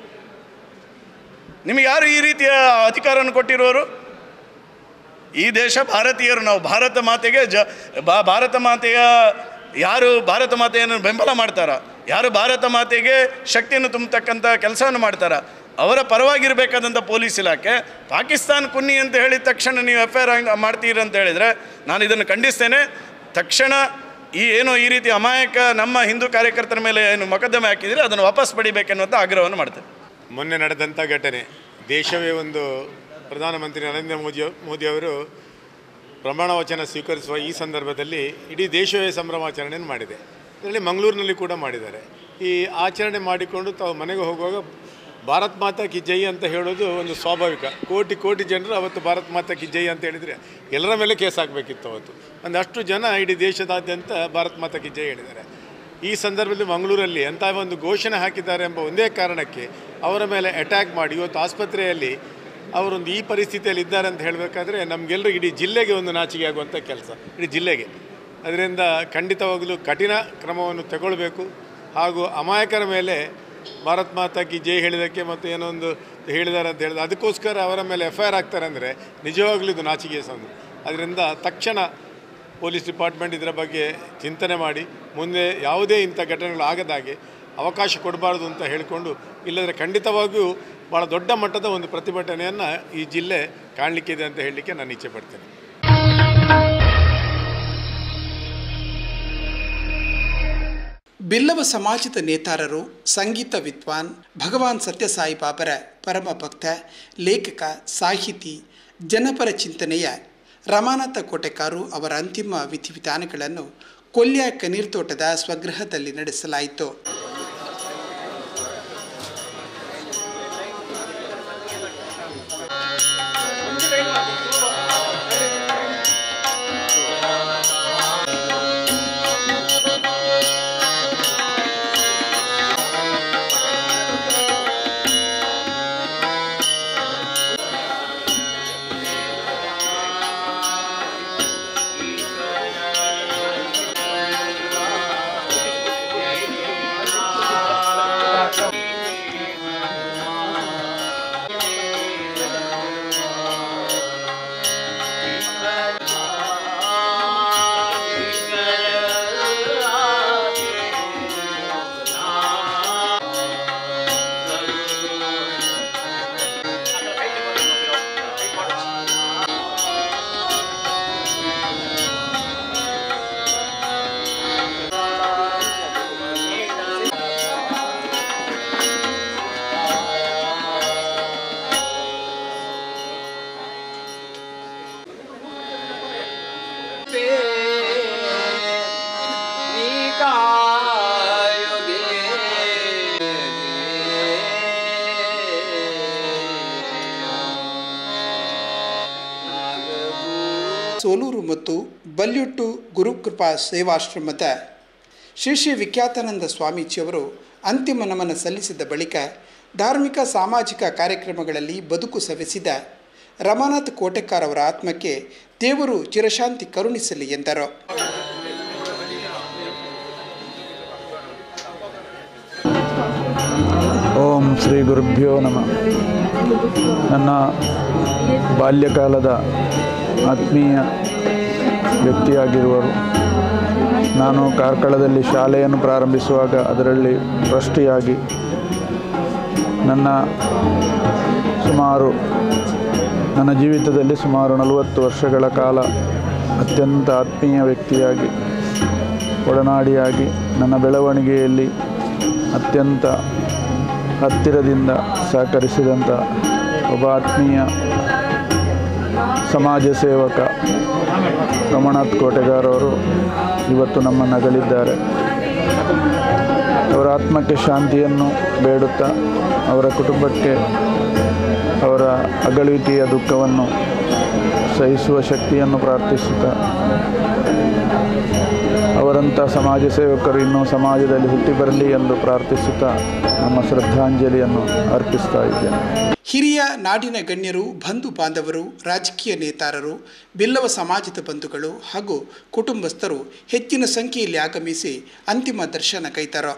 S12: ನಿಮಗೆ ಯಾರು ಈ ರೀತಿಯ ಅಧಿಕಾರವನ್ನು ಕೊಟ್ಟಿರೋರು? ಈ ದೇಶ ಭಾರತೀಯರು, ನಾವು ಭಾರತ ಮಾತೆಗೆ ಜ ಭಾರತ ಮಾತೆಯ ಯಾರು ಭಾರತ ಮಾತೆಯನ್ನು ಬೆಂಬಲ ಮಾಡ್ತಾರ, ಯಾರು ಭಾರತ ಮಾತೆಗೆ ಶಕ್ತಿಯನ್ನು ತುಂಬತಕ್ಕಂಥ ಕೆಲಸವನ್ನು ಮಾಡ್ತಾರ, ಅವರ ಪರವಾಗಿರಬೇಕಾದಂಥ ಪೊಲೀಸ್ ಇಲಾಖೆ ಪಾಕಿಸ್ತಾನ ಕುನ್ನಿ ಅಂತ ಹೇಳಿದ ತಕ್ಷಣ ನೀವು ಎಫ್ ಐ ಆರ್ ಮಾಡ್ತೀರಿ ಅಂತ ಹೇಳಿದರೆ ನಾನು ಇದನ್ನು ಖಂಡಿಸ್ತೇನೆ. ತಕ್ಷಣ ಈ ಏನೋ ಈ ರೀತಿ ಅಮಾಯಕ ನಮ್ಮ ಹಿಂದೂ ಕಾರ್ಯಕರ್ತರ ಮೇಲೆ ಏನು ಮೊಕದ್ದಮೆ ಹಾಕಿದರೆ ಅದನ್ನು ವಾಪಸ್ ಪಡಿಬೇಕೆನ್ನುವಂಥ ಆಗ್ರಹವನ್ನು ಮಾಡ್ತೇನೆ.
S13: ಮೊನ್ನೆ ನಡೆದಂಥ ಘಟನೆ, ದೇಶವೇ ಒಂದು ಪ್ರಧಾನಮಂತ್ರಿ ನರೇಂದ್ರ ಮೋದಿ ಮೋದಿಯವರು ಪ್ರಮಾಣ ವಚನ ಸ್ವೀಕರಿಸುವ ಈ ಸಂದರ್ಭದಲ್ಲಿ ಇಡೀ ದೇಶವೇ ಸಂಭ್ರಮಾಚರಣೆಯನ್ನು ಮಾಡಿದೆ. ಇದರಲ್ಲಿ ಮಂಗಳೂರಿನಲ್ಲಿ ಕೂಡ ಮಾಡಿದ್ದಾರೆ. ಈ ಆಚರಣೆ ಮಾಡಿಕೊಂಡು ತಾವು ಮನೆಗೆ ಹೋಗುವಾಗ ಭಾರತ್ ಮಾತಾ ಕಿ ಜೈ ಅಂತ ಹೇಳೋದು ಒಂದು ಸ್ವಾಭಾವಿಕ. ಕೋಟಿ ಕೋಟಿ ಜನರು ಅವತ್ತು ಭಾರತ್ ಮಾತಾ ಕಿ ಜೈ ಅಂತ ಹೇಳಿದರೆ ಎಲ್ಲರ ಮೇಲೆ ಕೇಸ್ ಹಾಕಬೇಕಿತ್ತು. ಅವತ್ತು ಒಂದಷ್ಟು ಜನ ಇಡೀ ದೇಶದಾದ್ಯಂತ ಭಾರತ್ ಮಾತಾ ಕಿ ಜೈ ಹೇಳಿದ್ದಾರೆ. ಈ ಸಂದರ್ಭದಲ್ಲಿ ಮಂಗಳೂರಲ್ಲಿ ಅಂಥ ಒಂದು ಘೋಷಣೆ ಹಾಕಿದ್ದಾರೆ ಎಂಬ ಒಂದೇ ಕಾರಣಕ್ಕೆ ಅವರ ಮೇಲೆ ಅಟ್ಯಾಕ್ ಮಾಡಿ ಇವತ್ತು ಆಸ್ಪತ್ರೆಯಲ್ಲಿ ಅವರೊಂದು ಈ ಪರಿಸ್ಥಿತಿಯಲ್ಲಿ ಇದ್ದಾರೆ ಅಂತ ಹೇಳಬೇಕಾದ್ರೆ ನಮಗೆಲ್ಲರೂ ಇಡೀ ಜಿಲ್ಲೆಗೆ ಒಂದು ನಾಚಿಕೆ ಆಗುವಂಥ ಕೆಲಸ, ಇಡೀ ಜಿಲ್ಲೆಗೆ. ಅದರಿಂದ ಖಂಡಿತವಾಗಲೂ ಕಠಿಣ ಕ್ರಮವನ್ನು ತಗೊಳ್ಬೇಕು. ಹಾಗೂ ಅಮಾಯಕರ ಮೇಲೆ ಭಾರತ್ ಮಾತಾ ಕಿ ಜೈ ಹೇಳಿದ್ದಕ್ಕೆ ಮತ್ತು ಏನೋ ಒಂದು ಹೇಳಿದ್ದಾರೆ ಅಂತ ಹೇಳಿದ್ರೆ ಅದಕ್ಕೋಸ್ಕರ ಅವರ ಮೇಲೆ ಎಫ್ ಐ ಆರ್ ಆಗ್ತಾರೆ ಅಂದರೆ ನಿಜವಾಗ್ಲೂ ಇದು ನಾಚಿಕೆಯ ಸಂದ. ಅದರಿಂದ ತಕ್ಷಣ ಪೊಲೀಸ್ ಡಿಪಾರ್ಟ್ಮೆಂಟ್ ಇದರ ಬಗ್ಗೆ ಚಿಂತನೆ ಮಾಡಿ ಮುಂದೆ ಯಾವುದೇ ಇಂಥ ಘಟನೆಗಳು ಆಗದಾಗೆ ಅವಕಾಶ ಕೊಡಬಾರ್ದು ಅಂತ ಹೇಳಿಕೊಂಡು, ಇಲ್ಲದ್ರೆ ಖಂಡಿತವಾಗಿಯೂ ಭಾಳ ದೊಡ್ಡ ಮಟ್ಟದ ಒಂದು ಪ್ರತಿಭಟನೆಯನ್ನು ಈ ಜಿಲ್ಲೆ ಕಾಣಲಿಕ್ಕಿದೆ ಅಂತ ಹೇಳಲಿಕ್ಕೆ ನಾನು ಇಚ್ಛೆ ಪಡ್ತೇನೆ.
S2: ಬಿಲ್ಲವ ಸಮಾಜದ ನೇತಾರರು, ಸಂಗೀತ ವಿದ್ವಾನ್, ಭಗವಾನ್ ಸತ್ಯಸಾಯಿ ಬಾಬರ ಪರಮ ಭಕ್ತ, ಲೇಖಕ, ಸಾಹಿತಿ, ಜನಪರ ಚಿಂತನೆಯ ರಮಾನಾಥ ಕೋಟೆಕಾರು ಅವರ ಅಂತಿಮ ವಿಧಿವಿಧಾನಗಳನ್ನು ಕೊಲ್ಯ ಕನೀರ್ತೋಟದ ಸ್ವಗೃಹದಲ್ಲಿ ನಡೆಸಲಾಯಿತು. ಸೋಲೂರು ಮತ್ತು ಬಲ್ಯೊಟ್ಟು ಗುರುಕೃಪಾ ಸೇವಾಶ್ರಮದ ಶ್ರೀ ಶ್ರೀ ವಿಖ್ಯಾತಾನಂದ ಸ್ವಾಮೀಜಿಯವರು ಅಂತಿಮ ನಮನ ಸಲ್ಲಿಸಿದ ಬಳಿಕ ಧಾರ್ಮಿಕ ಸಾಮಾಜಿಕ ಕಾರ್ಯಕ್ರಮಗಳಲ್ಲಿ ಬದುಕು ಸವೆಸಿದ ರಮಾನಾಥ ಕೋಟೆಕಾರ್ ಅವರ ಆತ್ಮಕ್ಕೆ ದೇವರು ಚಿರಶಾಂತಿ ಕರುಣಿಸಲಿ ಎಂದರು.
S14: ಓಂ ಶ್ರೀ ಗುರುಭ್ಯೋ ನಮಃ. ನನ್ನ ಬಾಲ್ಯಕಾಲದ ಆತ್ಮೀಯ ವ್ಯಕ್ತಿಯಾಗಿರುವರು. ನಾನು ಕಾರ್ಕಳದಲ್ಲಿ ಶಾಲೆಯನ್ನು ಪ್ರಾರಂಭಿಸುವಾಗ ಅದರಲ್ಲಿ ಟ್ರಸ್ಟಿಯಾಗಿ ನನ್ನ ಸುಮಾರು ನನ್ನ ಜೀವಿತದಲ್ಲಿ ಸುಮಾರು ನಲವತ್ತು ವರ್ಷಗಳ ಕಾಲ ಅತ್ಯಂತ ಆತ್ಮೀಯ ವ್ಯಕ್ತಿಯಾಗಿ ಒಡನಾಡಿಯಾಗಿ ನನ್ನ ಬೆಳವಣಿಗೆಯಲ್ಲಿ ಅತ್ಯಂತ ಹತ್ತಿರದಿಂದ ಸಹಕರಿಸಿದಂಥ ಒಬ್ಬ ಆತ್ಮೀಯ ಸಮಾಜ ಸೇವಕ ರಮಾನಾಥ ಕೋಟೆಕಾರ್ ಅವರು ಇವತ್ತು ನಮ್ಮನ್ನು ಅಗಲಿದ್ದಾರೆ. ಅವರ ಆತ್ಮಕ್ಕೆ ಶಾಂತಿಯನ್ನು ಬೇಡುತ್ತಾ ಅವರ ಕುಟುಂಬಕ್ಕೆ ಅವರ ಅಗಲಿಕೆಯ ದುಃಖವನ್ನು ಸಹಿಸುವ ಶಕ್ತಿಯನ್ನು ಪ್ರಾರ್ಥಿಸುತ್ತಾ ಅವರಂಥ ಸಮಾಜ ಸೇವಕರು ಇನ್ನೂ ಸಮಾಜದಲ್ಲಿ ಹುಟ್ಟಿ ಬರಲಿ ಎಂದು ಪ್ರಾರ್ಥಿಸುತ್ತಾ ನಮ್ಮ ಶ್ರದ್ಧಾಂಜಲಿಯನ್ನು ಅರ್ಪಿಸ್ತಾ ಇದ್ದೇನೆ.
S2: ಹಿರಿಯ ನಾಡಿನ ಗಣ್ಯರು, ಬಂಧು ಬಾಂಧವರು, ರಾಜಕೀಯ ನೇತಾರರು, ಬಿಲ್ಲವ ಸಮಾಜದ ಬಂಧುಗಳು ಹಾಗೂ ಕುಟುಂಬಸ್ಥರು ಹೆಚ್ಚಿನ ಸಂಖ್ಯೆಯಲ್ಲಿ ಆಗಮಿಸಿ ಅಂತಿಮ ದರ್ಶನ ಕೈತರು.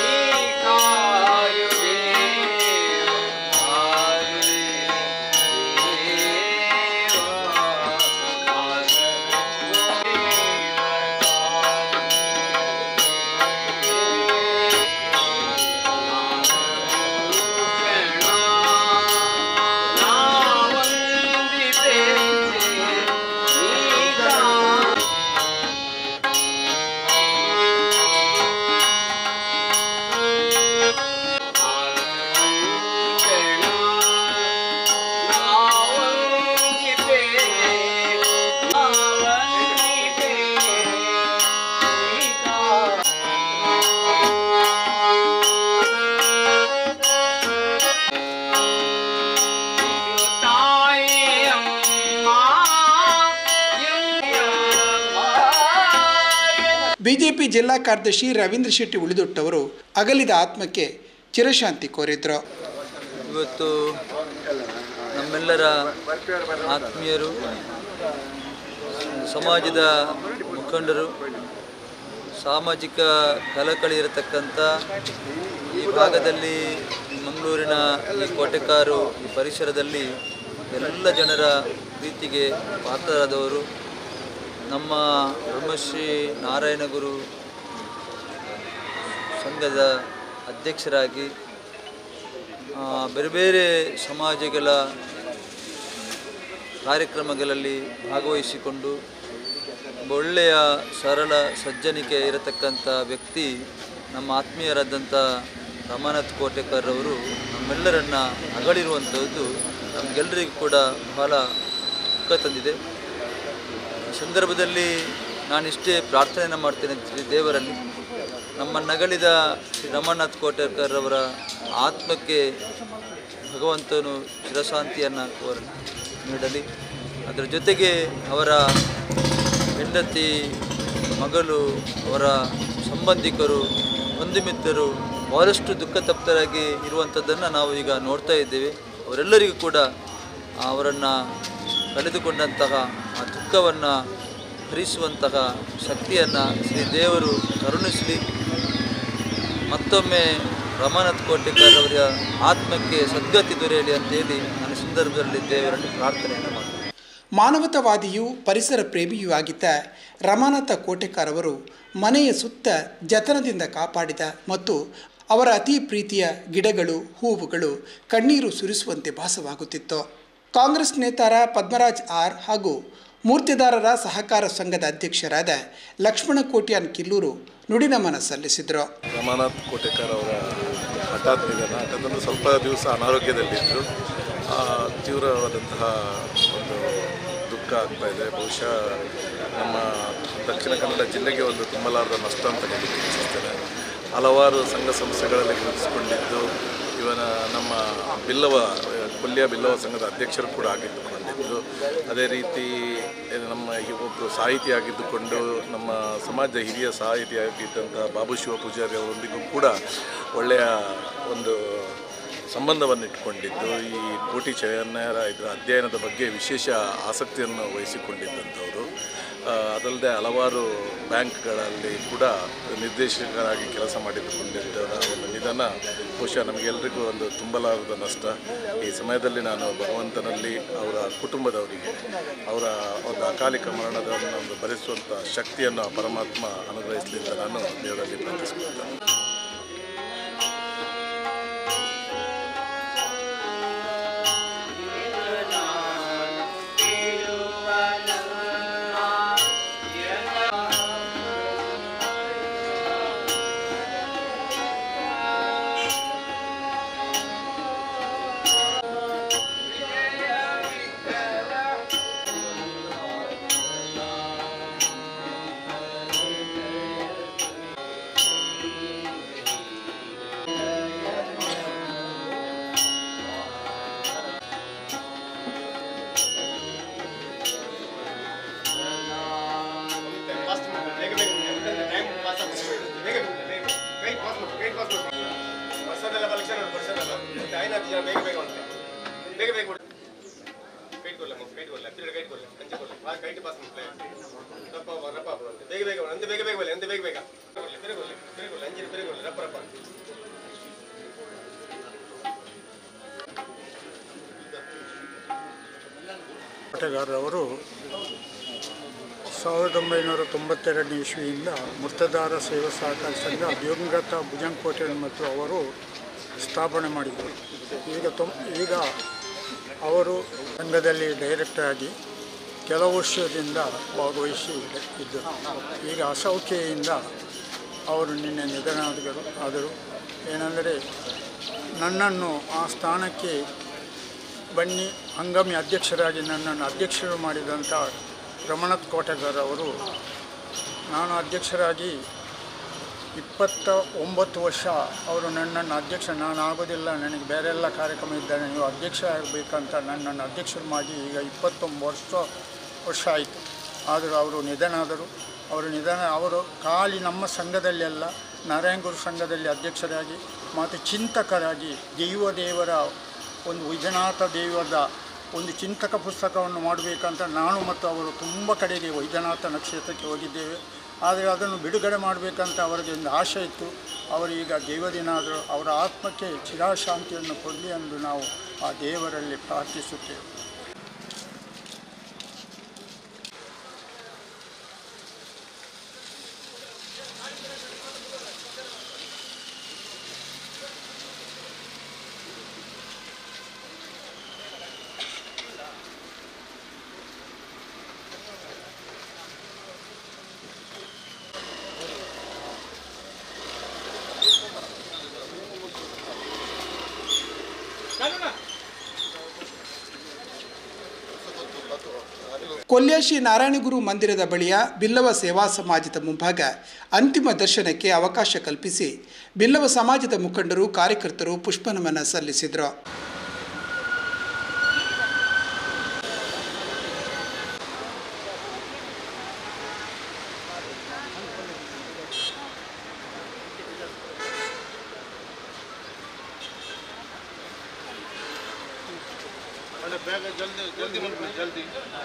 S2: ಬಿಜೆಪಿ ಜಿಲ್ಲಾ ಕಾರ್ಯದರ್ಶಿ ರವೀಂದ್ರ ಶೆಟ್ಟಿ ಉಳಿದೊಟ್ಟವರು ಅಗಲಿದ ಆತ್ಮಕ್ಕೆ ಚಿರಶಾಂತಿ ಕೋರಿದ್ರು.
S15: ಇವತ್ತು ನಮ್ಮೆಲ್ಲರ ಆತ್ಮೀಯರು, ಸಮಾಜದ ಮುಖಂಡರು, ಸಾಮಾಜಿಕ ಕಳಕಳಿ ಇರತಕ್ಕಂಥ ಈ ಭಾಗದಲ್ಲಿ, ಮಂಗಳೂರಿನ ಈ ಕೋಟೆಕಾರು ಈ ಪರಿಸರದಲ್ಲಿ ಎಲ್ಲ ಜನರ ಪ್ರೀತಿಗೆ ಪಾತ್ರರಾದವರು, ನಮ್ಮ ಬ್ರಹ್ಮಶ್ರೀ ನಾರಾಯಣಗುರು ಸಂಘದ ಅಧ್ಯಕ್ಷರಾಗಿ ಬೇರೆ ಬೇರೆ ಸಮಾಜಗಳ ಕಾರ್ಯಕ್ರಮಗಳಲ್ಲಿ ಭಾಗವಹಿಸಿಕೊಂಡು ಒಳ್ಳೆಯ ಸರಳ ಸಜ್ಜನಿಕೆ ಇರತಕ್ಕಂಥ ವ್ಯಕ್ತಿ ನಮ್ಮ ಆತ್ಮೀಯರಾದಂಥ ರಮಾನಾಥ್ ಕೋಟೆಕರ್ ಅವರು ನಮ್ಮೆಲ್ಲರನ್ನ ಅಗಲಿರುವಂಥದ್ದು ನಮಗೆಲ್ಲರಿಗೂ ಕೂಡ ಬಹಳ ದುಃಖ ತಂದಿದೆ. ಈ ಸಂದರ್ಭದಲ್ಲಿ ನಾನಿಷ್ಟೇ ಪ್ರಾರ್ಥನೆಯನ್ನು ಮಾಡ್ತೇನೆ ಶ್ರೀ ದೇವರಲ್ಲಿ, ನಮ್ಮ ನಗಲಿದ ಶ್ರೀ ರಮಾನಾಥ್ ಕೋಟೆಕರ್ ಅವರ ಆತ್ಮಕ್ಕೆ ಭಗವಂತನು ಚಿರಶಾಂತಿಯನ್ನು ಕೋರ ನೀಡಲಿ. ಅದರ ಜೊತೆಗೆ ಅವರ ಹೆಂಡತಿ, ಮಗಳು, ಅವರ ಸಂಬಂಧಿಕರು, ಬಂಧು ಮಿತ್ರರು ಬಹಳಷ್ಟು ದುಃಖ ತಪ್ತರಾಗಿ ಇರುವಂಥದ್ದನ್ನು ನಾವು ಈಗ ನೋಡ್ತಾ ಇದ್ದೇವೆ. ಅವರೆಲ್ಲರಿಗೂ ಕೂಡ ಅವರನ್ನು ಕಳೆದುಕೊಂಡಂತಹ ಆ ದುಃಖವನ್ನು ಹರಿಸುವಂತಹ ಶಕ್ತಿಯನ್ನು ಶ್ರೀ ದೇವರು ಕರುಣಿಸಲಿ. ಮತ್ತೊಮ್ಮೆ ರಮಾನಾಥ್ ಕೋಟೆಕರ್ ಅವರ ಆತ್ಮಕ್ಕೆ ಸದ್ಗತಿ ದೊರೆಯಲಿ ಅಂತೇಳಿ ನನ್ನ ಸಂದರ್ಭದಲ್ಲಿ ದೇವರಲ್ಲಿ ಪ್ರಾರ್ಥನೆಯನ್ನು ಮಾಡ್ತೀನಿ.
S2: ಮಾನವತಾವಾದಿಯೂ ಪರಿಸರ ಪ್ರೇಮಿಯೂ ಆಗಿದ್ದ ರಮಾನಾಥ ಕೋಟೆಕರ್ ಅವರು ಮನೆಯ ಸುತ್ತ ಜತನದಿಂದ ಕಾಪಾಡಿದ ಮತ್ತು ಅವರ ಅತಿ ಪ್ರೀತಿಯ ಗಿಡಗಳು, ಹೂವುಗಳು ಕಣ್ಣೀರು ಸುರಿಸುವಂತೆ ಭಾಸವಾಗುತ್ತಿತ್ತು. ಕಾಂಗ್ರೆಸ್ ನೇತಾರ ಪದ್ಮರಾಜ್ ಆರ್ ಹಾಗೂ ಮೂರ್ತಿದಾರರ ಸಹಕಾರ ಸಂಘದ ಅಧ್ಯಕ್ಷರಾದ ಲಕ್ಷ್ಮಣ ಕೋಟ್ಯಾನ್ ಕಿಲ್ಲೂರು ನುಡಿನಮನ ಸಲ್ಲಿಸಿದರು.
S16: ರಮಾನಾಥ್ ಕೋಟೆಕರ್ ಅವರ ಹಠಾತ್ ನಿಧನ. ಯಾಕಂದರೆ ಸ್ವಲ್ಪ ದಿವಸ ಅನಾರೋಗ್ಯದಲ್ಲಿದ್ದರು. ತೀವ್ರವಾದಂತಹ ಒಂದು ದುಃಖ ಆಗ್ತಾ ಇದೆ. ಬಹುಶಃ ನಮ್ಮ ದಕ್ಷಿಣ ಕನ್ನಡ ಜಿಲ್ಲೆಗೆ ಒಂದು ತುಂಬಲಾರದ ನಷ್ಟ ಅಂತ ಹೇಳಲಿಕ್ಕೆ ಇಚ್ಛಿಸ್ತೇನೆ. ಹಲವಾರು ಸಂಘ ಸಂಸ್ಥೆಗಳಲ್ಲಿ ಗುರುತಿಸಿಕೊಂಡಿದ್ದು, ಇವನ ನಮ್ಮ ಬಿಲ್ಲವ ಕೊಲ್ಲಿಯ ಬಿಲ್ಲವ ಸಂಘದ ಅಧ್ಯಕ್ಷರು ಕೂಡ ಆಗಿದ್ದುಕೊಂಡಿದ್ದು, ಅದೇ ರೀತಿ ನಮ್ಮ ಒಬ್ಬರು ಸಾಹಿತಿಯಾಗಿದ್ದುಕೊಂಡು ನಮ್ಮ ಸಮಾಜದ ಹಿರಿಯ ಸಾಹಿತಿಯಾಗಿದ್ದಂಥ ಬಾಬು ಶಿವ ಪೂಜಾರಿ ಅವರೊಂದಿಗೂ ಕೂಡ ಒಳ್ಳೆಯ ಒಂದು ಸಂಬಂಧವನ್ನು ಇಟ್ಕೊಂಡಿದ್ದು, ಈ ಕೋಟಿ ಚಯನ್ನರ ಇದರ ಅಧ್ಯಯನದ ಬಗ್ಗೆ ವಿಶೇಷ ಆಸಕ್ತಿಯನ್ನು ವಹಿಸಿಕೊಂಡಿದ್ದಂಥವರು. ಅದಲ್ಲದೆ ಹಲವಾರು ಬ್ಯಾಂಕ್ಗಳಲ್ಲಿ ಕೂಡ ನಿರ್ದೇಶಕರಾಗಿ ಕೆಲಸ ಮಾಡಿದುಕೊಂಡಿದ್ದವರ ಒಂದು ನಿಧನ ಬಹುಶಃ ನಮಗೆಲ್ಲರಿಗೂ ಒಂದು ತುಂಬಲಾರದ ನಷ್ಟ. ಈ ಸಮಯದಲ್ಲಿ ನಾನು ಭಗವಂತನಲ್ಲಿ ಅವರ ಕುಟುಂಬದವರಿಗೆ ಅವರ ಒಂದು ಅಕಾಲಿಕ ಮರಣದ ಒಂದು ಭರಿಸುವಂಥ ಶಕ್ತಿಯನ್ನು ಪರಮಾತ್ಮ ಅನುಗ್ರಹಿಸಲಿ ಅಂತ ನಾನು ದೇವರಲ್ಲಿ ಪ್ರಾರ್ಥಿಸುತ್ತೇನೆ.
S17: ಬೇಗ ಬೇಗ ಉಂಟು ಬೇಗ ಬೇಗ ಕೈಟ್ ಕೊಲ್ಲ ಕೈಟ್ ಕೊಲ್ಲ ತಿರುಗ ಕೈಟ್ ಕೊಲ್ಲ ಅಂಚೆ ಕೊಲ್ಲ ಆ ಕೈಟ್ ಪಾಸ್ ಮಾಡ್ಲೆ ರಪ್ಪ ರಪ್ಪ ಬೇಗ ಬೇಗ ಅಂತೆ ಬೇಗ ಬೇಗ ಬಲೆ ಅಂತೆ ಬೇಗ ಬೇಗ ಕೊಲ್ಲ ತಿರುಗ ಕೊಲ್ಲ ತಿರುಗ ಕೊಲ್ಲ ಅಂಚೆ ತಿರುಗ ಕೊಲ್ಲ ರಪ್ಪ ರಪ್ಪ
S18: ಕೋಟೆಗಾರರವರು ಸಾವಿರದ ಒಂಬೈನೂರ ತೊಂಬತ್ತೆರಡನೇ ಇಸ್ವಿಯಿಂದ ಮುರ್ತದಾರ ಸೇವಾ ಸಹಕಾರ ಸಂಘ ದಿವಂಗತ ಭುಜಂಕೋಟೆ ಮತ್ತು ಅವರು ಸ್ಥಾಪನೆ ಮಾಡಿದರು. ಈಗ ತೊಂ ಈಗ ಅವರು ಸಂಘದಲ್ಲಿ ಡೈರೆಕ್ಟರ್ ಆಗಿ ಕೆಲವು ವರ್ಷದಿಂದ ಭಾಗವಹಿಸಿ ಇದ್ದರು. ಈಗ ಅಸೌಖ್ಯೆಯಿಂದ ಅವರು ನಿನ್ನೆ ನಿಧನರಾದರು. ಆದರು ಏನೆಂದರೆ ನನ್ನನ್ನು ಆ ಸ್ಥಾನಕ್ಕೆ ಬನ್ನಿ ಹಂಗಾಮಿ ಅಧ್ಯಕ್ಷರಾಗಿ ನನ್ನನ್ನು ಅಧ್ಯಕ್ಷರು ಮಾಡಿದಂಥ ರಮಣತ್ ಕೋಟೆಗಾರ್ ಅವರು, ನಾನು ಅಧ್ಯಕ್ಷರಾಗಿ ಇಪ್ಪತ್ತ ಒಂಬತ್ತು ವರ್ಷ ಅವರು ನನ್ನನ್ನು ಅಧ್ಯಕ್ಷ ನಾನು ಆಗೋದಿಲ್ಲ, ನನಗೆ ಬೇರೆ ಎಲ್ಲ ಕಾರ್ಯಕ್ರಮ ಇದ್ದಾನೆ, ನೀವು ಅಧ್ಯಕ್ಷ ಆಗಬೇಕಂತ ನನ್ನನ್ನು ಅಧ್ಯಕ್ಷರು ಮಾಡಿ ಈಗ ಇಪ್ಪತ್ತೊಂಬತ್ತು ವರ್ಷ ವರ್ಷ ಆಯಿತು. ಆದರೂ ಅವರು ನಿಧನಾದರು. ಅವರು ನಿಧನ ಅವರು ಖಾಲಿ ನಮ್ಮ ಸಂಘದಲ್ಲೆಲ್ಲ ನಾರಾಯಣಗುರು ಸಂಘದಲ್ಲಿ ಅಧ್ಯಕ್ಷರಾಗಿ ಮತ್ತು ಚಿಂತಕರಾಗಿ ದೈವದೇವರ ಒಂದು ವೈದ್ಯನಾಥ ದೇವದ ಒಂದು ಚಿಂತಕ ಪುಸ್ತಕವನ್ನು ಮಾಡಬೇಕಂತ ನಾನು ಮತ್ತು ಅವರು ತುಂಬ ಕಡೆಗೆ ವೈದ್ಯನಾಥನ ಕ್ಷೇತ್ರಕ್ಕೆ ಹೋಗಿದ್ದೇವೆ. ಆದರೆ ಅದನ್ನು ಬಿಡುಗಡೆ ಮಾಡಬೇಕಂತ ಅವರಿಗೆ ಒಂದು ಆಶೆ ಇತ್ತು. ಅವರು ಈಗ ದೈವದಿನಾದರೂ ಅವರ ಆತ್ಮಕ್ಕೆ ಚಿರಶಾಂತಿಯನ್ನು ಕೊಡಲಿ ಎಂದು ನಾವು ಆ ದೇವರಲ್ಲಿ ಪ್ರಾರ್ಥಿಸುತ್ತೇವೆ.
S2: ಕೊಲ್ಯಾಶಿ ನಾರಾಯಣಗುರು ಮಂದಿರದ ಬಳಿಯ ಬಿಲ್ಲವ ಸೇವಾ ಸಮಾಜದ ಮುಂಭಾಗ ಅಂತಿಮ ದರ್ಶನಕ್ಕೆ ಅವಕಾಶ ಕಲ್ಪಿಸಿ ಬಿಲ್ಲವ ಸಮಾಜದ ಮುಖಂಡರು ಕಾರ್ಯಕರ್ತರು ಪುಷ್ಪನಮನ ಸಲ್ಲಿಸಿದರು.
S17: जल्दी जल्दी जल्दी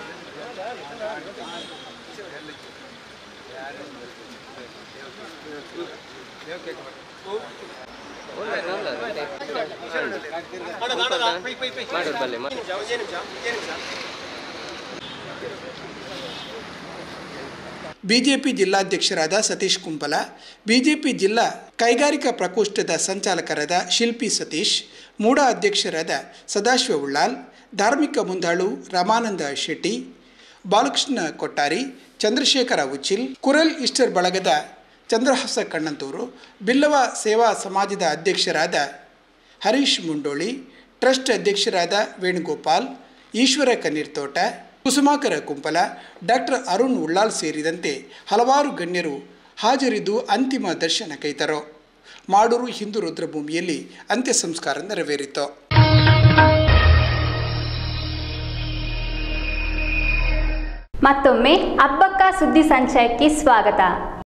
S2: ಬಿಜೆಪಿ ಜಿಲ್ಲಾಧ್ಯಕ್ಷರಾದ ಸತೀಶ್ ಕುಂಪಲ, ಬಿಜೆಪಿ ಜಿಲ್ಲಾ ಕೈಗಾರಿಕಾ ಪ್ರಕೋಷ್ಠದ ಸಂಚಾಲಕರಾದ ಶಿಲ್ಪಿ ಸತೀಶ್, ಮೂಡ ಅಧ್ಯಕ್ಷರಾದ ಸದಾಶಿವ ಉಳ್ಳಾಲ್, ಧಾರ್ಮಿಕ ಮುಂದಾಳು ರಾಮಾನಂದ ಶೆಟ್ಟಿ, ಬಾಲಕೃಷ್ಣ ಕೊಟ್ಟಾರಿ, ಚಂದ್ರಶೇಖರ ಉಚ್ಚಿಲ್, ಕುರಲ್ ಈಸ್ಟರ್ ಬಳಗದ ಚಂದ್ರಹಾಸ ಕಣ್ಣಂತೂರು, ಬಿಲ್ಲವ ಸೇವಾ ಸಮಾಜದ ಅಧ್ಯಕ್ಷರಾದ ಹರೀಶ್ ಮುಂಡೋಳಿ, ಟ್ರಸ್ಟ್ ಅಧ್ಯಕ್ಷರಾದ ವೇಣುಗೋಪಾಲ್, ಈಶ್ವರ ಕನ್ನೀರ್ತೋಟ, ಕುಸುಮಾಕರ ಕುಂಪಲ, ಡಾಕ್ಟರ್ ಅರುಣ್ ಉಳ್ಳಾಲ್ ಸೇರಿದಂತೆ ಹಲವಾರು ಗಣ್ಯರು ಹಾಜರಿದ್ದು ಅಂತಿಮ ದರ್ಶನ ಕೈತರು. ಮಾಡೂರು ಹಿಂದೂ ರುದ್ರಭೂಮಿಯಲ್ಲಿ ಅಂತ್ಯ ಸಂಸ್ಕಾರ ನೆರವೇರಿತು.
S1: ಮತ್ತೊಮ್ಮೆ ಅಬ್ಬಕ್ಕ ಸುದ್ದಿ ಸಂಚಯಕ್ಕೆ ಸ್ವಾಗತ.